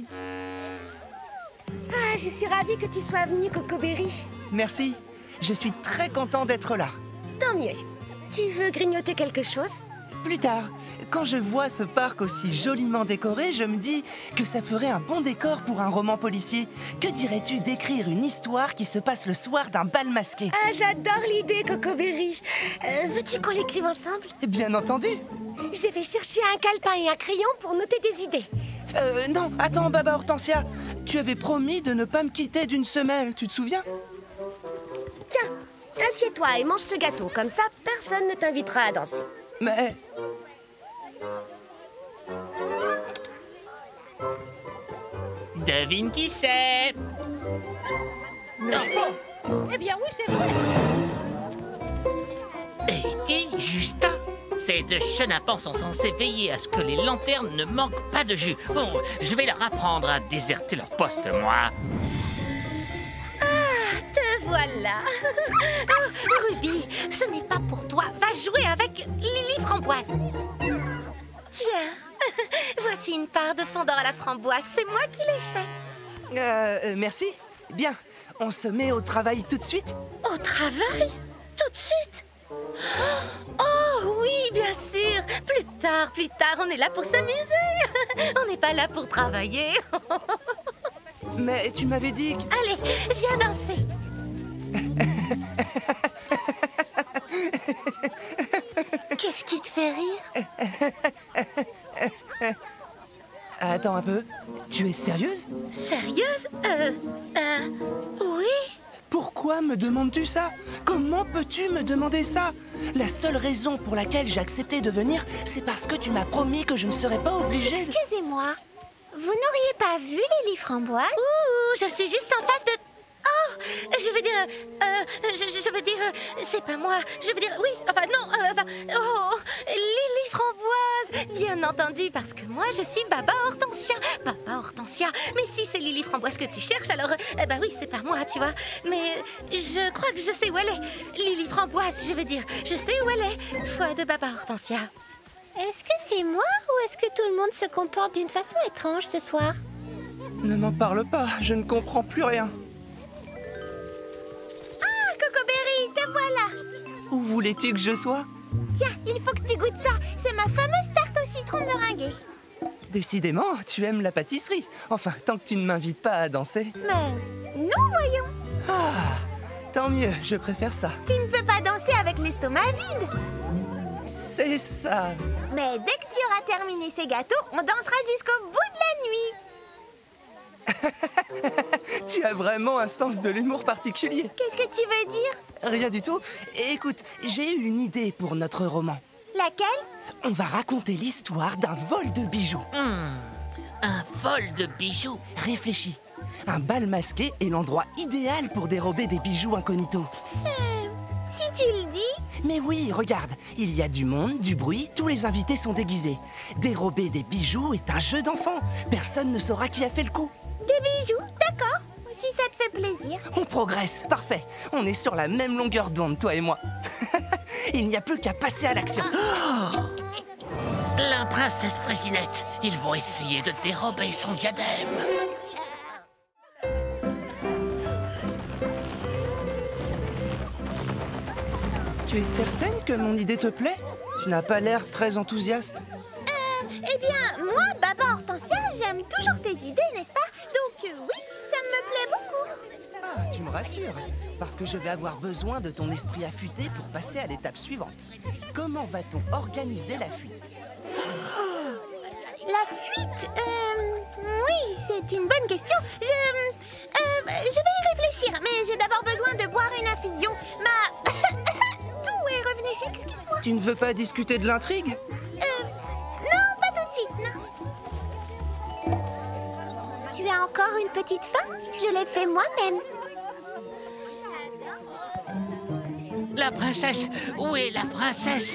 Ah, je suis ravie que tu sois venue, Cocoberry. Merci. Je suis très content d'être là. Tant mieux. Tu veux grignoter quelque chose? Plus tard, quand je vois ce parc aussi joliment décoré, je me dis que ça ferait un bon décor pour un roman policier. Que dirais-tu d'écrire une histoire qui se passe le soir d'un bal masqué? Ah, j'adore l'idée, Cocoberry. Veux-tu qu'on l'écrive ensemble? Bien entendu. Je vais chercher un calepin et un crayon pour noter des idées. Non, attends, Baba Hortensia. Tu avais promis de ne pas me quitter d'une semelle, tu te souviens? Tiens, assieds-toi et mange ce gâteau. Comme ça, personne ne t'invitera à danser. Mais... Devine qui c'est? Eh bien oui, c'est vrai. Et dis, Justin, ces deux chenapans sont censés veiller à ce que les lanternes ne manquent pas de jus. Bon, je vais leur apprendre à déserter leur poste, moi. Te voilà. Oh, Ruby, ce n'est pas pour toi. Va jouer avec Lily Framboise. Tiens, voici une part de fondant à la framboise. C'est moi qui l'ai fait. Merci. Bien, on se met au travail tout de suite? Au travail? Tout de suite? Oh oui, bien sûr. Plus tard, on est là pour s'amuser. On n'est pas là pour travailler. Mais tu m'avais dit que... Allez, viens danser. Qu'est-ce qui te fait rire? Attends un peu. Tu es sérieuse? Sérieuse? Oui. Pourquoi me demandes-tu ça? Comment peux-tu me demander ça? La seule raison pour laquelle j'ai accepté de venir, c'est parce que tu m'as promis que je ne serais pas obligée de... Excusez-moi, vous n'auriez pas vu Lily Framboise? Ouh, je suis juste en face de... Oh, je veux dire... je veux dire... c'est pas moi. Je veux dire... Oui, enfin non, oh, Lily Framboise. Bien entendu, parce que moi, je suis Baba Hortensia. Baba Hortensia. Mais si c'est Lily Framboise que tu cherches, alors... bah oui, c'est pas moi, tu vois. Mais je crois que je sais où elle est. Lily Framboise, je veux dire. Je sais où elle est. Foi de Baba Hortensia. Est-ce que c'est moi ou est-ce que tout le monde se comporte d'une façon étrange ce soir? Ne m'en parle pas, je ne comprends plus rien. Ah, Cocoberry, te voilà! Où voulais-tu que je sois? Tiens, il faut que tu goûtes ça. C'est ma fameuse tarte au citron meringuée. Décidément, tu aimes la pâtisserie. Enfin, tant que tu ne m'invites pas à danser. Mais non, voyons. Ah, tant mieux, je préfère ça. Tu ne peux pas danser avec l'estomac vide. C'est ça. Mais dès que tu auras terminé ces gâteaux, on dansera jusqu'au bout de la nuit. Tu as vraiment un sens de l'humour particulier. Qu'est-ce que tu veux dire? Rien du tout. Écoute, j'ai eu une idée pour notre roman. Laquelle? On va raconter l'histoire d'un vol de bijoux. Un vol de bijoux? Réfléchis. Un bal masqué est l'endroit idéal pour dérober des bijoux incognito. Si tu le dis... Mais oui, regarde, il y a du monde, du bruit, tous les invités sont déguisés. Dérober des bijoux est un jeu d'enfant. Personne ne saura qui a fait le coup. Des bijoux, d'accord. Si ça te fait plaisir. On progresse, parfait. On est sur la même longueur d'onde, toi et moi. Il n'y a plus qu'à passer à l'action. La princesse Frésinette, ils vont essayer de dérober son diadème. Tu es certaine que mon idée te plaît? Tu n'as pas l'air très enthousiaste. Eh bien, moi, Baba Hortensia, j'aime toujours tes idées, n'est-ce pas? Donc oui, ça me plaît beaucoup. Ah, tu me rassures, parce que je vais avoir besoin de ton esprit affûté pour passer à l'étape suivante. Comment va-t-on organiser la fuite? La fuite? Oui, c'est une bonne question. Je vais y réfléchir, mais j'ai d'abord besoin de boire une infusion. Tout est revenu, excuse-moi. Tu ne veux pas discuter de l'intrigue? Non, pas tout de suite, non. Tu as encore une petite faim? Je l'ai fait moi-même. La princesse! Où est la princesse?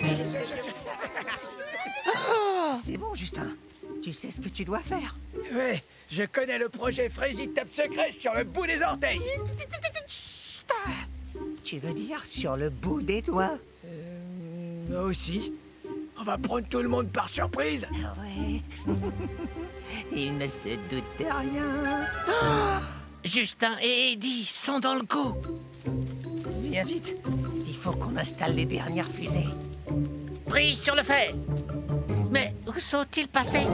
C'est bon, Justin. Tu sais ce que tu dois faire. Ouais, je connais le projet Frézy Top Secret sur le bout des orteils. Tu veux dire sur le bout des doigts? Moi aussi. On va prendre tout le monde par surprise. Ouais. Il ne se doute de rien. Justin et Eddie sont dans le coup. Viens vite. Il faut qu'on installe les dernières fusées. Pris sur le fait. Mais où sont-ils passés?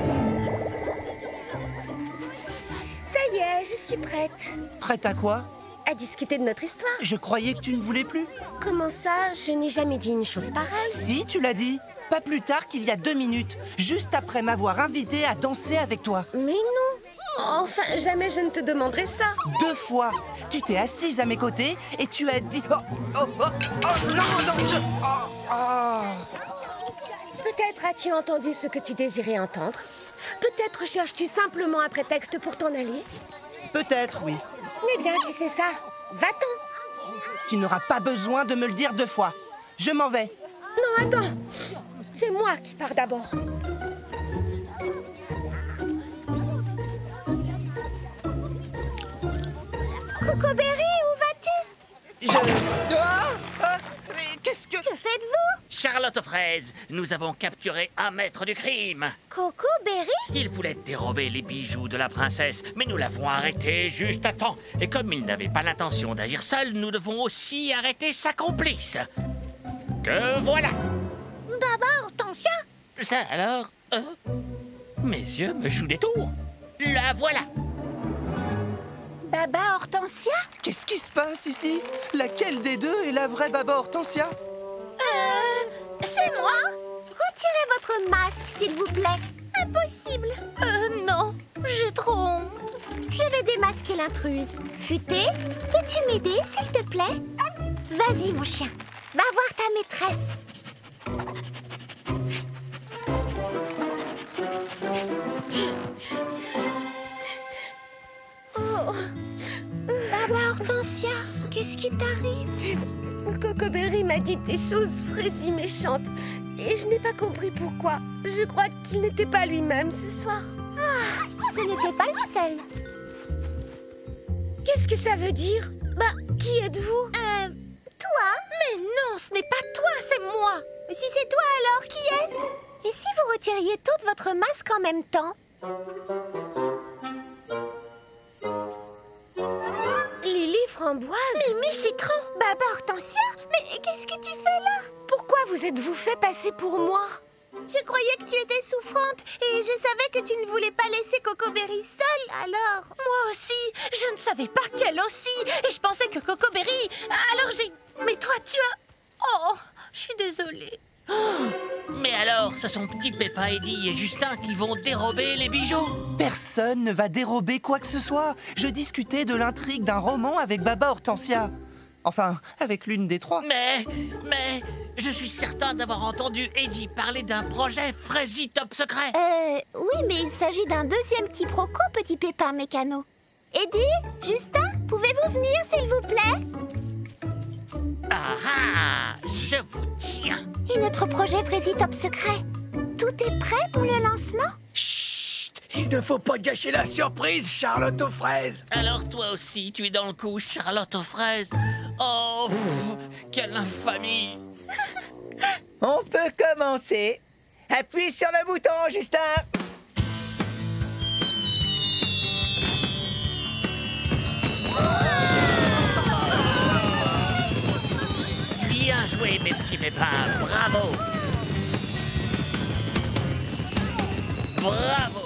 Ça y est, je suis prête. Prête à quoi? À discuter de notre histoire. Je croyais que tu ne voulais plus. Comment ça? Je n'ai jamais dit une chose pareille. Si, tu l'as dit. Pas plus tard qu'il y a 2 minutes, juste après m'avoir invité à danser avec toi. Mais non. Enfin, jamais je ne te demanderai ça. 2 fois. Tu t'es assise à mes côtés et tu as dit... Oh, oh, oh, oh, non, non, je... Oh, oh. Peut-être as-tu entendu ce que tu désirais entendre. Peut-être cherches-tu simplement un prétexte pour t'en aller. Peut-être, oui. Eh bien, si c'est ça, va-t'en. Tu n'auras pas besoin de me le dire 2 fois. Je m'en vais. Non, attends. C'est moi qui pars d'abord. Cocoberry, où vas-tu? Mais qu'est-ce que... Que faites-vous? Charlotte aux fraises, nous avons capturé un maître du crime. Cocoberry? Il voulait dérober les bijoux de la princesse, mais nous l'avons arrêté juste à temps. Et comme il n'avait pas l'intention d'agir seul, nous devons aussi arrêter sa complice. Que voilà. Baba Hortensia? Ça alors, mes yeux me jouent des tours. La voilà. Baba Hortensia? Qu'est-ce qui se passe ici? Laquelle des deux est la vraie Baba Hortensia? C'est moi? Retirez votre masque, s'il vous plaît. Impossible. Non, j'ai trop honte. Je vais démasquer l'intruse. Futé, peux-tu m'aider, s'il te plaît? Vas-y, mon chien. Va voir ta maîtresse. Oh. Baba Hortensia, qu'est-ce qui t'arrive? Cocoberry m'a dit des choses Frézy méchantes. Et je n'ai pas compris pourquoi. Je crois qu'il n'était pas lui-même ce soir. Ah, ce n'était pas le seul. Qu'est-ce que ça veut dire? Bah, qui êtes-vous? Toi? Mais non, ce n'est pas toi, c'est moi. Si c'est toi alors, qui est-ce? Et si vous retiriez tout votre masque en même temps? Lily Framboise? Mimi Citron? Baba Hortensia? Mais qu'est-ce que tu fais là? Pourquoi vous êtes-vous fait passer pour moi? Je croyais que tu étais souffrante et je savais que tu ne voulais pas laisser Cocoberry seule, alors... Moi aussi, je ne savais pas qu'elle aussi. Et je pensais que Cocoberry... Alors j'ai... Mais toi, tu as... Oh, je suis désolée. Mais alors, ce sont Petit Pépin, Eddie et Justin qui vont dérober les bijoux. Personne ne va dérober quoi que ce soit. Je discutais de l'intrigue d'un roman avec Baba Hortensia. Enfin, avec l'une des 3. Mais, je suis certain d'avoir entendu Eddie parler d'un projet Frézy Top Secret. Oui, mais il s'agit d'un deuxième quiproquo, Petit Pépin Mécano. Eddie, Justin, pouvez-vous venir, s'il vous plaît? Ah, je vous tiens. Et notre projet Frézy Top Secret? Tout est prêt pour le lancement? Chut! Il ne faut pas gâcher la surprise, Charlotte aux fraises. Alors toi aussi, tu es dans le coup, Charlotte aux fraises. Oh, quelle infamie. On peut commencer. Appuie sur le bouton, Justin. Bien joué, mes petits pépins. Bravo. Bravo.